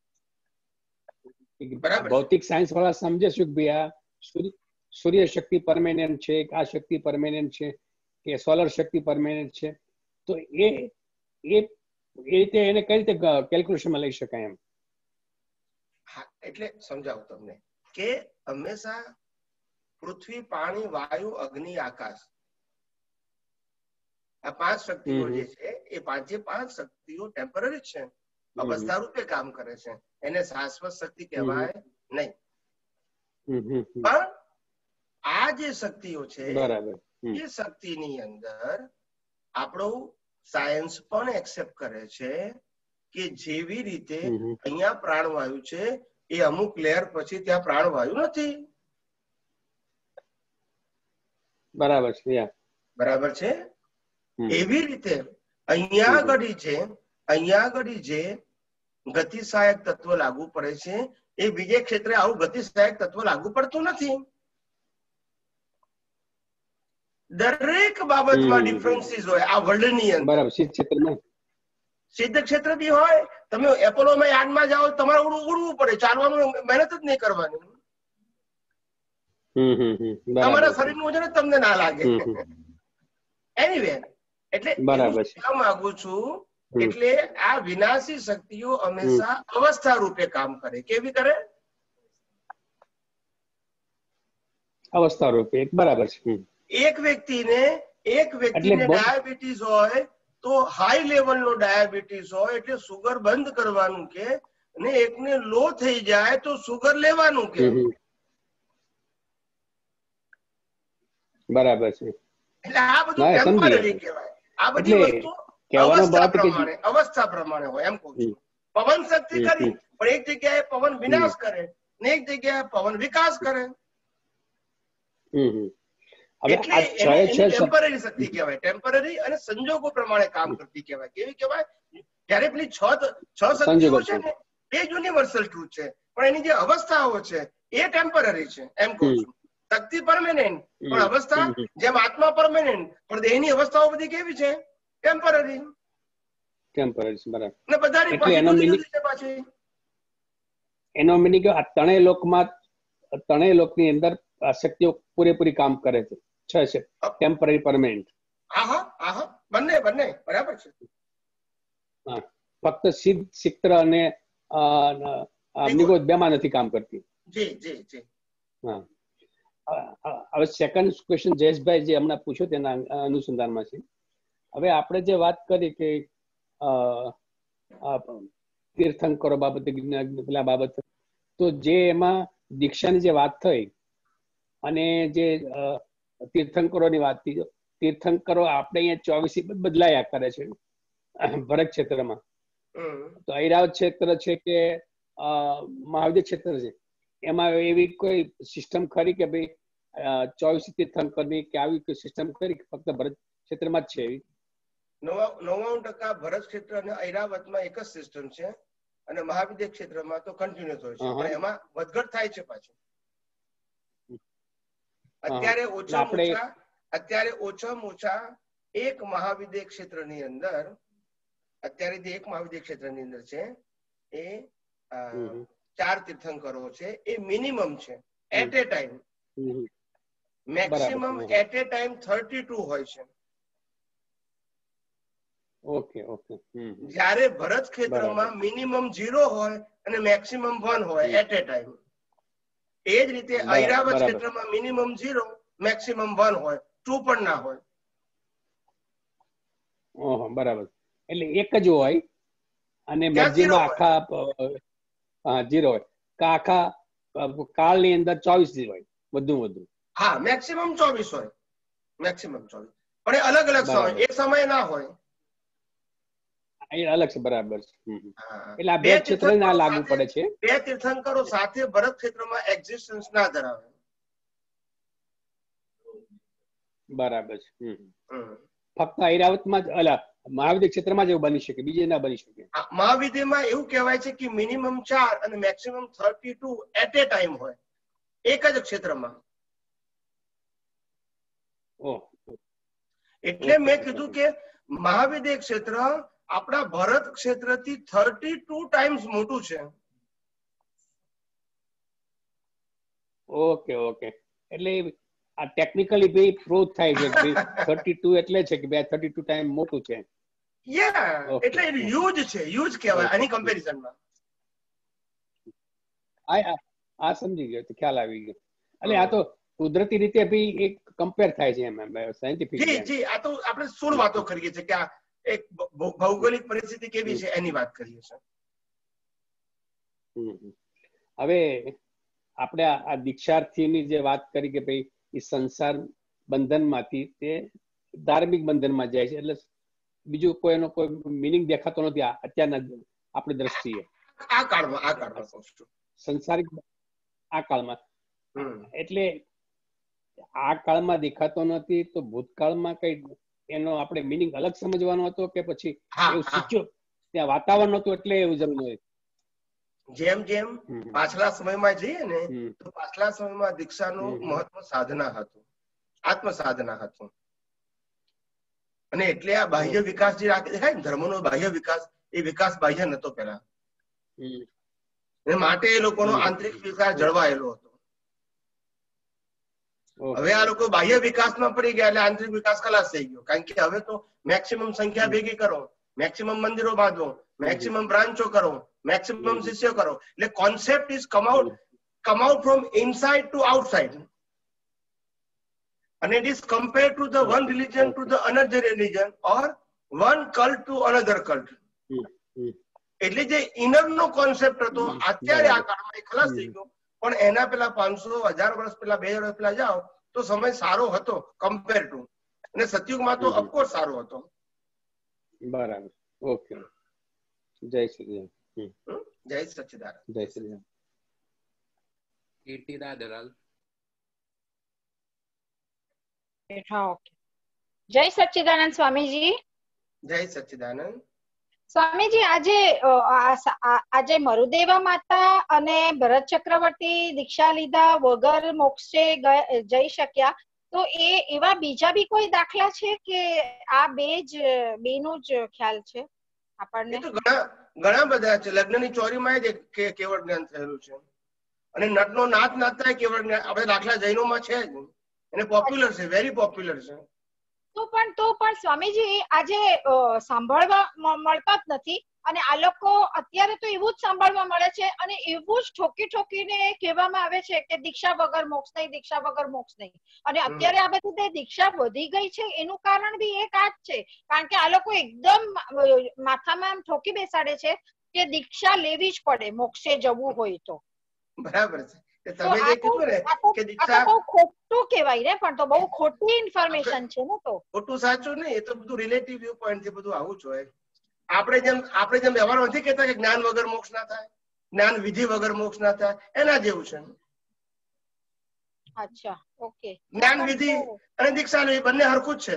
ભૌતિક સાયન્સ વાળા સમજે છે કે ભાઈ આ સૂર્ય શક્તિ પરમેનન્ટ છે, આ શક્તિ પરમેનન્ટ છે, કે સોલર શક્તિ પરમેનન્ટ છે. તો એ રીતે એને કઈ રીતે કેલ્ક્યુલેશનમાં લઈ શકાય એમ? એટલે સમજાવું તમને કે હંમેશા પૃથ્વી, પાણી, વાયુ, અગ્નિ, આકાશ, આ 5 શક્તિઓ જે છે એ પાંચે 5 શક્તિઓ ટેમ્પરરી છે, અવસ્થા રૂપે કામ કરે છે, એને શાશ્વત શક્તિ કહેવાય નહીં. પણ આ જે શક્તિઓ છે એ શક્તિની અંદર આપણું સાયન્સ પણ એક્સેપ્ટ કરે છે કે જેવી રીતે અહીંયા પ્રાણવાયુ છે એ અમુક લેયર પછી ત્યાં પ્રાણવાયુ નથી. બરાબર છે. બરાબર છે. એવી રીતે અહીંયા આગળ જે ગતિસહાયક તત્વ લાગુ પડે છે એ બીજે ક્ષેત્રે આવું ગતિસહાયક તત્વ લાગુ પડતું નથી. દરેક બાબતમાં ડિફરન્સીસ હોય આ વર્લ્ડ ની અંદર. બરાબર. સિદ્ધ ક્ષેત્ર બી હોય. તમે એપોલોમાં યાર્ડમાં જાઓ, તમારે ઉડવું પડે, ચાલવાનું મહેનત જ નહીં કરવાની. તમારા શરીરનું વજન તમને ના લાગે. એનીવે, એટલે કહેવા માંગુ છું, એટલે આ વિનાશી શક્તિઓ હંમેશા અવસ્થા રૂપે કામ કરે. કેવી કરે? અવસ્થા રૂપે. બરાબર છે. એક વ્યક્તિને ડાયાબિટીસ હોય તો હાઈ લેવલનો ડાયાબિટીસ હોય એટલે સુગર બંધ કરવાનું કે, અને એકને લો થઈ જાય તો સુગર લેવાનું કે. બરાબર છે. એટલે આ બધું ટેમ્પરરી કહેવાય. આ બધી વસ્તુ અવસ્થા પ્રમાણે હોય એમ કહું છું. પવન શક્તિ કરી, પણ એક જગ્યાએ પવન વિનાશ કરે ને એક જગ્યાએ પવન વિકાસ કરે. એટલે ટેમ્પરરી શક્તિ કહેવાય. ટેમ્પરરી અને સંજોગો પ્રમાણે કામ કરતી કહેવાય. કેવી કહેવાય? ત્યારે પેલી 6 શક્તિઓ છે ને એ યુનિવર્સલ ટ્રુથ છે, પણ એની જે અવસ્થાઓ છે એ ટેમ્પરરી છે એમ કહું છું. શક્તિ પરમેનન્ટ, પણ અવસ્થા જેમ આત્મા પરમેનન્ટ, પણ દેહની અવસ્થાઓ બધી કેવી છે? ટેમ્પરરી. બરાબર. ને બધાની પાછી એનો મિનિંગ આ ત્રણેય લોકની અંદર આ શક્તિઓ પૂરેપૂરી કામ કરે છે. છે ટેમ્પરરી પરમેનન્ટ. બંને બરાબર છે. ફક્ત સિદ્ધ, સિક્ત્ર અને નિગોદ બેમાં નથી કામ કરતી. હવે સેકન્ડ ક્વેશ્ચન જયેશભાઈ જે હમણાં પૂછ્યો તેના અનુસંધાનમાં છે. હવે આપણે જે વાત કરી કે તીર્થંકરો બાબતે, પેલા બાબત, તો જે એમાં દીક્ષાની જે વાત થઈ અને જે તીર્થંકરોની વાત થઈ, તીર્થંકરો આપણે અહીંયા 24 બદલાયા કરે છે ભરત ક્ષેત્રમાં. તો ઐરાવત ક્ષેત્ર છે કે મહાવિદ્ય ક્ષેત્ર છે, એમાં એવી કોઈ સિસ્ટમ ખરી કે ભાઈ 24 તીર્થંકરની કે આવી કોઈ સિસ્ટમ ખરી કે ફક્ત ભરત ક્ષેત્રમાં જ છે એવી? 99% ભરત ક્ષેત્ર અને ઐરાવતમાં એક જ સિસ્ટમ છે, અને મહાવિદ્ય ક્ષેત્રમાં તો કન્ટિન્યુઅસ હોય છે, પણ એમાં વધઘટ થાય છે પાછું. અત્યારે ઓછામાં ઓછા એક મહાવિદ્ય ક્ષેત્રની અંદર છે એ 4 તીર્થંકરો છે. એ મિનિમમ છે at a time. Maximum at a time 32 હોય છે. જ્યારે ભરત ક્ષેત્રમાં મિનિમમ 0 હોય અને મેક્સિમમ 1 હોય એટ એ ટાઈમ. એ જ રીતે ઐરાવત ક્ષેત્રમાં મિનિમમ 0 મેક્સિમમ 1 હોય, 2 પણ ના હોય. બરાબર. એટલે એક જ હોય અને મધ્યમાં આખા 0 હોય. આખા કાળની અંદર 24 હોય વધુ. હા, મેક્સિમમ 24 હોય. મેક્સિમમ 24, પણ એ અલગ સમય, એક સમય ના હોય. અલગ છે. બરાબર છે. એટલે આ બે ક્ષેત્રને લાગુ પડે છે. બે તીર્થંકરો સાથે ભરત ક્ષેત્રમાં એક્ઝિસ્ટન્સ ના ધરાવે. બરાબર છે. ફક્ત ઐરાવતમાં જ મહાવિદ્ય ક્ષેત્રમાં જ એવું બની શકે, બીજે ના બની શકે. મહાવિદ્યમાં એવું કહેવાય છે કે મિનિમમ 4 અને મેક્સિમમ 32 એટ એ ટાઈમ હોય એક જ ક્ષેત્રમાં. એટલે મેં કીધું કે મહાવિદ્ય ક્ષેત્ર આપણા ભરત ક્ષેત્રથી 32 ટાઈમ્સ મોટું છે. ઓકે ઓકે, એટલે આ ટેકનિકલી બે પ્રૂવ થાય છે કે 32 એટલે છે કે 32 ટાઈમ મોટું છે. યા એટલે હ્યુજ છે, હ્યુજ કહેવાય આની કમ્પેરિઝનમાં. આ સમજી ગયો, ખ્યાલ આવી ગયો. એટલે આ તો કુદરતી રીતે ભી એક કમ્પેર થાય છે એમ સાયન્ટિફિક. જી જી, આ તો આપણે શું વાતો કરીએ છીએ કે આ એક ભૌગોલિક પરિસ્થિતિ કેવી છે એની વાત કરીએ છીએ. હવે આપણે આ દીક્ષાર્થીની જે વાત કરી કે ભાઈ એ સંસાર બંધનમાંથી તે ધાર્મિક બંધનમાં જાય છે, એટલે બીજું કોઈનો કોઈ મિનિંગ દેખાતો નથી અત્યારના આપણી દ્રષ્ટિએ. આ કાળમાં સંસારિક આ કાળમાં, એટલે આ કાળમાં દેખાતો નથી તો ભૂતકાળમાં કઈ એનો આપણે મિનિંગ અલગ સમજવાનો હતો કે પછી એવું સિચ્યુએશન ત્યાં વાતાવરણ હતું એટલે એવું જરૂર હોય? જેમ જેમ પાછલા સમયમાં જઈએ ને તો પાછલા સમયમાં દીક્ષાનું મહત્વ સાધના હતું, આત્મ સાધના હતું. અને એટલે આ બાહ્ય વિકાસ જે દેખાય ને ધર્મનો બાહ્ય વિકાસ, એ વિકાસ બાહ્ય નતો પેલા. માટે એ લોકોનો આંતરિક વિકાસ જળવાયેલો હતો. હવે આ લોકો બાહ્ય વિકાસમાં પડી ગયા એટલે આંતરિક વિકાસ ખલાસ થઈ ગયો. કારણ કે હવે તો મેક્સિમમ સંખ્યા ભેગી કરો, મેક્સિમમ મંદિરો બાંધો, મેક્સિમમ બ્રાન્ચો કરો, મેક્સિમમ શિષ્યો કરો. એટલે concept is come out from inside to outside. And it is compared to the one religion to the another religion or one cult to another cult. એટલે જે ઇનર નો કોન્સેપ્ટ હતો અત્યારે આ કાળમાં એ ખલાસ થઈ ગયો. પણ એના પેલા 500 1000 વર્ષ પેલા 2000 વર્ષ પેલા જાઓ તો સમય સારો હતો કમ્પેર ટુ, અને સતયુગમાં તો ઓફકોર્સ સારો હતો. બરાબર, ઓકે. જય શ્રી રામ. જય સચ્ચિદાનંદ. જય શ્રી રામ. કીર્તિદા દલાલ. હા, ઓકે. જય સચ્ચિદાનંદ સ્વામીજી. જય સચ્ચિદાનંદ સ્વામીજી. આજે મરુદેવા માતા અને ભરત ચક્રવર્તી દીક્ષા લીધા વગર મોક્ષે જઈ શક્યા, તો એવા બીજા બી કોઈ દાખલા છે કે આ બેનું જ ખ્યાલ છે આપણને? ઘણા બધા છે. લગ્નની ચોરીમાં જ કેવળ જ્ઞાન થયેલું છે, અને નટનો નાચ નાચતા કેવળ જ્ઞાન. આપણે દાખલા જૈનોમાં છે જ, એને પોપ્યુલર છે, વેરી પોપ્યુલર છે. તો પણ સ્વામીજી આજે સાંભળવા મળતા જ નથી, અને આ લોકો અત્યારે તો એવું જ સાંભળવા મળે છે, અને એવું જ ઠોકીને કહેવામાં આવે છે કે દીક્ષા વગર મોક્ષ નહીં, દીક્ષા વગર મોક્ષ નહીં. અને અત્યારે આ બધી દીક્ષા વધી ગઈ છે એનું કારણ બી એક આ જ છે, કારણ કે આ લોકો એકદમ માથામાં આમ ઠોકી બેસાડે છે કે દીક્ષા લેવી જ પડે મોક્ષે જવું હોય તો. બરાબર છે. તમે જે કીધું ને કે દીક્ષા બહુ ખોટું કહેવાય ને, પણ તો બહુ ખોટી ઇન્ફોર્મેશન છે ને. તો ખોટું સાચું નહીં, એ તો બધું રિલેટિવ વ્યૂ પોઈન્ટ થી બધું આવું જ હોય. આપણે જેમ વ્યવહાર નથી કહેતા કે જ્ઞાન વગર મોક્ષ ના થાય, જ્ઞાન વિધિ વગર મોક્ષ ના થાય, એના જેવું છે. અચ્છા, ઓકે. જ્ઞાન વિધિ અને દીક્ષા લેવી બંને હરખું જ છે.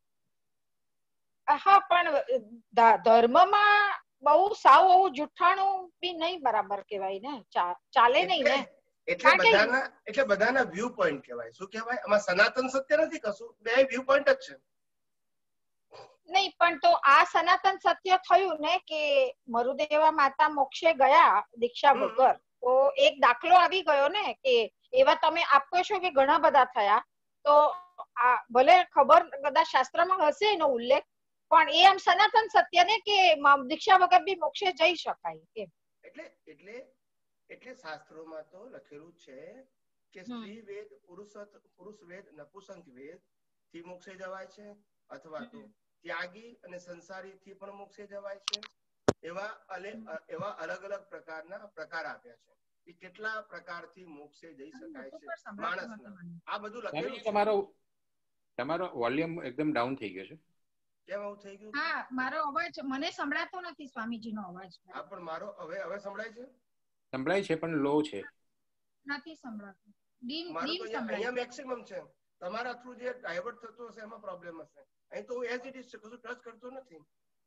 હા, પણ ધર્મમાં બહુ સાવ જુઠ્ઠાણું બી નહીં બરાબર કહેવાય ને, ચાલે નહીં ને. એટલે બધાના વ્યૂ પોઈન્ટ કહેવાય. શું કહેવાય? આમાં સનાતન સત્ય નથી કશું, બે વ્યૂ પોઈન્ટ જ છે. નહીં, પણ તો આ સનાતન સત્ય થયું ને કે મરુદેવા માતા મોક્ષે ગયા દીક્ષા વગર, તો એક દાખલો આવી ગયો ને કે એવા તમે આપો છો કે ઘણા બધા થયા. તો આ ભલે ખબર કદાચ શાસ્ત્રમાં હશે એનો ઉલ્લેખ, પણ એ આમ સનાતન સત્ય ને કે દીક્ષા વગર બી મોક્ષે જઈ શકાય એમ. એટલે શાસ્ત્રોમાં તો લખેલું છે કે સ્ત્રી વેદ, પુરુષ વેદ, નપુંસક વેદ થી મોક્ષે જવાય છે, અથવા તો ત્યાગી અને સંસારી થી પણ મોક્ષે જવાય છે. એવા અલગ અલગ પ્રકારના પ્રકાર આપ્યા છે કે કેટલા પ્રકારથી મોક્ષે જઈ શકાય છે માણસના. આ બધું લખેલું. તમારો વોલ્યુમ એકદમ ડાઉન થઈ ગયો છે. કેમ આવું થઈ ગયું? હા, મારો અવાજ મને સંભળાતો નથી સ્વામીજીનો અવાજ. હા, પણ મારો હવે સંભળાય છે? સંભળાય છે પણ લો છે. નથી સંભળાતો. અહીંયા મેક્સિમમ છે. તમારા થ્રુ જે ડાયવર્ટ થતું હશે એમાં પ્રોબ્લેમ હશે. અહીં તો એઝ ઇટ ઇઝ છે, કશું ટચ કરતો નથી.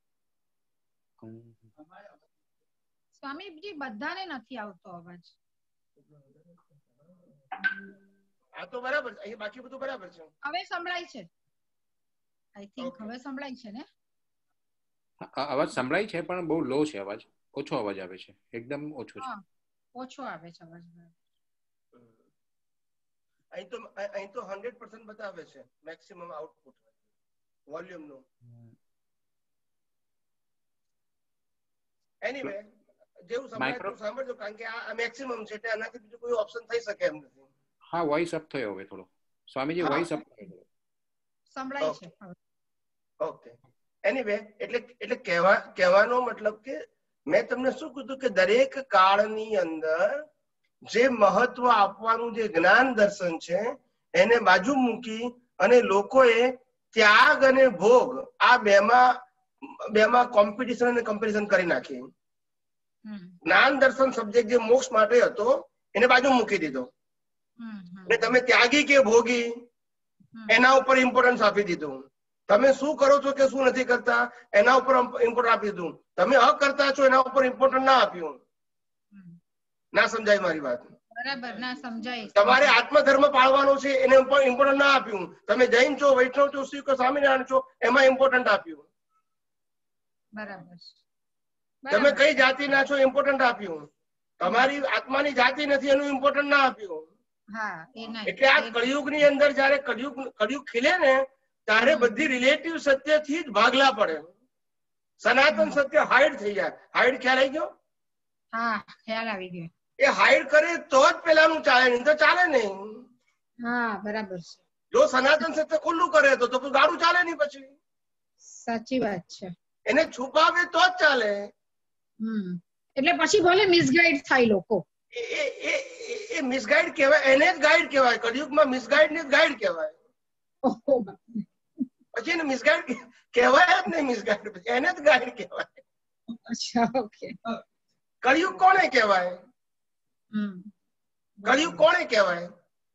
સ્વામીજી બધાને નથી આવતો અવાજ. આ તો બરાબર છે, અહીં બાકી બધું બરાબર છે. હવે સંભળાય છે, આઈ થિંક હવે સંભળાય છે ને? અવાજ સંભળાય છે પણ બહુ લો છે અવાજ, ઓછો અવાજ આવે છે, એકદમ ઓછો છે. ઓછો આવે છે અવાજ. અહીં તો 100% બતાવે છે મેક્સિમમ આઉટપુટ વોલ્યુમ નું. એનીવે જેવું સંભળાય સાંભળજો, કારણ કે આ મેક્સિમમ છે એટલે આનાથી બીજું કોઈ ઓપ્શન થઈ શકે એમ નથી. હા, વોઇસ અપ થયો હવે થોડો. સ્વામીજી વોઇસ અપ થયો. સંભળાય છે. ઓકે. એનીવે એટલે કહેવાનો મતલબ કે મેં તમને શું કીધું કે દરેક કાળની અંદર જે મહત્વ આપવાનું જે જ્ઞાન દર્શન છે એને બાજુ મૂકી અને લોકોએ ત્યાગ અને ભોગ આ બેમાં કોમ્પિટિશન અને કમ્પેરિઝન કરી નાખી. જ્ઞાન દર્શન સબ્જેક્ટ જે મોક્ષ માટે હતો એને બાજુ મૂકી દીધો અને તમે ત્યાગી કે ભોગી એના ઉપર ઇમ્પોર્ટન્સ આપી દીધું. તમે શું કરો છો કે શું નથી કરતા એના ઉપર ઇમ્પોર્ટન્સ આપી દીધું. તમે અકર્તા છો એના ઉપર ઇમ્પોર્ટન્સ ના આપ્યું. ના સમજાય મારી વાત? બરાબર, ના સમજાય. તમારે આત્મધર્મ પાળવાનો છે એને ઇમ્પોર્ટન્સ ના આપ્યું. તમે જૈન છો, વૈષ્ણવ છો, શીખ છો, સ્વામિનારાયણ છો એમાં ઇમ્પોર્ટન્ટ આપ્યું. બરાબર. તમે કઈ જાતિના છો ઇમ્પોર્ટન્ટ આપ્યું. તમારી આત્માની જાતિ નથી એનું ઇમ્પોર્ટન્ટ ના આપ્યું. એટલે આ કળિયુગની અંદર જયારે કળિયુગ ખીલે ને ત્યારે બધી રિલેટિવ સત્યથી જ ભાગલા પડે. સનાતન સત્ય હાઈડ થઈ જાય. હાઈડ ખ્યાલ આવી ગયો? હા, ખ્યાલ આવી ગયો. એ હાઈડ કરે તો જ પેલાનું ચાલે, નહીં તો ચાલે નહીં. હા, બરાબર છે. જો સનાતન સત્ય ખુલ્લું કરે તો ગાડું ચાલે નહીં પછી. સાચી વાત છે. એને છુપાવે તો જ ચાલે. એટલે પછી ભલે મિસગાઈડ થાય લોકો. એ મિસગાઈડ કહેવાય, એને જ ગાઈડ કહેવાય. કળિયુગમાં મિસગાઈડ ને જ ગાઈડ કહેવાય. પછી એને મિસગાઈડ કહેવાય જ નહીં. મિસગાઈડ એને જ ગાઈડ કહેવાય. અચ્છા, ઓકે. કળિયુગ કોને કહેવાય? કળિયુગ કોને કહેવાય?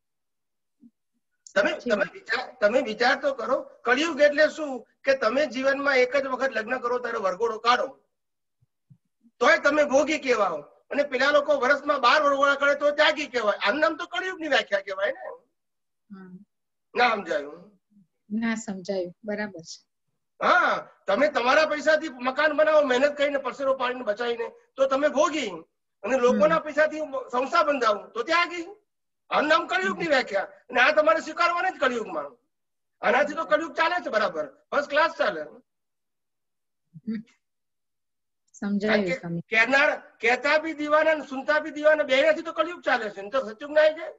તમે વિચાર તો કરો. કળિયુગ એટલે શું કે તમે જીવનમાં એક જ વખત લગ્ન કરો ત્યારે વરઘોડો કાઢો તોય તમે ભોગી કહેવાઓ, અને પેલા લોકો વર્ષમાં 12 વરઘોડા કરે તો ત્યાગી કહેવાય. આનું નામ તો કળિયુગની વ્યાખ્યા કહેવાય ને. ના સમજાયું? ના સમજાયું. બરાબર છે. હા, તમે તમારા પૈસાથી મકાન બનાવો, મહેનત કરીને પરસેરો પાડીને બચાવીને, તો તમે ભોગી. અને લોકોના પૈસાથી સંસ્થા બંધાવો તો ત્યાગી. આનું નામ કળિયુગની વ્યાખ્યા. અને આ તમારે સ્વીકારવાની જ કળિયુગમાં. આનાથી તો કળિયુગ ચાલે છે બરાબર, ફર્સ્ટ ક્લાસ ચાલે. કહેતા બી દીવાના સુનતા બી દીવાના, બે નથી તો કળિયુગ ચાલે છે. તો સતયુગ ના છે.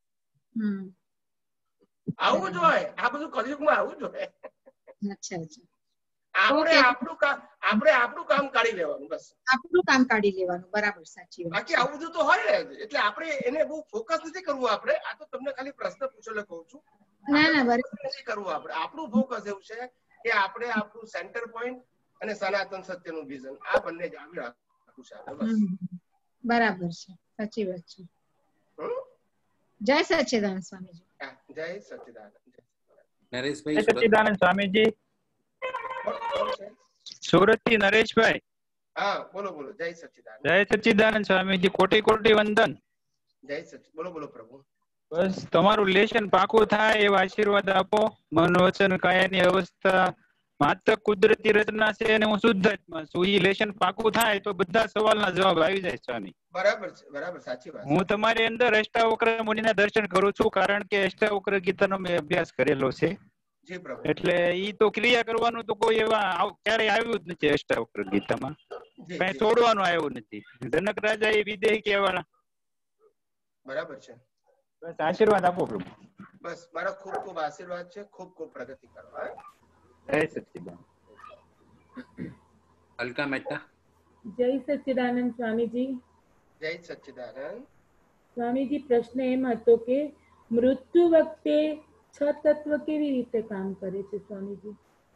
આવું જ હોય. આ બધું કળિયુગમાં આવું જ હોય. આપણે આપણું કામ કાઢી લેવાનું, બસ આપણું કામ કાઢી લેવાનું. બરાબર, સાચી વાત. બાકી આવું બધું તો હોય જ. એટલે આપણે એને બહુ ફોકસ નથી કરવું. આપણે આ તો તમને ખાલી પ્રશ્ન પૂછેલો કહું છું. નથી કરવું. આપણે આપણું ફોકસ એવું છે કે આપણે આપણું સેન્ટર પોઈન્ટ અને સનાતન સત્યનું વિઝન આ બંને જ આવી રાખવું છે. બરાબર છે, સાચી વાત છે. જય સચ્ચિદાનંદ સ્વામીજી. જય સચ્ચિદાનંદ. નરેશભાઈ સચ્ચિદાનંદ સ્વામીજી. સુરત થી નરેશભાઈ. હા, બોલો બોલો. જય સચ્ચિદાનંદ. જય સચ્ચિદાનંદ સ્વામીજી. કોટી કોટી વંદન. જય સચ્ચિદાનંદ. બોલો બોલો પ્રભુ. બસ તમારું લેશન પાકું થાય એવા આશીર્વાદ આપો. મન વચન કાયાની અવસ્થા માત્ર કુદરતી રચના છે અને હું શુદ્ધાત્મા છું. એ લેશન પાકું થાય તો બધા સવાલના જવાબ આવી જાય સ્વામી. બરાબર છે, બરાબર, સાચી વાત. હું તમારી અંદર અષ્ટાવક્ર મુનિના દર્શન કરું છું, કારણ કે અષ્ટાવક્ર ગીતાનો મેં અભ્યાસ કરેલો છે. એટલે ઈ તો ક્રિયા કરવાનું તો કોઈ એવા ક્યારેય આવ્યું જ નથી. અષ્ટાવક્ર ગીતામાં કઈ છોડવાનું આવ્યું નથી. જનક રાજા એ વિદેહી કહેવાના. બરાબર છે. બસ આશીર્વાદ આપો પ્રભુ. બસ મારા ખૂબ ખૂબ આશીર્વાદ છે. ખૂબ ખૂબ પ્રગતિ કરવા. જય સચ્ચિદાનંદ. અલકા મહેતા. જય સચ્ચિદાનંદ સ્વામીજી. જય સચ્ચિદાનંદ સ્વામીજી. પ્રશ્ન એમ હતો કે મૃત્યુ વખતે 6 તત્વ કેવી રીતે કામ કરે છે સ્વામીજી?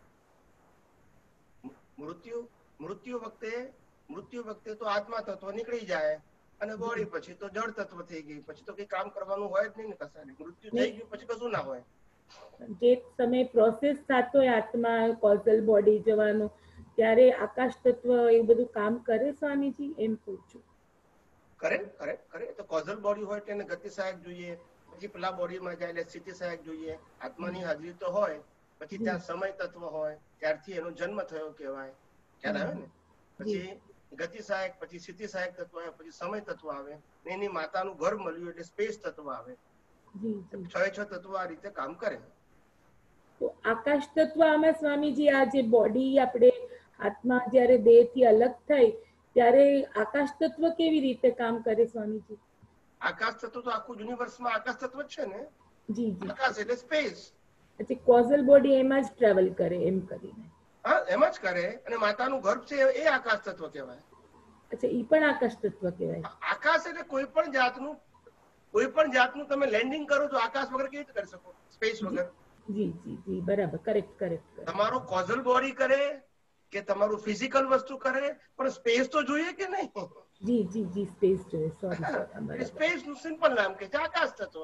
મૃત્યુ વખતે તો આત્મા તત્વ નીકળી જાય અને બોડી પછી તો જળ તત્વ થઈ ગઈ. પછી તો કઈ કામ કરવાનું હોય જ નહીં ને કશાને. મૃત્યુ થઈ ગયું પછી કશું ના હોય. જે સમય પ્રોસેસ થતો હોય આત્મા કોઝલ બોડી જવાનો ત્યારે આકાશ તત્વ એ બધું કામ કરે સ્વામીજી એમ પૂછું. કરે કરે કરે તો કોઝલ બોડી હોય તેને ગતિ સહાયક જોઈએ, પછી પેલા બોડીમાં જાય એટલે સ્થિતિ સહાયક જોઈએ. આત્માની હાજરી તો હોય, પછી ત્યાં સમય તત્વ હોય, ત્યારથી એનો જન્મ થયો કહેવાય. ખ્યાલ આવે ને? પછી ગતિ સહાયક, પછી સ્થિતિ સહાયક તત્વ આવે, પછી સમય તત્વ આવે, એની માતાનું ઘર મળ્યું એટલે સ્પેસ તત્વ આવે. 6 તત્વ આ રીતે કામ કરે. તો આકાશ તત્વ આમાં સ્વામીજી આ જે બોડી આપણે આત્મા જ્યારે દેહ થી અલગ થાય ત્યારે આકાશ તત્વ કેવી રીતે કામ કરે સ્વામીજી? આકાશ તત્વ તો આખું યુનિવર્સમાં આકાશ તત્વ જ છે ને. જી જી. આકાશ એટલે સ્પેસ. પછી કોઝલ બોડી એમાં જ ટ્રાવેલ કરે એમ કરીને. હા, એમ જ કરે. અને માતાનું ગર્ભ છે એ આકાશ તત્વ કહેવાય. અચ્છા, ઈ પણ આકાશ તત્વ કહેવાય. આકાશ એટલે કોઈ પણ જાતનું તમે લેન્ડિંગ કરો તો આકાશ વગર કેવી રીતે કરી શકો? સ્પેસ વગર. જી જી જી, બરાબર, કરેક્ટ કરેક્ટ. તમારો કોઝલ બોડી કરે કે તમારું ફિઝિકલ વસ્તુ કરે, પણ સ્પેસ તો જોઈએ કે નહીં? જી જી જી, સ્પેસ જોઈએ. સોરી, સ્પેસ નું સિમ્પલ નામ કે છે આકાશ તત્વ.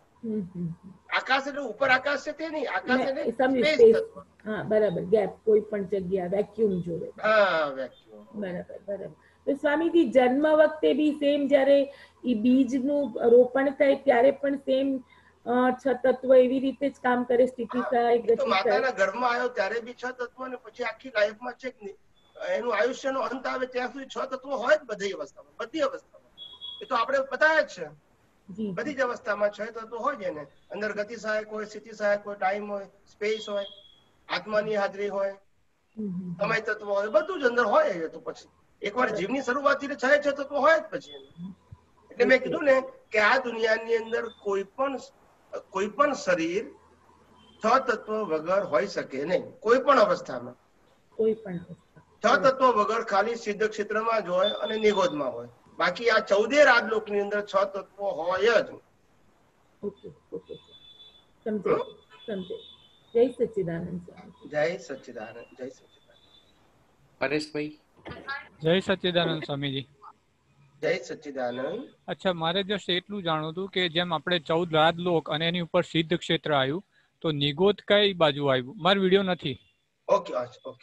આકાશ એટલે ઉપર આકાશ છે તે નહીં, આકાશ એટલે સ્પેસ તત્વ. હા, બરાબર, ગેપ કોઈ પણ જગ્યા વેક્યુમ જોવે. હા, વેક્યુમ. બરાબર બરાબર. તો સ્વામીજી જન્મ વખતે બી સેમ જ્યારે ઈ બીજનું રોપણ થાય ત્યારે પણ સેમ 6 તત્વ એવી રીતે જ કામ કરે? સ્થિતિ સહાયક, ગતિ સહાયક. માતાના ગર્ભમાં આવ્યો ત્યારે બી 6 તત્વ, અને પછી આખી લાઈફમાં છે એનું આયુષ્યનો અંત આવે ત્યાં સુધી 6 તત્વો હોય જ બધી અવસ્થામાં. એ તો આપણે બતાવ્યા જ છે. બધી જ અવસ્થામાં 6 તત્વો હોય જ. એને અંદર ગતિ સહાયક હોય, સ્થિતિ સહાયક હોય, ટાઈમ હોય, સ્પેસ હોય, આત્માની હાજરી હોય, સમય તત્વ હોય, બધું જ અંદર હોય. એ તો પછી એકવાર જીવની શરૂઆતથી 6 તત્વો હોય જ પછી. એટલે મેં કીધું ને કે આ દુનિયાની અંદર કોઈ પણ શરીર 6 તત્વ વગર હોઈ શકે નહીં. કોઈ પણ અવસ્થામાં 6 તત્વ વગર ખાલી સિદ્ધ ક્ષેત્રમાં જ હોય અને નિગોદમાં હોય. બાકી આ 14 રાજલોકની અંદર 6 તત્વો હોય જ. ઓકે ઓકે, સમજાય સમજાય. જય સચ્ચિદાનંદ. જય સચ્ચિદાનંદ. જય સચ્ચિદાનંદ. પરેશભાઈ. જય સચ્ચિદાનંદ સ્વામીજી. જય સચ્ચિદાનંદ. અચ્છા, મારે જસ્ટ એટલું જાણવું હતું કે જેમ આપણે 14 રાજલોક અને એની ઉપર સિદ્ધ ક્ષેત્ર આવ્યું, તો નિગોદ કઈ બાજુ આવ્યું? મારો વિડિયો નથી. Okay okay.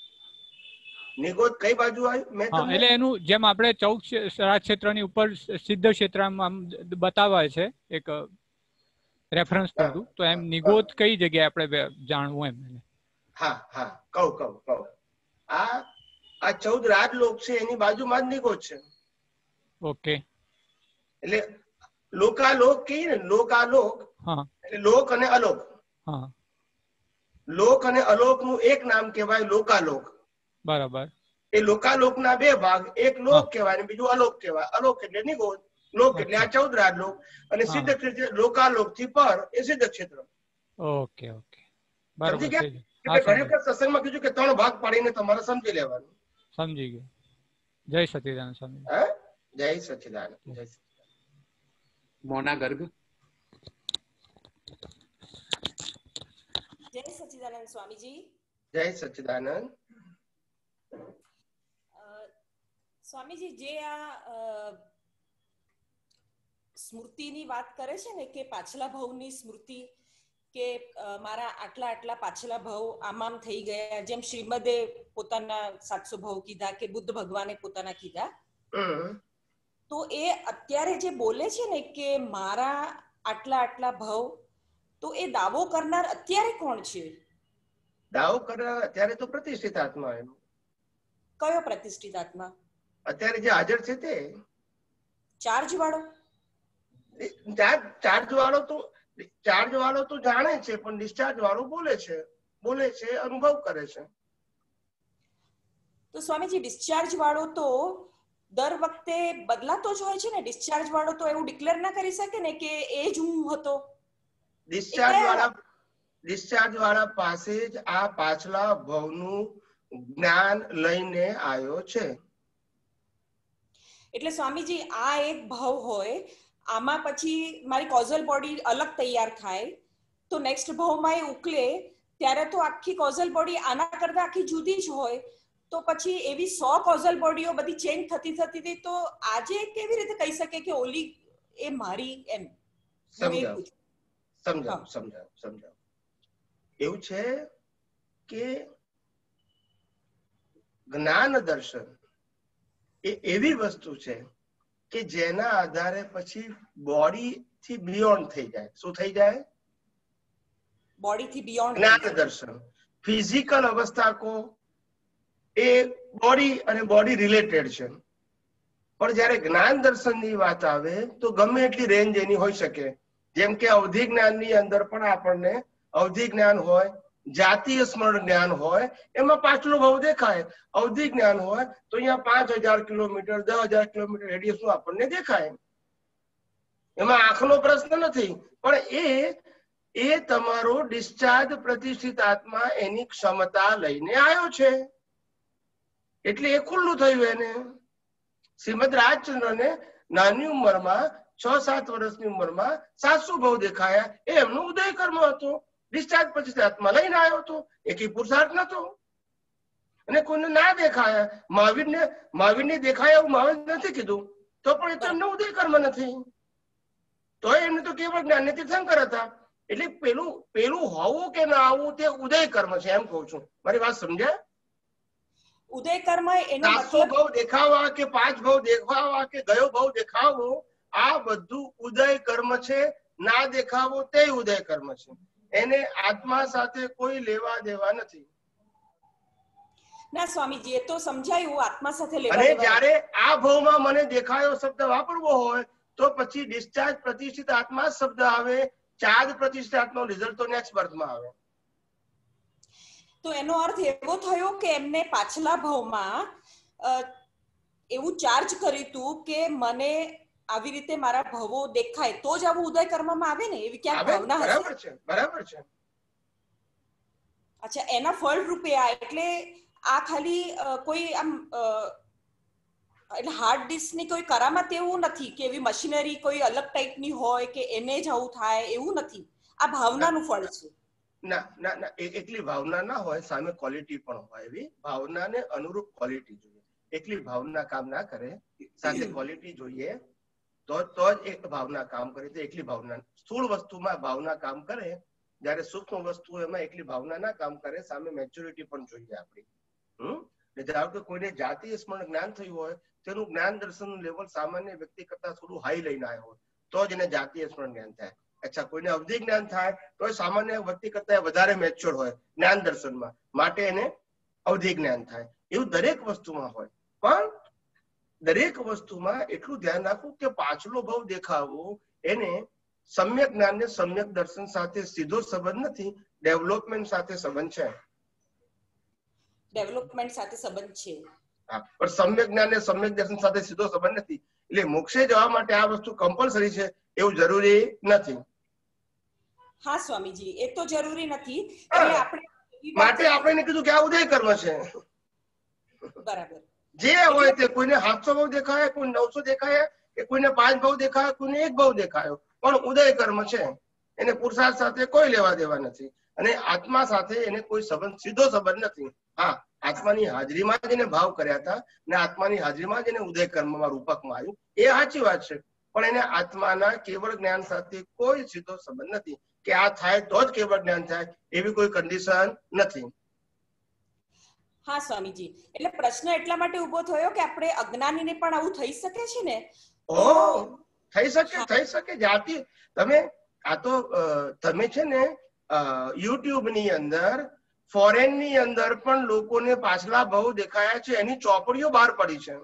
નિગોદ કઈ બાજુ આવ્યું? હા, એટલે એનું જેમ આપણે 14 રાજક્ષેત્રની ઉપર સિદ્ધ ક્ષેત્રમાં બતાવાય છે એક રેફરન્સ પડતું, તો એમ નિગોદ કઈ જગ્યાએ આપણે જાણવું એમ? હા હા, કહું. આ 14 રાજલોક છે એની બાજુમાં જ નિગોદ છે. ઓકે. એટલે લોકાલોક કહીએ ને, લોકાલોક એટલે લોક અને અલોક. લોક અને અલોક નું એક નામ કહેવાય લોકાલોક. બરાબર. એ લોકાલોક ના 2 ભાગ, એક લોક કહેવાય અને બીજું અલોક કહેવાય. અલોક એટલે નિગોદ, લોક એટલે આ 14 રાજલોક, અને સિદ્ધ ક્ષેત્ર લોકાલોક થી પર એ સિદ્ધ ક્ષેત્ર. ઓકે ઓકે, બરાબર. ઘણી વખત સત્સંગમાં કીધું કે 3 ભાગ પાડીને તમારે સમજી લેવાનું. સમજી ગયો. જય સચ્ચિદાનંદ સ્વામી. જય સચ્ચિદાનંદ. જય સચ્ચિદાનંદ. મોના ગર્ગ. જય સચ્ચિદાનંદ સ્વામીજી. જય સચ્ચિદાનંદ. સ્વામીજી, જે આ સ્મૃતિની વાત કરે છે ને કે પાછલા ભાવની સ્મૃતિ, કે મારા આટલા પાછલા ભાવ આમ થઈ ગયા, જેમ શ્રીમદે પોતાના 700 ભાવ કીધા કે બુદ્ધ ભગવાને પોતાના કીધા, તો એ અત્યારે જે બોલે છે ને કે મારા આટલા ભાવ, તો એ દાવો કરનાર અત્યારે કોણ છે? દાવો કરનાર અત્યારે તો પ્રતિષ્ઠિત આત્મા. એનો કયો પ્રતિષ્ઠિત આત્મા? અત્યારે જે હાજર છે તે ચાર્જ વાળો. ચાર્જ વાળો તો જાણે છે, પણ ડિસ્ચાર્જ વાળો બોલે છે, અનુભવ કરે છે. તો સ્વામીજી, ડિસ્ચાર્જ વાળો તો દર વખતે બદલાતો જ હોય છે ને. ડિસ્ચાર્જ વાળો તો એવું ડિક્લેર ના કરી શકે ને કે એ જ હું હતો. ડિસ્ચાર્જ વાળા પાસે જ આ પાછલા ભાવનું જ્ઞાન લઈને આવ્યો છે. એટલે સ્વામીજી, આ એક ભાવ હોય, આમાં પછી મારી કોઝલ બોડી અલગ તૈયાર થાય, તો નેક્સ્ટ ભાવમાં એ ઉકલે ત્યારે તો આખી કોઝલ બોડી આના કરતા આખી જુદી જ હોય. તો પછી એવી 100 કોઝલ બોડીઓ બધી ચેન્જ થતી તો આજે કેવી રીતે કહી શકે કે ઓલી એ મારી? એમ સમજાવ. એવું છે કે જ્ઞાન દર્શન એ એવી વસ્તુ છે કે જેના આધારે પછી બોડી થી બિયોન્ડ થઈ જાય. શું થઈ જાય? બોડી થી બિયોન્ડ. જ્ઞાન દર્શન. ફિઝિકલ અવસ્થા કો એ બોડી અને બોડી રિલેટેડ છે, પણ જયારે જ્ઞાન દર્શનની વાત આવે તો ગમે એટલી રેન્જ એની હોઈ શકે. જેમ કે અવધિ જ્ઞાનની અંદર પણ આપણને અવધિ જ્ઞાન હોય, જાતીય સ્મરણ જ્ઞાન હોય, એમાં પાછલો ભાવ દેખાય. અવધિ જ્ઞાન હોય તો અહીંયા 5000 કિલોમીટર 10,000 કિલોમીટર રેડિયસ આપણને દેખાય. એમાં આંખનો પ્રશ્ન નથી, પણ એ તમારો ડિસ્ચાર્જ પ્રતિષ્ઠિત આત્મા એની ક્ષમતા લઈને આવ્યો છે એટલે એ ખુલ્લું થયું. એને શ્રીમદ રાજચંદ્રને નાની ઉંમરમાં 6-7 વર્ષની ઉંમરમાં 700 ભાવ દેખાયા. એ એમનો ઉદય કર્મ હતો. ડિસ્ચાર્જ પછી આત્મા લઈને આવ્યો હતો, એકી પુરુષાર્થ નતો. અને કોઈને ના દેખાયા, મહાવીરને દેખાયા એવું મહાવીર નથી કીધું, તો પણ એ તો એમનો ઉદય કર્મ નથી. તો એમને તો કેવળ જ્ઞાન તીર્થંકર હતા. એટલે પેલું હોવું કે ના આવવું તે ઉદય કર્મ છે એમ કહું છું. મારી વાત સમજ્યા? ઉદય કર્મ એનો 700 ભાવ દેખાવા કે 5 ભાવ દેખાવા કે ગયો ભાવ દેખાવો, આ બધું ઉદય કર્મ છે. ના દેખાવો તે ઉદય કર્મ છે. એને આત્મા સાથે કોઈ લેવા દેવા નથી. ના સ્વામીજી, એ તો સમજાયું, આત્મા સાથે લેવા અને દેવા. જ્યારે આ ભાવમાં મને દેખાયો શબ્દ વાપરવો હોય તો પછી ડિસ્ચાર્જ પ્રતિષ્ઠિત આત્મા શબ્દ આવે. ચાર્જ પ્રતિષ્ઠિત આત્માનો રિઝલ્ટ તો નેક્સ્ટ બર્થમાં આવે. તો એનો અર્થ એવો થયો કે એમને પાછલા ભાવમાં એવું ચાર્જ કર્યું હતું કે મને આવી રીતે મારા ભાવો દેખાય તો જ આવું ઉદય કર્મમાં આવે ને, એવી ક્યાંક ભાવના હશે. બરાબર છે, બરાબર છે. અચ્છા, એના ફળ રૂપે આ. એટલે આ ખાલી કોઈ આમ એટલે હાર્ડ ડિસ્ક ની કોઈ કરામત એવું નથી કે એવી મશીનરી કોઈ અલગ ટાઈપની હોય કે એને જ આવું થાય, એવું નથી. આ ભાવનાનું ફળ છે. ના ના ના, એકલી ભાવના ના હોય, સામે ક્વોલિટી પણ હોય. એવી ભાવનાને અનુરૂપ ક્વોલિટી જોઈએ. એકલી ભાવના કામ ના કરે, સાથે ક્વોલિટી જોઈએ તો જ એક ભાવના કામ કરે. તો એકલી ભાવના, સ્થૂળ વસ્તુમાં ભાવના કામ કરે, જયારે સૂક્ષ્મ વસ્તુ એમાં એકલી ભાવના ના કામ કરે, સામે મેચ્યોરિટી પણ જોઈએ આપણી. ધારો કે કોઈને જાતીય સ્મરણ જ્ઞાન થયું હોય, તેનું જ્ઞાન દર્શનનું લેવલ સામાન્ય વ્યક્તિ કરતા થોડું હાઈ લઈને આવ્યો હોય તો જ એને જાતીય સ્મરણ જ્ઞાન થાય. અચ્છા, કોઈને અવધિ જ્ઞાન થાય તો સામાન્ય વ્યક્તિ કરતા વધારે મેચ્યોર હોય જ્ઞાન દર્શનમાં, માટે એને અવધિ જ્ઞાન થાય. એવું દરેક વસ્તુમાં હોય. પણ દરેક વસ્તુમાં એટલું ધ્યાન રાખવું કે પાછલો ભાવ દેખાવો એને સમ્યક જ્ઞાન ને સમ્યક દર્શન સાથે સીધો સંબંધ નથી, ડેવલપમેન્ટ સાથે સંબંધ છે. ડેવલપમેન્ટ સાથે સંબંધ છે. પણ સમ્યક જ્ઞાન ને સમ્યક દર્શન સાથે સીધો સંબંધ નથી. એટલે મોક્ષે જવા માટે આ વસ્તુ કમ્પલસરી છે એવું જરૂરી નથી. હા સ્વામીજી, એ તો જરૂરી નથી. માટે આપણે કીધું કે આ ઉદય કર્મ છે. બરાબર. જે હોય તે, કોઈને 700 ભાવ દેખાય, કોઈ 900 દેખાય, કે કોઈને 5 ભાવ દેખાય, કોઈને 1 ભાવ દેખાયો, પણ ઉદય કર્મ છે. એને પુરુષાર્થ સાથે કોઈ લેવા દેવા નથી અને આત્મા સાથે એને કોઈ સંબંધ, સીધો સંબંધ નથી. હા, આત્માની હાજરીમાં જ એને ભાવ કર્યા હતા ને આત્માની હાજરીમાં જ એને ઉદય કર્મમાં રૂપકમાં આવ્યું, એ સાચી વાત છે. પણ એને આત્માના કેવળ જ્ઞાન સાથે કોઈ સીધો સંબંધ નથી કે આ થાય તો જ કેવળ જ્ઞાન થાય, એવી કોઈ કન્ડિશન નથી. હા સ્વામીજી, એટલે પ્રશ્ન એટલા માટે ઉભો થયો કે આપણે અજ્ઞાનીને પણ આવું થઈ શકે છે ને? થઈ શકે. જાતિ તમે આ તો તમે છે ને યુટ્યુબ ની અંદર ફોરેન ની અંદર પણ લોકોને પાછલા ભાવ દેખાયા છે, એની ચોપડીઓ બહાર પડી છે.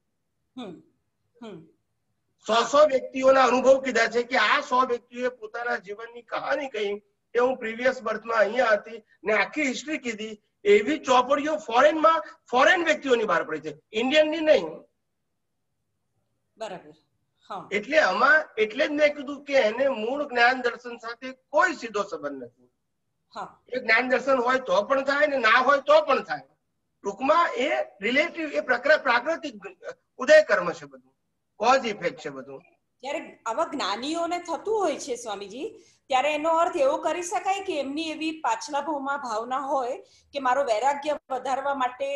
100 વ્યક્તિઓના અનુભવ કીધા છે કે આ 100 વ્યક્તિઓએ પોતાના જીવનની કહાની કહી કે હું પ્રીવિયસ બર્થમાં અહીંયા હતી ને આખી હિસ્ટ્રી કીધી. એવી ચોપડીઓ ફોરેન વ્યક્તિઓની બહાર પડી છે, ઇન્ડિયનની નહીં. બરાબર. એટલે જ મેં કીધું કે એને મૂળ જ્ઞાન દર્શન સાથે કોઈ સીધો સંબંધ નથી. એ જ્ઞાન દર્શન હોય તો પણ થાય ને ના હોય તો પણ થાય. ટૂંકમાં એ રિલેટિવ, એ પ્રાકૃતિક ઉદય કર્મ છે બધું, કોઝ ઇફેક્ટ છે બધું. જ્યારે આવા જ્ઞાનીઓને થતું હોય છે સ્વામીજી, ત્યારે એનો અર્થ એવો કરી શકાય કે એમની એવી પાછલા ભાવમાં ભાવના હોય કે મારો વૈરાગ્ય વધારવા માટે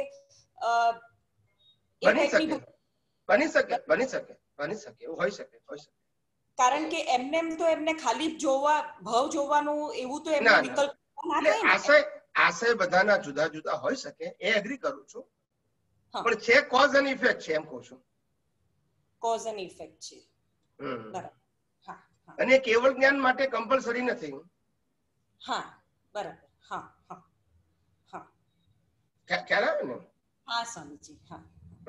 બની શકે એવું હોઈ શકે. કારણ કે એમને તો એમને ખાલી જોવા ભાવ જોવાનું એવું તો એમનો વિકલ્પ આશય બધાના જુદા જુદા હોઈ શકે, એ એગ્રી કરું છું, પણ છે કોઝ એન્ડ ઇફેક્ટ છે એમ કહું છું. કોઝ એન્ડ ઇફેક્ટ છે. બરાબર. અને કેવળ જ્ઞાન માટે કમ્પલસરી નથી. હા બરાબર. હા હા હા ખ્યાલ આવે ને? હા સ્વામીજી. હા.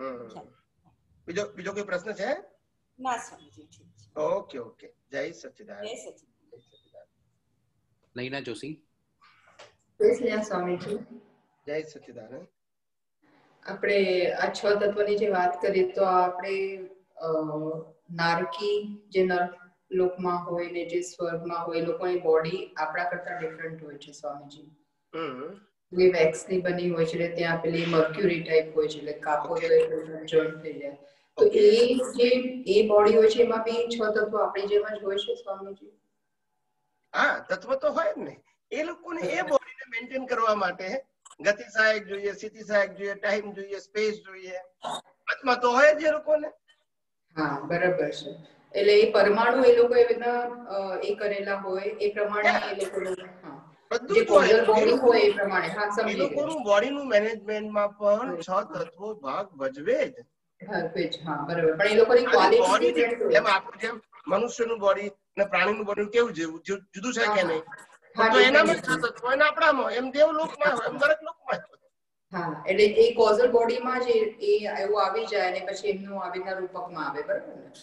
બીજો કોઈ પ્રશ્ન છે? ના સ્વામીજી. ઠીક છે. Okay okay. જય સચ્ચિદાનંદ. જય સચ્ચિદાનંદ. નૈના જોશી. જય સ્વામીજી. જય સચ્ચિદાનંદ. આપણે આ 6 તત્વની જે વાત કરીએ તો આપણે નારકી જે લોકમાં હોય ને જે સ્વર્ગમાં હોય, લોકોની બોડી આપણા કરતા ડિફરન્ટ હોય છે સ્વામીજી. એ વેક્સ ની બની હોય છે, ત્યાં પેલી મર્ક્યુરી ટાઈપ હોય છે, એટલે કાપો તો જોઈન્ટ થઈ જાય. તો એ બોડી હોય છે એમાં બી 6 તત્વો આપણી જેમ જ હોય છે સ્વામીજી? હા, તત્વ તો હોય ને. એ લોકોને એ બોડીને મેન્ટેન કરવા માટે ગતિ સહાયક જોઈએ, સ્થિતિ સહાયક જોઈએ, ટાઈમ જોઈએ, સ્પેસ જોઈએ. આત્મા તો હોય જ એ લોકોને. હા બરાબર છે. એટલે એ પરમાણુ એ લોકો એ રીતના એ કરેલા હોય એ પ્રમાણે એ લોકો બધું જ હોય. એ લોકોનું બોડીનું મેનેજમેન્ટમાં પણ 6 તત્વો ભાગ ભજવે જ. હા બરાબર. પણ એ લોકોની ક્વોલિટી ડિફરન્ટ હોય. એમ આપણું જેમ મનુષ્યનું બોડી અને પ્રાણીનું બોડી કેવું જુદું છે કે નહીં? તો એનામાં 6 તત્વો હોય ને આપણામાં એમ દેવલોકમાં હોય, એમ દરેક લોકમાં હોય. હા, એટલે એ કોઝલ બોડીમાં જ એ એવું આવી જાય અને પછી એમનું આવીના રૂપકમાં આવે, બરાબર ને?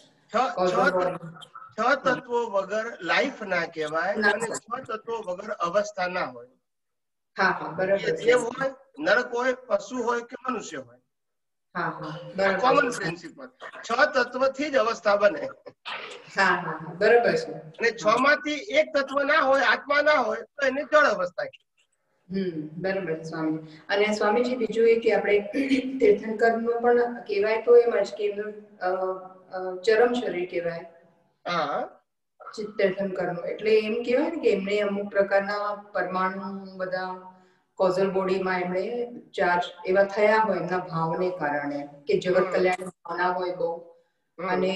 6 તત્વો વગર લાઈફ ના કહેવાય અને 6 તત્વો વગર અવસ્થા ના હોય. હા હા બરાબર. દેવ હોય, નરક હોય, પશુ હોય કે મનુષ્ય હોય. હા હા બરાબર. Common principal. 6 તત્વથી જ અવસ્થા બને. હા હા બરાબર છે. અને 6 માંથી એક તત્વ ના હોય, આત્મા ના હોય, તો એને જળ અવસ્થા કહેવાય. બરાબર સ્વામી. અને સ્વામીજી બીજું એ કે આપણે તીર્થંકર નું પણ કહેવાય તો એમ જ કે એમનું ચરમ શરીર કહેવાય. હા. તીર્થંકર નું એટલે એમ કહેવાય ને કે એમને અમુક પ્રકારના પરમાણુ બધા કોઝલ બોડીમાં એમણે ચાર્જ એવા થયા હોય એમના ભાવને કારણે કે જગત કલ્યાણ ભાવના હોય બહુ. અને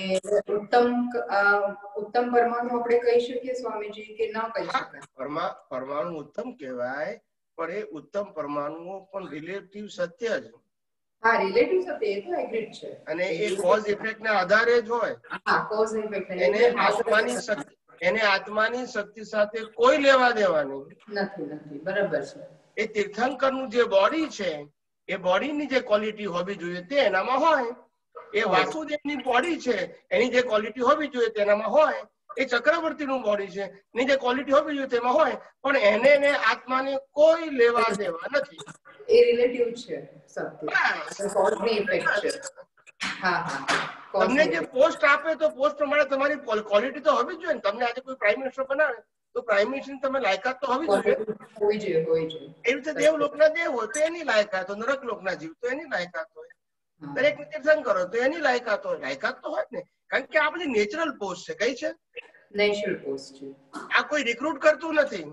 ઉત્તમ પરમાણુ આપણે કહી શકીએ સ્વામીજી કે ના કહી શકાય? પરમાણુ ઉત્તમ કહેવાય, પણ એ ઉત્તમ પરમાણુઓ પણ રિલેટિવ સત્ય જ. હા, રિલેટિવ સત્ય એ તો એગ્રીડ છે. અને એ કોઝ ઇફેક્ટ ના આધારે જ હોય. હા, કોઝ ઇફેક્ટ. એને આત્માની શક્તિ સાથે કોઈ લેવા દેવા નહીં. નથી. બરાબર છે. એ તીર્થંકરનું જે બોડી છે, એ બોડીની જે ક્વોલિટી હોવી જોઈએ તે એનામાં હોય. એ વાસુદેવની બોડી છે, એની જે ક્વોલિટી હોવી જોઈએ તેનામાં હોય. એ ચક્રવર્તીનું બોડી છે, એની જે ક્વોલિટી હોવી જોઈએ તેમાં હોય. પણ એને આત્માને કોઈ લેવા દેવા નથી. એ રિલેટિવ છે સત્ય. કોઝની ઇફેક્ટ છે. તમને જે પોસ્ટ આપે તો પોસ્ટ પ્રમાણે તમારી ક્વોલિટી તો હોવી જ જોઈએ ને. તમને આજે કોઈ પ્રાઇમ મિનિસ્ટર બનાવે તો પ્રાઇમ મિનિસ્ટર તમે લાયકાત તો હોવી જોઈએ. એ રીતે દેવલોકના દેવ હોય તો એની લાયકાત હોય, નરક લોકના જીવ તો એની લાયકાત હોય, દરેક તીર્થંકર હોય તો એની લાયકાત હોય. લાયકાત તો હોય ને, કારણ કે આ બધી નેચરલ પોસ્ટ છે. કઈ છે? નેચરલ પોસ્ટ છે. આ કોઈ રિક્રુટ કરતું નથી.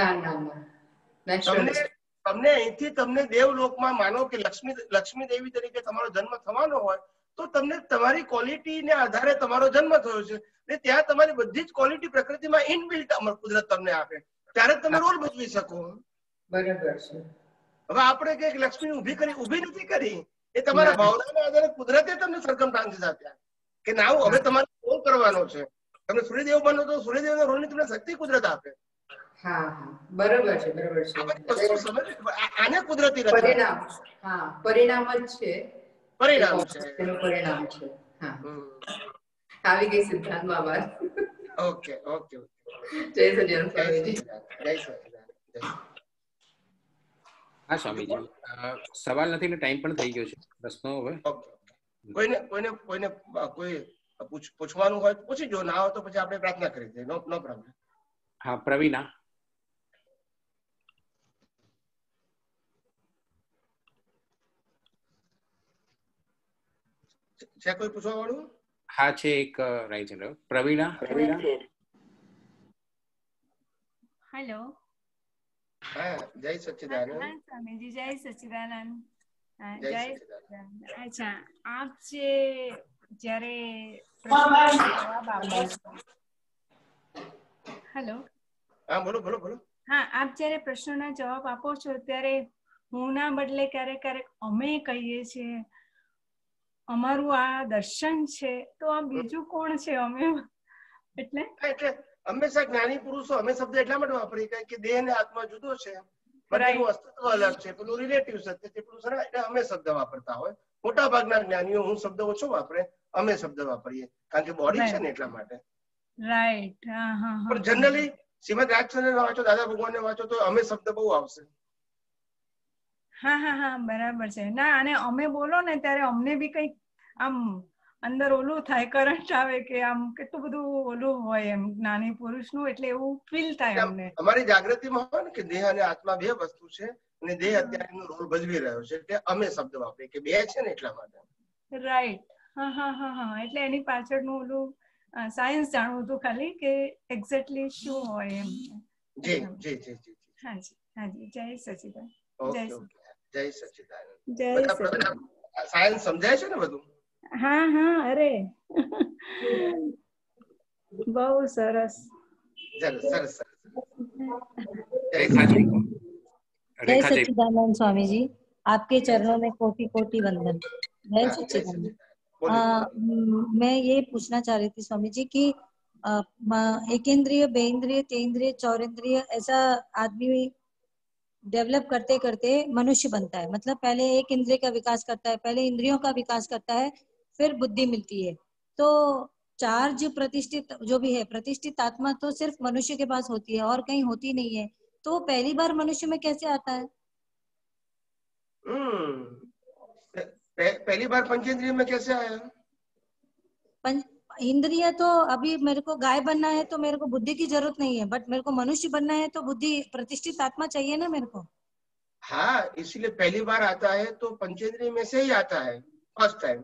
તમને અહીંથી તમને દેવલોકમાં માનો કે લક્ષ્મી દેવી તરીકે તમારો જન્મ થવાનો હોય તો તમને તમારી ક્વોલિટીને આધારે તમારો જન્મ થયો છે. ત્યાં તમારી બધી જ ક્વોલિટી પ્રકૃતિમાં ઇનબિલ્ટ કુદરત તમને આપે, ત્યારે તમે રોલ ભજવી શકો. બરાબર છે. હવે આપણે કઈક લક્ષ્મી ઉભી નથી કરી, એ તમારા ભાવનાના આધારે કુદરતે તમને સરકમસ્ટાન્સીસ આપ્યા કે ના હવે તમારે રોલ કરવાનો છે. તમે સૂર્યદેવ બનો તો સૂર્યદેવના રોલની તમને શક્તિ કુદરત આપે. બરાબર છે. આને કુદરતી પરિણામ. પરિણામ જ છે. પરિણામ છે. પરિણામ છે. આવી ગઈ સિદ્ધાંતમાં વાત. ઓકે. જય સચિદાનંદ સ્વામીજી. જય સચિદાનંદ. હા સ્વામીજી, સવાલ નથી ને ટાઈમ પણ થઈ ગયો છે. પ્રશ્નો હવે કોઈને કોઈ પૂછવાનું હોય પૂછી જો, ના હોય તો પછી આપણે પ્રાર્થના કરી દઈએ. No problem. હા, પ્રવીણા. છે કોઈ પૂછવા વાળું? હા છે, એક રાઈટ હેન્ડ. પ્રવીણા. હેલો. હા, જય સચ્ચિદાનંદ. હા સ્વામીજી, જય સચ્ચિદાનંદ. જય સચ્ચિદાનંદ. અચ્છા, આપ જે જ્યારે પ્રશ્નનો જવાબ આપો છો. હેલો. હા, બોલો. હા, આપ જ્યારે પ્રશ્નોના જવાબ આપો છો ત્યારે હું ના બદલે ક્યારેક ક્યારેક અમે કહીએ છીએ, અમારું આ દર્શન છે, તો આ બીજું કોણ છે અમે? એટલે હંમેશા જ્ઞાની પુરુષો અમે શબ્દ એટલા માટે વાપરીએ કારણ કે દેહ અને આત્મા જુદો છે, બંનેનું અસ્તિત્વ અલગ છે, પેલું રિલેટિવ સત્ય છે, પેલું સરળ, એટલે અમે શબ્દ વાપરતા હોય. મોટા ભાગના જ્ઞાનીઓ હું શબ્દ ઓછો વાપરે, અમે શબ્દ વાપરીએ કારણ કે બોડી છે ને એટલા માટે. રાઈટ. હા હા. પણ જનરલી શ્રીમદ રાજચંદ્ર વાંચો, દાદા ભગવાનને વાંચો તો અમે શબ્દ બહુ આવશે. હા હા હા, બરાબર છે. ના, અને અમે બોલો ને ત્યારે અમને બી કઈક આમ અંદર ઓલું થાય, કરંટ આવે કે આમ કેટલું બધું ઓલું હોય એમ જ્ઞાની પુરુષનું, એટલે એવું ફીલ થાય અમને. અમારી જાગૃતિમાં હોય ને કે દેહ અને આત્મા બે વસ્તુ છે અને દેહ અત્યારે એનો રોલ ભજવી રહ્યો છે, એટલે અમે શબ્દ વાપરીએ કે બે છે ને એટલા માટે. રાઈટ. હા હા હા હા, એટલે એની પાછળનું ઓલું સાયન્સ જાણવું હતું ખાલી કે એક્ઝેક્ટલી શું હોય એમ. જી જી જી જી. હાજી હાજી, જય સચિદાનંદ. ઓકે ઓકે, જય સચિદાનંદ. જય સચિદાનંદ. સાયન્સ સમજાય છે ને બધું? હા હા, અરે બહુ સરસ. સરસ સરસ સરસ. जय सच्चिदानंद स्वामी जी, आपके चरणों में कोटि कोटि वंदन। जय सच्चिदानंद। मैं ये पूछना चाह रही थी स्वामी जी कि एक इंद्रिय, बे इंद्रिय, तेन्द्रिय, चौरेंद्रिय ऐसा आदमी डेवलप करते करते मनुष्य बनता है। मतलब पहले एक इंद्रिय का विकास करता है, पहले इंद्रियों का विकास करता है, फिर बुद्धि मिलती है। तो चार जो प्रतिष्ठित जो भी है, प्रतिष्ठित आत्मा तो सिर्फ मनुष्य के पास होती है और कहीं होती नहीं है, तो पहली बार मनुष्य में कैसे आता है? पहली बार पंचेंद्रिय में कैसे आया? इंद्रिय तो अभी मेरे को गाय बनना है तो मेरे को बुद्धि की जरूरत नहीं है, बट मेरे को मनुष्य बनना है तो बुद्धि, प्रतिष्ठित आत्मा चाहिए ना मेरे को। हाँ, इसलिए पहली बार आता है तो पंचेंद्रिय में से ही आता है, फर्स्ट टाइम।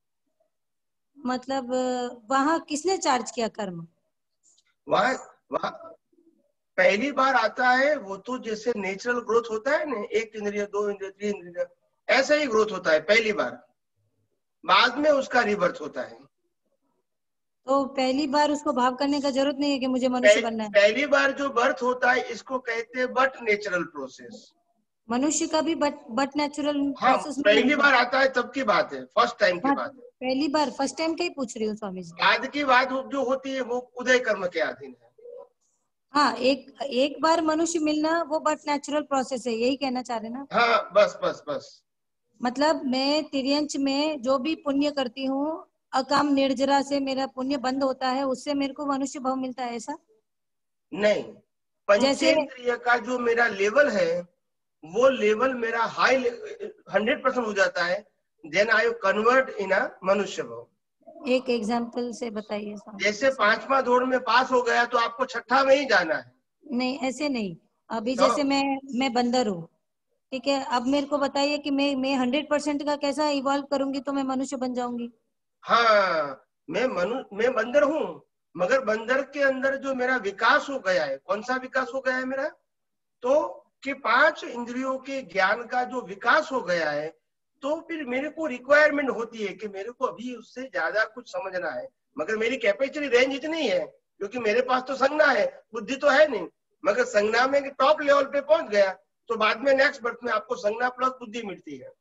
मतलब वहाँ किसने चार्ज किया कर्म? वहाँ पहली बार आता है वो तो जैसे नेचुरल ग्रोथ होता है ना, एक इंद्रिय, दो इंद्रिय, तीन इंद्रिय, ऐसा ही ग्रोथ होता है पहली बार, बाद में उसका रिबर्थ होता है। तो पहली बार उसको भाव करने का जरूरत नहीं है कि मुझे मनुष्य बनना है। पहली बार जो बर्थ होता है इसको कहते हैं बट नेचुरल प्रोसेस। मनुष्य का भी बट नेचुरल हाँ, प्रोसेस पहली बार आता है तब की बात है, फर्स्ट टाइम की बात है। पहली बार फर्स्ट टाइम का ही पूछ रही हूँ स्वामी जी। बाद की बात जो होती है वो उदय कर्म के अधीन है। हाँ, एक बार मनुष्य मिलना वो बट नेचुरल प्रोसेस है, यही कहना चाह रहे ना? हाँ, बस बस बस। मतलब मैं तिर्यंच में जो भी पुण्य करती हूँ, अकाम निर्जरा से मेरा पुण्य बंद होता है, उससे मेरे को मनुष्य भाव मिलता है, ऐसा नहीं? पंचेंद्रिय का जो मेरा लेवल है वो लेवल मेरा हाई 100% हो जाता है, देन आई कन्वर्ट इन अ मनुष्य भाव। एक एग्जाम्पल से बताइए। जैसे 5वां दौड़ में पास हो गया तो आपको 6ठा में ही जाना है? नहीं, ऐसे नहीं। अभी जैसे मैं बंदर हूँ, ठीक है, अब मेरे को बताइए कि मैं 100% का कैसा इवॉल्व करूंगी तो मैं मनुष्य बन जाऊंगी? हाँ, मैं बंदर हूँ, मगर बंदर के अंदर जो मेरा विकास हो गया है, कौन सा विकास हो गया है मेरा? तो कि 5 इंद्रियों के ज्ञान का जो विकास हो गया है, तो फिर मेरे को रिक्वायरमेंट होती है कि मेरे को अभी उससे ज्यादा कुछ समझना है, मगर मेरी कैपेसिटी रेंज इतनी है क्योंकि मेरे पास तो संज्ञा है, बुद्धि तो है नहीं, मगर संज्ञा में टॉप लेवल पे पहुंच गया तो बाद में नेक्स्ट बर्थ में आपको संज्ञा प्लस बुद्धि मिलती है,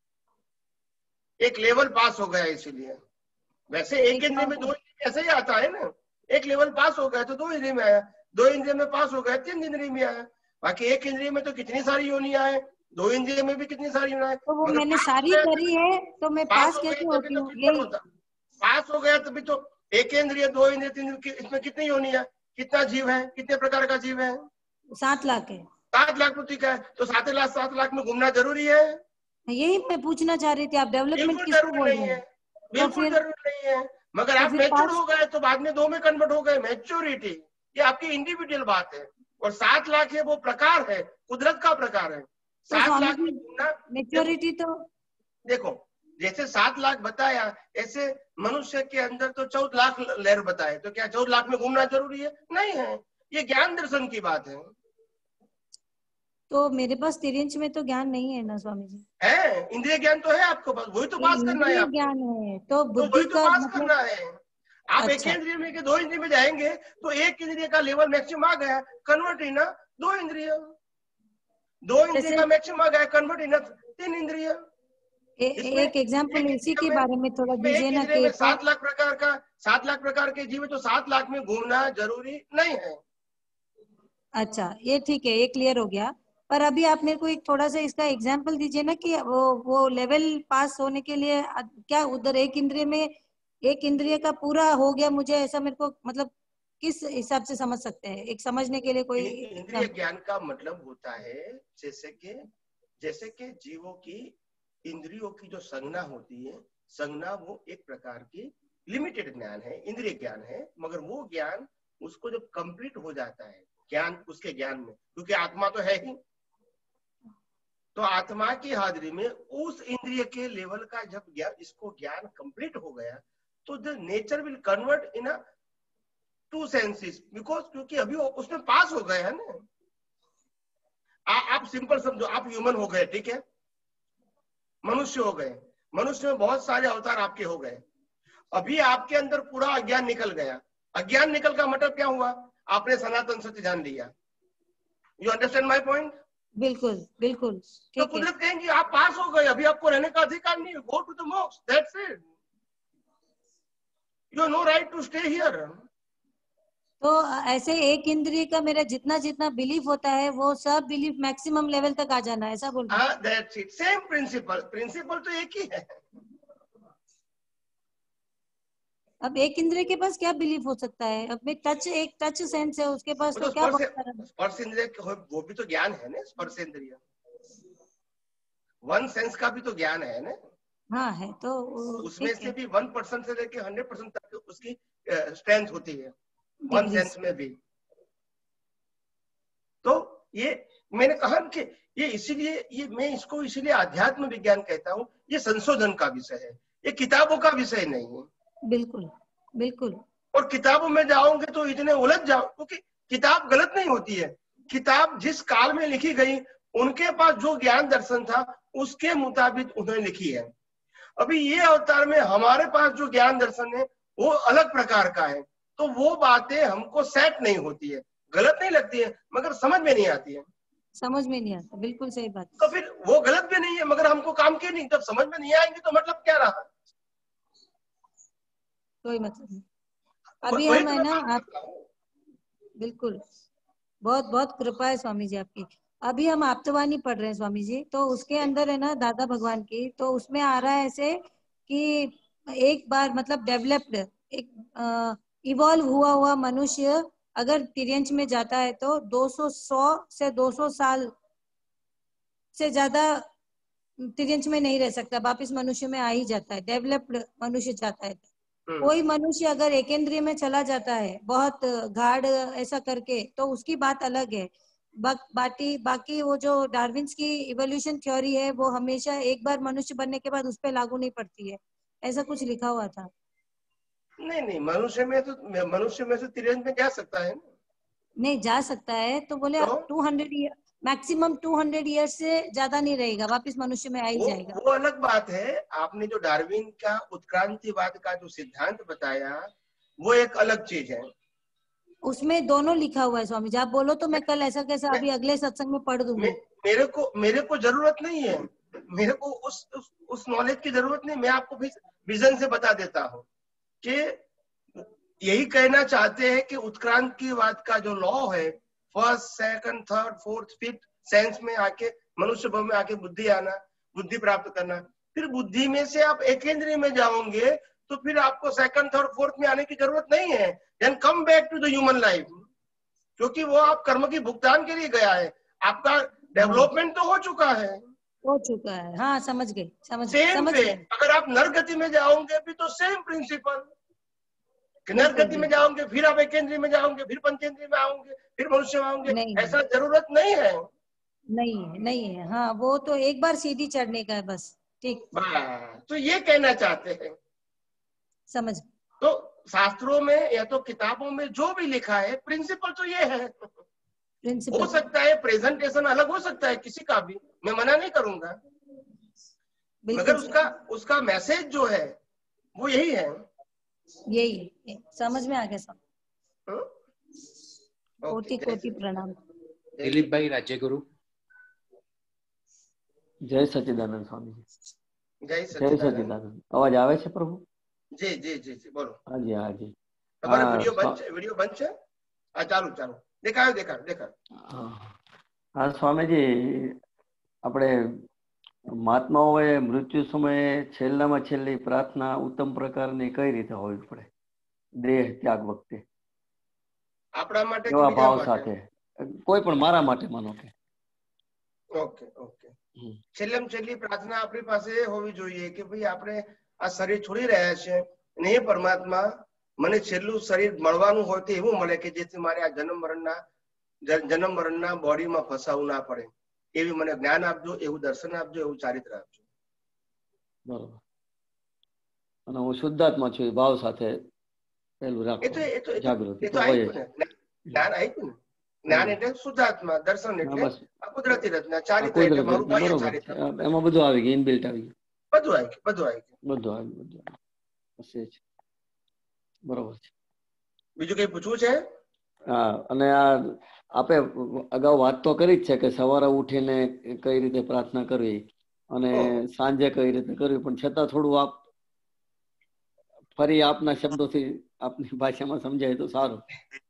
एक लेवल पास हो गया। इसीलिए वैसे एक इंद्रिय में 2 इंद्रिय ऐसे ही आता है ना, एक लेवल पास हो गया तो 2 इंद्रिय में आया, 2 इंद्रिय में पास हो गया 3 इंद्रिय में आया, बाकी एक इंद्रिय में तो कितनी सारी योनियां है, 2 इंद्रिय में भी कितनी सारी योनियां है। तो वो मैंने सारी करी है तो मैं पास कैसे होती हूँ? पास हो गया तभी तो एक इंद्रिय, 2 इंद्रिय, 3 इंद्रिय, इसमें कितनी योनियां, कितना जीव है, कितने प्रकार का जीव है? 7 लाख है। 7 लाख तो ठीक है, तो 7 लाख में घूमना जरूरी है? यही मैं पूछना चाह रही थी, आप डेवलपमेंट किसको बोल रहे हैं? बिल्कुल जरूरी नहीं है, मगर आप मैच्योर हो गए तो बाद में 2 में कन्वर्ट हो गए। मैच्योरिटी ये आपकी इंडिविजुअल बात है, और 7 लाख है वो प्रकार है, कुदरत का प्रकार है। 7 लाख में घूमना मैच्योरिटी तो देखो, जैसे 7 लाख बताया ऐसे मनुष्य के अंदर तो 14 लाख लहर बताए, तो क्या 14 लाख में घूमना जरूरी है? नहीं है, ये ज्ञान दर्शन की बात है। तो मेरे पास 3 इंच में तो ज्ञान नहीं है ना स्वामी जी? है, इंद्रिय ज्ञान तो है आपको पास, वही तो पास करना है आपको। ज्ञान है तो बुद्धि का पास करना है। आप एक इंद्रिय में के 2 इंद्रिय में जाएंगे तो एक इंद्रिय का लेवल मैक्सिमम आ गया, कन्वर्ट इन 2 इंद्रिय, 2 इंद्रिय का मैक्सिमम आ गया, कन्वर्ट इन 3 इंद्रिय। एक एग्जांपल इसी के बारे में थोड़ा दीजिए ना कि 7 लाख प्रकार के जीव है, तो 7 लाख में घूमना जरूरी नहीं है। अच्छा, ये ठीक है, ये क्लियर हो गया। पर अभी आप मेरे को एक थोड़ा सा इसका एग्जांपल दीजिए ना कि वो लेवल पास होने के लिए क्या उधर एक इंद्रिय का पूरा हो गया मुझे, ऐसा मेरे को मतलब किस हिसाब से समझ सकते हैं? एक समझने के लिए कोई इंद्रिय ज्ञान का मतलब होता है जैसे कि जीवों की इंद्रियों की जो संज्ञा होती है, संज्ञा वो एक प्रकार की लिमिटेड ज्ञान है, इंद्रिय ज्ञान है, मगर वो ज्ञान उसको जब कंप्लीट हो जाता है ज्ञान, उसके ज्ञान में, क्योंकि आत्मा तो है ही, तो आत्मा की हाजिरी में उस इंद्रिय के लेवल का जब इसको ज्ञान कंप्लीट हो गया, तो the nature will convert in 2 senses, because क्योंकि अभी उसमें पास हो गए है ना। आप सिंपल समझो, आप ह्यूमन हो गए, ठीक है, मनुष्य हो गए, मनुष्य में बहुत सारे अवतार आपके हो गए, अभी आपके अंदर पूरा अज्ञान निकल गया। अज्ञान निकल का मतलब क्या हुआ? आपने सनातन सत्य जान लिया। You understand my point? बिल्कुल बिल्कुल। तो कुदरत कहेंगे आप पास हो गए, अभी आपको रहने का अधिकार नहीं है, go to the moksha, that's it, you have no right to stay here. तो ऐसे एक इंद्रिय का मेरा जितना जितना बिलीफ होता है वो सब बिलीफ मैक्सिमम लेवल तक आ जाना, ऐसा बोल रहे हैं? दैट्स इट, सेम प्रिंसिपल तो एक ही है। अब एक इंद्रिय के पास क्या बिलीफ हो सकता है? अब में एक टच सेंस है उसके पास, तो क्या स्पर्श इंद्रिय वो भी तो ज्ञान है ना, स्पर्श इंद्रिय 1 सेंस का भी तो ज्ञान है ना। हाँ है, तो उसमें से भी 1% से लेके 100% तक उसकी स्ट्रेंथ होती है 1 सेंस में भी। तो ये मैंने कहा कि ये इसीलिए मैं इसको इसीलिए अध्यात्म विज्ञान कहता हूँ। ये संशोधन का विषय है, ये किताबों का विषय नहीं है। बिल्कुल बिल्कुल। और किताबों में जाओगे तो इतने उलझ जाओ, क्योंकि किताब गलत नहीं होती है, किताब जिस काल में लिखी गई उनके पास जो ज्ञान दर्शन था उसके मुताबिक उन्होंने लिखी है। अभी ये अवतार में हमारे पास जो ज्ञान दर्शन है वो अलग प्रकार का है, तो वो बातें हमको सेट नहीं होती है, गलत नहीं लगती है मगर समझ में नहीं आती है। समझ में नहीं आता, बिल्कुल सही बात। तो फिर वो गलत भी नहीं है मगर हमको काम की नहीं, जब समझ में नहीं आएंगे तो मतलब क्या रहा? कोई मतलब नहीं। अभी हम है ना, आप बिल्कुल, बहुत बहुत कृपा है स्वामी जी आपकी। अभी हम आप्तवाणी पढ़ रहे हैं स्वामी जी, तो उसके अंदर है ना दादा भगवान की, तो उसमें आ रहा है ऐसे कि एक बार मतलब डेवलप्ड एक इवॉल्व हुआ मनुष्य अगर तिर्यंच में जाता है तो 100 से 200 साल से ज्यादा तिर्यंच में नहीं रह सकता, वापिस मनुष्य में आ ही जाता है, डेवलप्ड मनुष्य जाता है। कोई मनुष्य अगर एकेंद्रिय में चला जाता है बहुत गाढ़ ऐसा करके, तो उसकी बात अलग है। बाकी वो जो डार्विन्स की इवोल्यूशन थ्योरी है वो हमेशा एक बार मनुष्य बनने के बाद उस पर लागू नहीं पड़ती है, ऐसा कुछ लिखा हुआ था। नहीं, मनुष्य में से तिर्यंच में जा सकता है ना? नहीं जा सकता है, तो बोले 200 ईयर मैक्सिमम 200 ईयर से ज्यादा नहीं रहेगा, वापस मनुष्य में आ ही जाएगा। वो अलग बात है। आपने जो डार्विन का उत्क्रांतिवाद का जो सिद्धांत बताया वो एक अलग चीज है, उसमें दोनों लिखा हुआ है स्वामी जी। आप बोलो तो मैं कल ऐसा कैसा अभी अगले सत्संग में पढ़ दूंगी। मेरे को जरूरत नहीं है, मेरे को उस नॉलेज की जरूरत नहीं। मैं आपको विजन से बता देता हूँ कि यही कहना चाहते हैं कि उत्क्रांतिवाद का जो लॉ है, first second third fourth fifth sense में आके मनुष्य भाव में आके बुद्धि आना, बुद्धि प्राप्त करना, फिर बुद्धि में से आप एकेंद्रिय में जाओगे तो फिर आपको सेकंड थर्ड फोर्थ में आने की जरूरत नहीं है। Then come back to the human life, क्योंकि वो आप कर्म की भुगतान के लिए गया है, आपका डेवलपमेंट तो हो चुका है। हाँ समझ गए। अगर आप नर गति में जाओगे भी तो सेम प्रिंसिपल, नर गति में जाओगे फिर आप एकेंद्रिय में जाओगे, फिर पंचेंद्रिय में आओगे, फिर मनुष्य में आओगे, ऐसा जरूरत नहीं है। नहीं है। हाँ वो तो एक बार सीढ़ी चढ़ने का है बस, ठीक। तो ये कहना चाहते हैं, समझ। तो शास्त्रों में या तो किताबों में जो भी लिखा है प्रिंसिपल तो ये है। हो सकता है प्रेजेंटेशन अलग हो सकता है किसी का भी, मैं मना नहीं करूंगा, मगर उसका मैसेज जो है वो यही है। यही समझ में आ गया सब। कोटि प्रणाम। દિલીપભાઈ રાજ્યગુરુ. જય સચિદાનંદ સ્વામીજી. જય સચિદાનંદ. અવાજ આવે છે પ્રભુ? જી જી જી જી બોલો. હાજી હાજી. તમારો વિડિયો બંધ છે? વિડિયો બંધ છે? હા ચાલુ ચાલુ. દેખાયો. હા સ્વામીજી, આપણે મહાત્માઓએ મૃત્યુ સમયે છેલ્લામાં છેલ્લી પ્રાર્થના ઉત્તમ પ્રકારની કઈ રીતે હોવી પડે દેહ ત્યાગ વખતે? આપણા માટે કેવા ભાવ સાથે? કોઈ પણ, મારા માટે માનો કે. Okay okay. છેલ્લી પ્રાર્થના આપણી પાસે હોવી જોઈએ કે ભાઈ આપણે આ શરીર છોડી રહ્યા છે અને એ પરમાત્મા મને છેલ્લું શરીર મળવાનું હોય તો એવું મળે કે જેથી મારે આ જન્મ મરણના બોડીમાં ફસાવું ના પડે. એવી મને જ્ઞાન આપજો, એવું દર્શન આપજો, એવું ચારિત્ર આપજો. બરોબર. અને હું શુદ્ધાત્મા છું એ ભાવ સાથે પેલું રાખો. જાગૃતિ જ્ઞાન આપ્યું ને. જ્ઞાન એટલે શુદ્ધાત્મા, દર્શન એટલે કુદરતી રચના, ચારિત્ર એટલે મારું બાહ્ય ચારિત્ર. એમાં બધું આવી ગયું, ઇનબિલ્ટ આવી ગયું. બધું આવી ગયું. બરોબર છે. બીજું કઈ પૂછવું છે? હા, અને આ આપે અગાઉ વાત તો કરી જ છે કે સવારે ઉઠીને કઈ રીતે પ્રાર્થના કરવી અને સાંજે કઈ રીતે કરવી, પણ છતાં થોડું આપ ફરી આપના શબ્દોથી આપની ભાષામાં સમજાય તો સારું.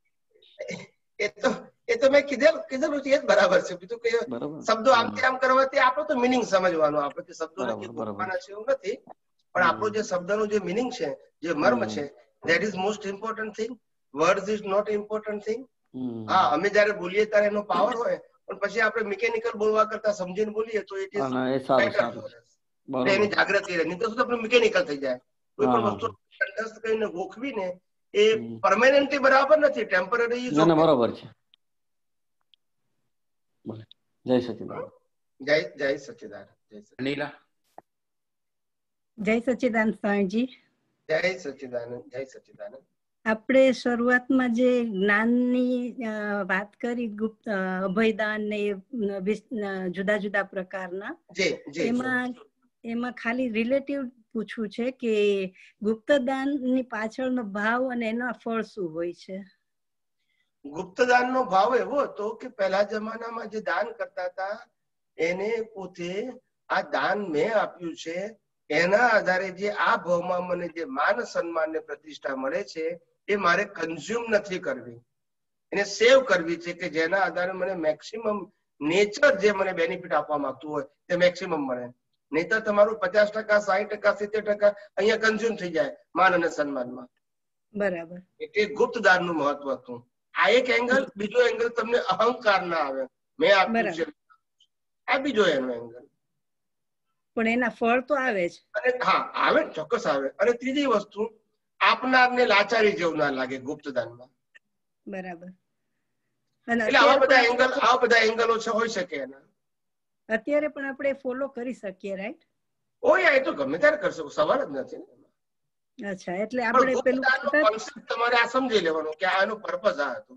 એ તો મેં કીધેલું છે, એ જ બરાબર છે. બીજું કઈ શબ્દો આમથી આમ કરવાથી આપણો તો મિનિંગ સમજવાનો, આપણે કે શબ્દોને ગોખવાના છે એવું નથી, પણ આપણો જે શબ્દનો જે મિનિંગ છે, જે મર્મ છે, that is most important thing. Words is not important thing. હા, અમે જયારે બોલીએ ત્યારે એનો પાવર હોય, પણ પછી આપણે મિકેનિકલ બોલવા કરતા સમજીને બોલીએ તો ઇટ ઇઝ એની જાગૃતિ રહે. નહીં તો શું આપણે મિકેનિકલ થઈ જાય. કોઈ પણ વસ્તુ કંઠસ્થ કરીને ગોખવીને એ પરમેનન્ટલી બરાબર નથી, ટેમ્પરરી. બરાબર છે. જય સચિદાનંદ. જય સચિદાનંદ. જય સચિદાનંદ સ્વામીજી. જય સચિદાનંદ. જય સચિદાનંદ. આપણે શરૂઆતમાં જે જ્ઞાનની વાત કરી, ગુપ્ત અભયદાન ને જુદા જુદા પ્રકારના, એમાં ખાલી રિલેટિવ પૂછવું છે કે ગુપ્તદાન ની પાછળનો ભાવ અને એના ફળ શું હોય છે? ગુપ્તદાનનો ભાવ એવો હતો કે પહેલા જમાનામાં જે દાન કરતા હતા એને પોતે આ દાન મેં આપ્યું છે, એના આધારે જે આ ભાવમાં મને જે માન સન્માન ને પ્રતિષ્ઠા મળે છે એ મારે કન્ઝ્યુમ નથી કરવી, એને સેવ કરવી છે કે જેના આધારે મને મેક્સિમમ નેચર જે મને બેનિફિટ આપવા માંગતું હોય તે મેક્સિમમ મળે. નહીતર તમારું 50%, 60%, 70% અહીંયા કન્ઝ્યુમ થઈ જાય માન અને સન્માનમાં. બરાબર. એટલે ગુપ્તદાન નું મહત્વ હતું. આ એક એંગલ. બીજો એંગલ તમને અહંકાર ના આવે, મેં આપ્યું છે, આ બીજો એનો એંગલ. પણ એના ફળ તો આવે જ. અને હા, આવે, ચોક્કસ આવે. અને ત્રીજી વસ્તુ, આપનારને લાચારી જેવું ના લાગે ગુપ્તદાનમાં. બરાબર. એટલે આવા બધા એંગલો હોઈ શકે એના. અત્યારે પણ આપણે ફોલો કરી શકીએ, રાઈટ? એ તો ગમે ત્યારે કરશો, સવાલ જ નથી. અચ્છા, એટલે આપણે પેલું કોન્સેપ્ટ તમારે આ સમજી લેવાનો કે આનો પર્પઝ આ હતો.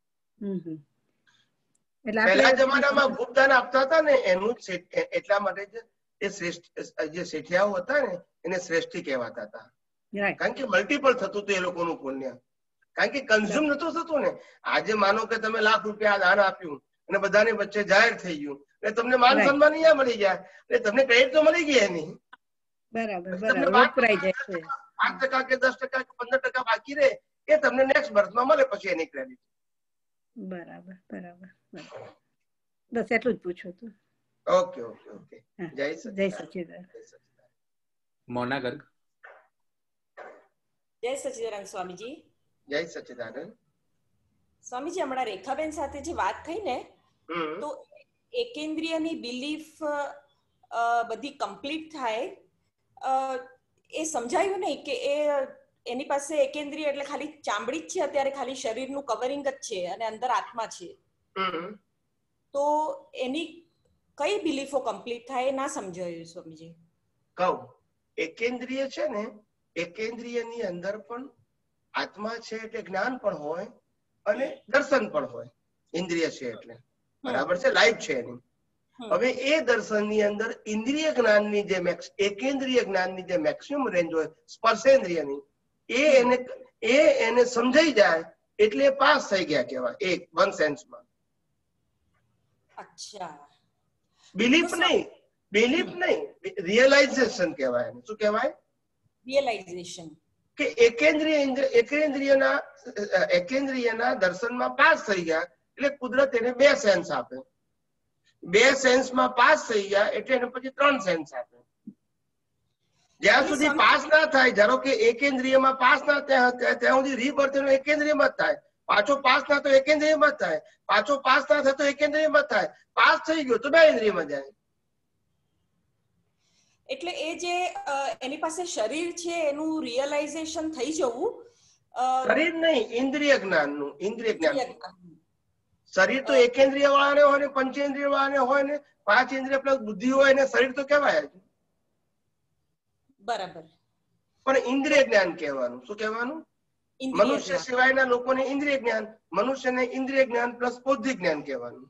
પહેલા જમાનામાં ગુપ્તદાન આપતા હતા ને એનું એટલા માટે એ શ્રેષ્ઠ જે શેઠિયાઓ હતા ને એને શ્રેષ્ઠી કહેવાતા હતા, કારણ કે મલ્ટિપલ થતું હતું એ લોકોનું પુણ્ય, કારણ કે કન્ઝ્યુમ નતું થતું ને. આજે માનો કે તમે ₹1,00,000 દાન આપ્યું અને બધાની વચ્ચે જાહેર થઈ ગયું એટલે તમને માન સન્માન અહીંયા મળી ગયા, એટલે તમને ક્રેડિટ તો મળી ગયા એની. બરાબર બરાબર. વપરાઈ જાય છે. 5% કે 10% કે 15% બાકી રહે એ તમને નેક્સ્ટ બર્થમાં મળે પછી એની ક્રેડિટ. બરાબર બરાબર. બસ એટલું જ પૂછ્યું હતું. Okay okay okay. જય સચિદાનંદ. મોના ગર્ગ. જય સચિદાનંદ સ્વામીજી. જય સચિદાનંદ સ્વામીજી. હમણાં રેખાબેન સાથે જે વાત થઈ ને, તો એકેન્દ્રિયની બિલીફ બધી કમ્પ્લીટ થાય એ સમજાયું નહીં કે એની પાસે એકેન્દ્રિય એટલે ખાલી ચામડી જ છે અત્યારે, ખાલી શરીરનું કવરિંગ જ છે અને અંદર આત્મા છે. તો એની કઈ બિલીફો કમ્પ્લીટ થાય એ ના સમજાયું સ્વામીજી. કહું, એકેન્દ્રિય છે ને, એકેન્દ્રિયની અંદર પણ આત્મા છે એટલે જ્ઞાન પણ હોય અને દર્શન પણ હોય. ઇન્દ્રિય છે એટલે બરાબર છે, લાઈફ છે એની. હવે એ દર્શનની અંદર ઇન્દ્રિય જ્ઞાનની જે એકેન્દ્રિય જ્ઞાનની જે મેક્સિમમ રેન્જ હોય સ્પર્શેન્દ્રિયની, એને સમજાઈ જાય એટલે પાસ થઈ ગયા કહેવાય એક વન સેન્સમાં. અચ્છા, બિલીફ નહીં, રિયલાઇઝેશન કહેવાય. શું કહેવાય? રિયલાઇઝેશન. કે એકેન્દ્રિયના દર્શનમાં પાસ થઈ ગયા એટલે કુદરત એને 2 સેન્સ આપે. 2 સેન્સમાં પાસ થઈ ગયા એટલે એને પછી 3 સેન્સ આપે. જ્યાં સુધી પાસ ના થાય, ધારો કે એકેન્દ્રિયમાં પાસ ના થાય ત્યાં સુધી રીબર્થ એનો એકેન્દ્રિયમાં જ થાય. પાછો પાસ ના તો એકેન્દ્રિયમાં જ થાય, પાછો પાસ ના થાય તો એકેન્દ્રિયમાં જ થાય. પાસ થઈ ગયો તો 2 ઇન્દ્રિયમાં જાય. એટલે એ જે એની પાસે શરીર છે એનું રિયલાઇઝેશન થઈ જવું. શરીર નહીં, ઇન્દ્રિય જ્ઞાનનું. ઇન્દ્રિય જ્ઞાન. શરીર તો એકેન્દ્રિય વાળાને હોય ને પંચેન્દ્રિય વાળાને હોય ને 5 ઇન્દ્રિય પ્લસ બુદ્ધિ હોય ને શરીર તો કહેવાય જ. બરાબર. પણ ઇન્દ્રિય જ્ઞાન કહેવાનું. શું કહેવાનું? મનુષ્ય સિવાયના લોકોને ઇન્દ્રિય જ્ઞાન, મનુષ્યને ઇન્દ્રિય જ્ઞાન પ્લસ બૌદ્ધિક જ્ઞાન કહેવાનું.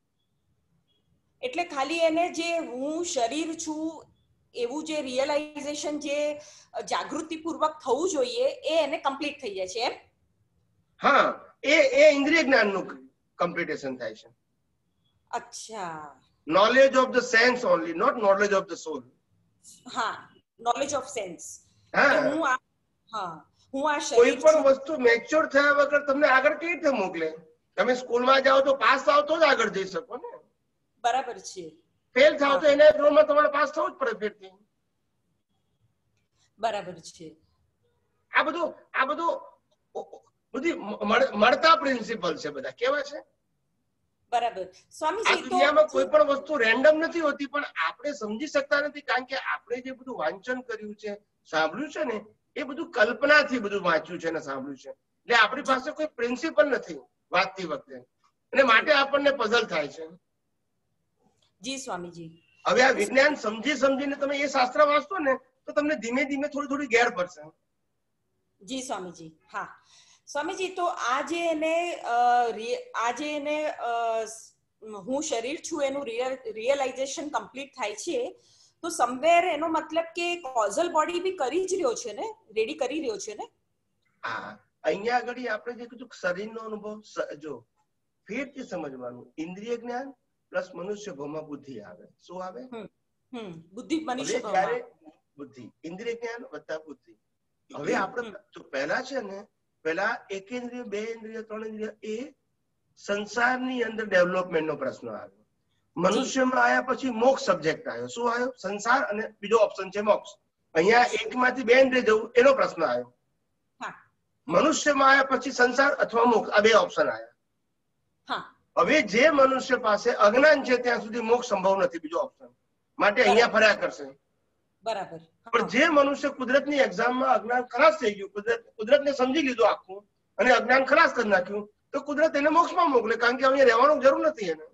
એટલે ખાલી એને જે હું શરીર છું એવું જે રિયલાઇઝેશન જે જાગૃતિપૂર્વક થવું જોઈએ એ એને કમ્પ્લીટ થઈ જાય છે એમ? હા, એ ઇન્દ્રિય જ્ઞાનનું કમ્પ્લીટેશન થાય છે. અચ્છા. Knowledge of the sense only, not knowledge of the soul. હા, નોલેજ ઓફ સેન્સ. હું આ કોઈ પણ વસ્તુ મેચ્યોર થયા વગર તમને આગળ કેવી રીતે મોકલે? તમે સ્કૂલમાં જાઓ તો પાસ થાવ તો જ આગળ જઈ શકો ને. બરાબર છે. ફેલ થાવ તો એના એક્ઝામમાં તમારે પાસ થવું જ પડે ફેરથી. બરાબર છે. આ બધું બધી મળતા પ્રિન્સિપલ છે, બધા કેવા છે? બરાબર. સ્વામીજી, આ દુનિયામાં કોઈ પણ વસ્તુ રેન્ડમ નથી હોતી, પણ આપણે સમજી શકતા નથી કારણ કે આપણે જે બધું વાંચન કર્યું છે, સાંભળ્યું છે ને, એ બધું કલ્પનાથી બધું વાંચ્યું છે ને સાંભળ્યું છે. એટલે આપણી પાસે કોઈ પ્રિન્સિપલ નથી વાંચતી વખતે, અને માટે આપણને પઝલ થાય છે. જી સ્વામીજી. હવે આ વિજ્ઞાન સમજીને તમે એ શાસ્ત્ર વાંચશો ને તો તમને ધીમે ધીમે થોડી ગેર પડશે. જી સ્વામીજી. હા સ્વામીજી, તો આજે એને હું શરીર છું એનું રિયલાઇઝેશન કમ્પ્લીટ થાય છે તો સમવેર એનો મતલબ કે કોઝલ બોડી બી કરી જ રહ્યો છે ને, રેડી કરી રહ્યો છે ને? હા, અહીંયા આગળ આપણે જે કીધું શરીરનો અનુભવ, જો ફેરથી સમજવાનું, ઇન્દ્રિય જ્ઞાન પ્લસ મનુષ્ય ભાવમાં બુદ્ધિ આવે. શું આવે? બુદ્ધિ. મનુષ્ય ભાવમાં બુદ્ધિ, ઇન્દ્રિય જ્ઞાન વત્તા બુદ્ધિ. હવે આપણે પહેલા છે ને, પહેલા એકેન્દ્રિય, 2 ઇન્દ્રિય, 3 ઇન્દ્રિય એ સંસારની અંદર ડેવલપમેન્ટનો પ્રશ્ન આવ્યો. મનુષ્યમાં આવ્યા પછી મોક્ષ સબ્જેક્ટ આવ્યો. શું આવ્યો? સંસાર, અને બીજો ઓપ્શન છે મોક્ષ. અહીંયા 1 માંથી 2 ઇન્દ્રિય જવું એનો પ્રશ્ન આવ્યો. મનુષ્યમાં આવ્યા પછી સંસાર અથવા મોક્ષ, આ 2 ઓપ્શન આવ્યા. હવે જે મનુષ્ય પાસે અજ્ઞાન છે ત્યાં સુધી મોક્ષ સંભવ નથી, બીજો ઓપ્શન, માટે અહીંયા ફર્યા કરશે. બરાબર. પણ જે મનુષ્ય કુદરતની એક્ઝામમાં અજ્ઞાન ખલાસ થઈ ગયું, કુદરતને સમજી લીધું આખું અને અજ્ઞાન ખલાસ કરી નાખ્યું, તો કુદરત એને મોક્ષમાં મોકલે, કારણ કે અહીંયા રહેવાનું જરૂર નથી એને.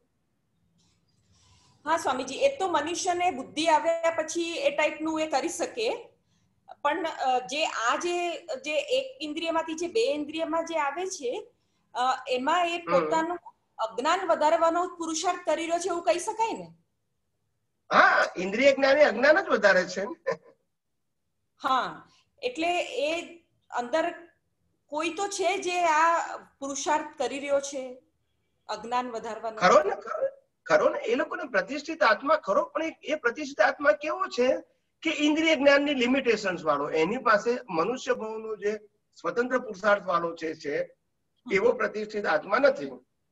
હા સ્વામીજી, એ તો મનુષ્યને બુદ્ધિ આવ્યા પછી એ ટાઈપનું એ કરી શકે, પણ જે એક ઇન્દ્રિયમાંથી જે 2 ઇન્દ્રિયમાં જે આવે છે એમાં એ પોતાનું અજ્ઞાન વધારવાનો પુરુષાર્થ કરી રહ્યો છે એવું કહી શકાય ને? હા, ઇન્દ્રિય જ્ઞાન એ અજ્ઞાન જ વધારે છે. હા, એટલે એ અંદર કોઈ તો છે જે આ પુરુષાર્થ કરી રહ્યો છે અજ્ઞાન વધારવાનો. ખરો ને, એ લોકોને પ્રતિષ્ઠિત આત્મા ખરો, પણ એ પ્રતિષ્ઠિત આત્મા કેવો છે કે ઇન્દ્રિય જ્ઞાનની લિમિટેશન્સ વાળો, એની પાસે મનુષ્ય ભાવનો જે સ્વતંત્ર પુરુષાર્થ વાળો છે એવો પ્રતિષ્ઠિત આત્મા નથી.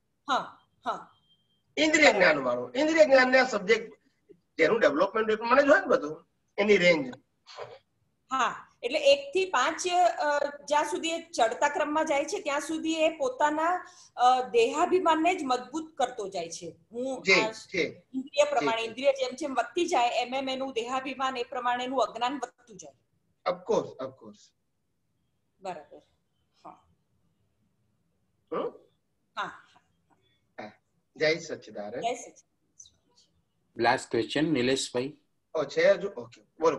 ઇન્દ્રિય જ્ઞાન વાળો, ઇન્દ્રિય જ્ઞાનના સબ્જેક્ટ જેનું ડેવલપમેન્ટ એ પ્રમાણે જ હોય ને બધું, એની રેન્જ. હા, એટલે 1 થી 5 જ્યાં સુધી એ ચડતા ક્રમમાં જાય છે ત્યાં સુધી એ પોતાના દેહાભિમાનને જ મજબૂત કરતો જાય છે. હું ઇન્દ્રિય પ્રમાણે, ઇન્દ્રિય જેમ જેમ વધતી જાય એમ એનું દેહાભિમાન એ પ્રમાણેનું અજ્ઞાન વધતું જાય. ઓફકોર્સ. બરાબર. જય સચ્ચિદાનંદ. જય સચ્ચિદાનંદ. લાસ્ટ ક્વેશ્ચન નિલેશભાઈ. છે હજુ? ઓકે, બોલો.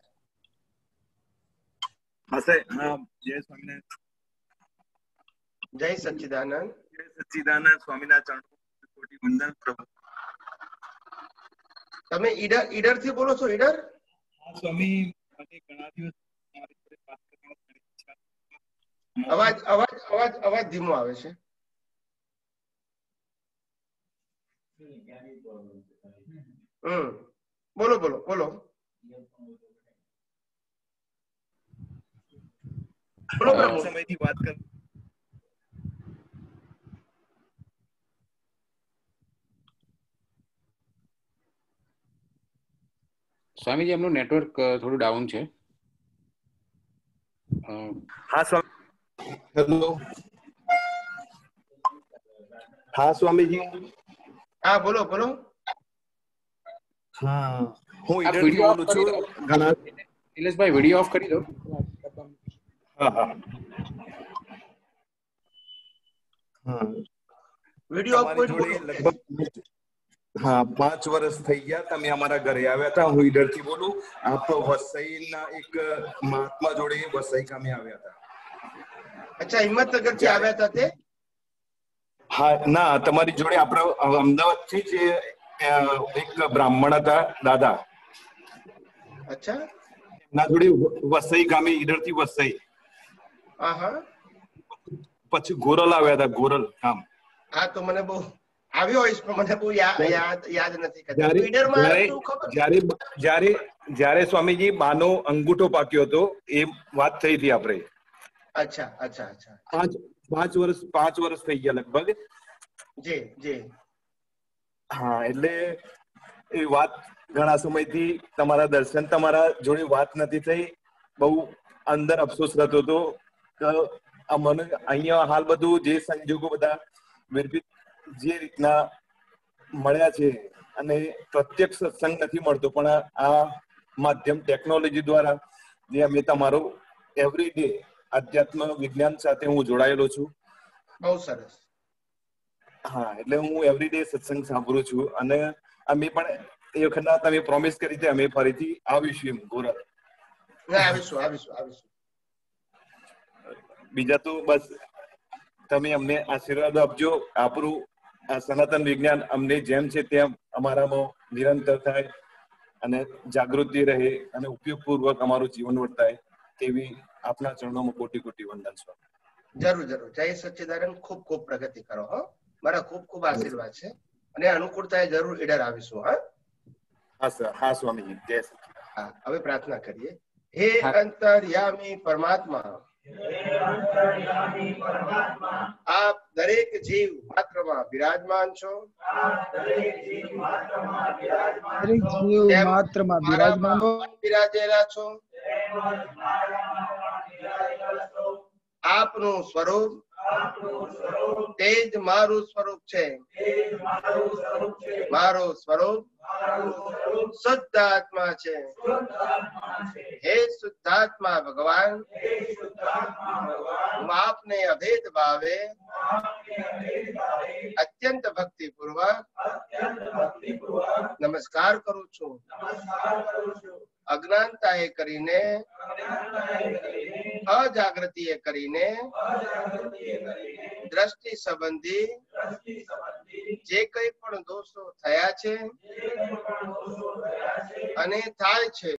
હા સાહેબ. હા, જય સ્વામિનારાયણ. જય સચ્ચિદાનંદ. જય સચ્ચિદાનંદ. સ્વામિના ચરણો કોટી વંદન પ્રભુ. તમે ઈડર થી બોલો છો? ઈડર? હા સ્વામી, મને ઘણા દિવસ અવાજ ધીમો આવે છે. બોલો બોલો બોલો બોલો પ્રભુ. સમયથી વાત કર. સ્વામીજી એમનું નેટવર્ક થોડું ડાઉન છે. હા સ્વામી. હેલો. હા સ્વામીજી. હા બોલો બોલો. હા હું ઈડરથી બોલું છું. ઘણા નિલેશભાઈ વિડીયો ઓફ કરી દો. હા હા હા વિડીયો ઓફ તમારી જોડે લગભગ હા 5 વર્ષ થઈ ગયા. તમે અમારા ઘરે આવ્યા હતા. હું ઈડરથી બોલું. આપ વસઈના એક મહાત્મા જોડે વસઈ ગામે આવ્યા હતા. અચ્છા, હિંમતનગર થી આવ્યા હતા તે? હા ના, તમારી જોડે આપણા અમદાવાદ થી જ એક બ્રાહ્મણ હતા દાદા. અચ્છા. એમના જોડે વસઈ ગામે ઈડરથી વસઈ. હા હા. પછી ગોરલ આવ્યા હતા, ગોરલ ગામ. હા તો મને બહુ આવ્યો હોઈશ પણ મને બહુ યાદ નથી કરતા. ઈડરમાં આવ્યું ખબર? જ્યારે સ્વામીજી બાનો અંગૂઠો પાક્યો હતો એ વાત થઈ હતી આપણે. અચ્છા અચ્છા અચ્છા. 5 વર્ષ થઈ ગયા લગભગ. જી જી. હા એટલે એ વાત ઘણા સમયથી તમારા દર્શન તમારા જોડે વાત નથી થઈ. બહુ અંદર અફસોસ થતો હતો કે મને અહીંયા હાલ બધું જે સંજોગો બધા જે રીતના મળ્યા છે અને પ્રત્યક્ષ સત્સંગ નથી મળતો, પણ આ માધ્યમ ટેકનોલોજી દ્વારા જે અમે તમારો એવરી ડે આધ્યાત્મ વિજ્ઞાન સાથે હું જોડાયેલો છું. બહુ સરસ. હા એટલે હું એવરીડે સત્સંગ સાંભળું છું અને અમે પણ એ વખતના તમે પ્રોમિસ કરી હતી અમે ફરીથી આવીશું એમ ગોરલ. આવીશું આવીશું આવીશું. બીજા તો બસ તમે અમને આશીર્વાદ આપજો. આપણું આ સનાતન વિજ્ઞાન અમને જેમ છે તેમ અમારામાં નિરંતર થાય અને જાગૃતિ રહે અને ઉપયોગપૂર્વક અમારું જીવન વર્તાય તેવી આપના ચરણોમાં કોટી કોટી વંદન છે. જરૂર જરૂર. જય સચ્ચિદાનંદ. ખૂબ ખૂબ પ્રગતિ કરો. હો, મારા ખૂબ ખૂબ આશીર્વાદ છે અને અનુકૂળતાએ જરૂર ઈડર આવીશું. હા હા સર. હા સ્વામીજી. જય સચ્ચિદાનંદ. હા, હવે પ્રાર્થના કરીએ. હે અંતર્યામી પરમાત્મા, આપ દરેક જીવ માત્રમાં બિરાજમાન છો. બિરાજેલા છો. આપનું સ્વરૂપ તેજ મારું સ્વરૂપ છે. મારું સ્વરૂપ શુદ્ધ આત્મા છે. હે શુદ્ધાત્મા ભગવાન, હું આપને અભેદ ભાવે અત્યંત ભક્તિ પૂર્વક નમસ્કાર કરું છું. અજ્ઞાનતાએ કરીને, અજાગૃતિએ કરીને દ્રષ્ટિ સંબંધી જે કઈ પણ દોષો થયા છે અને થાય છે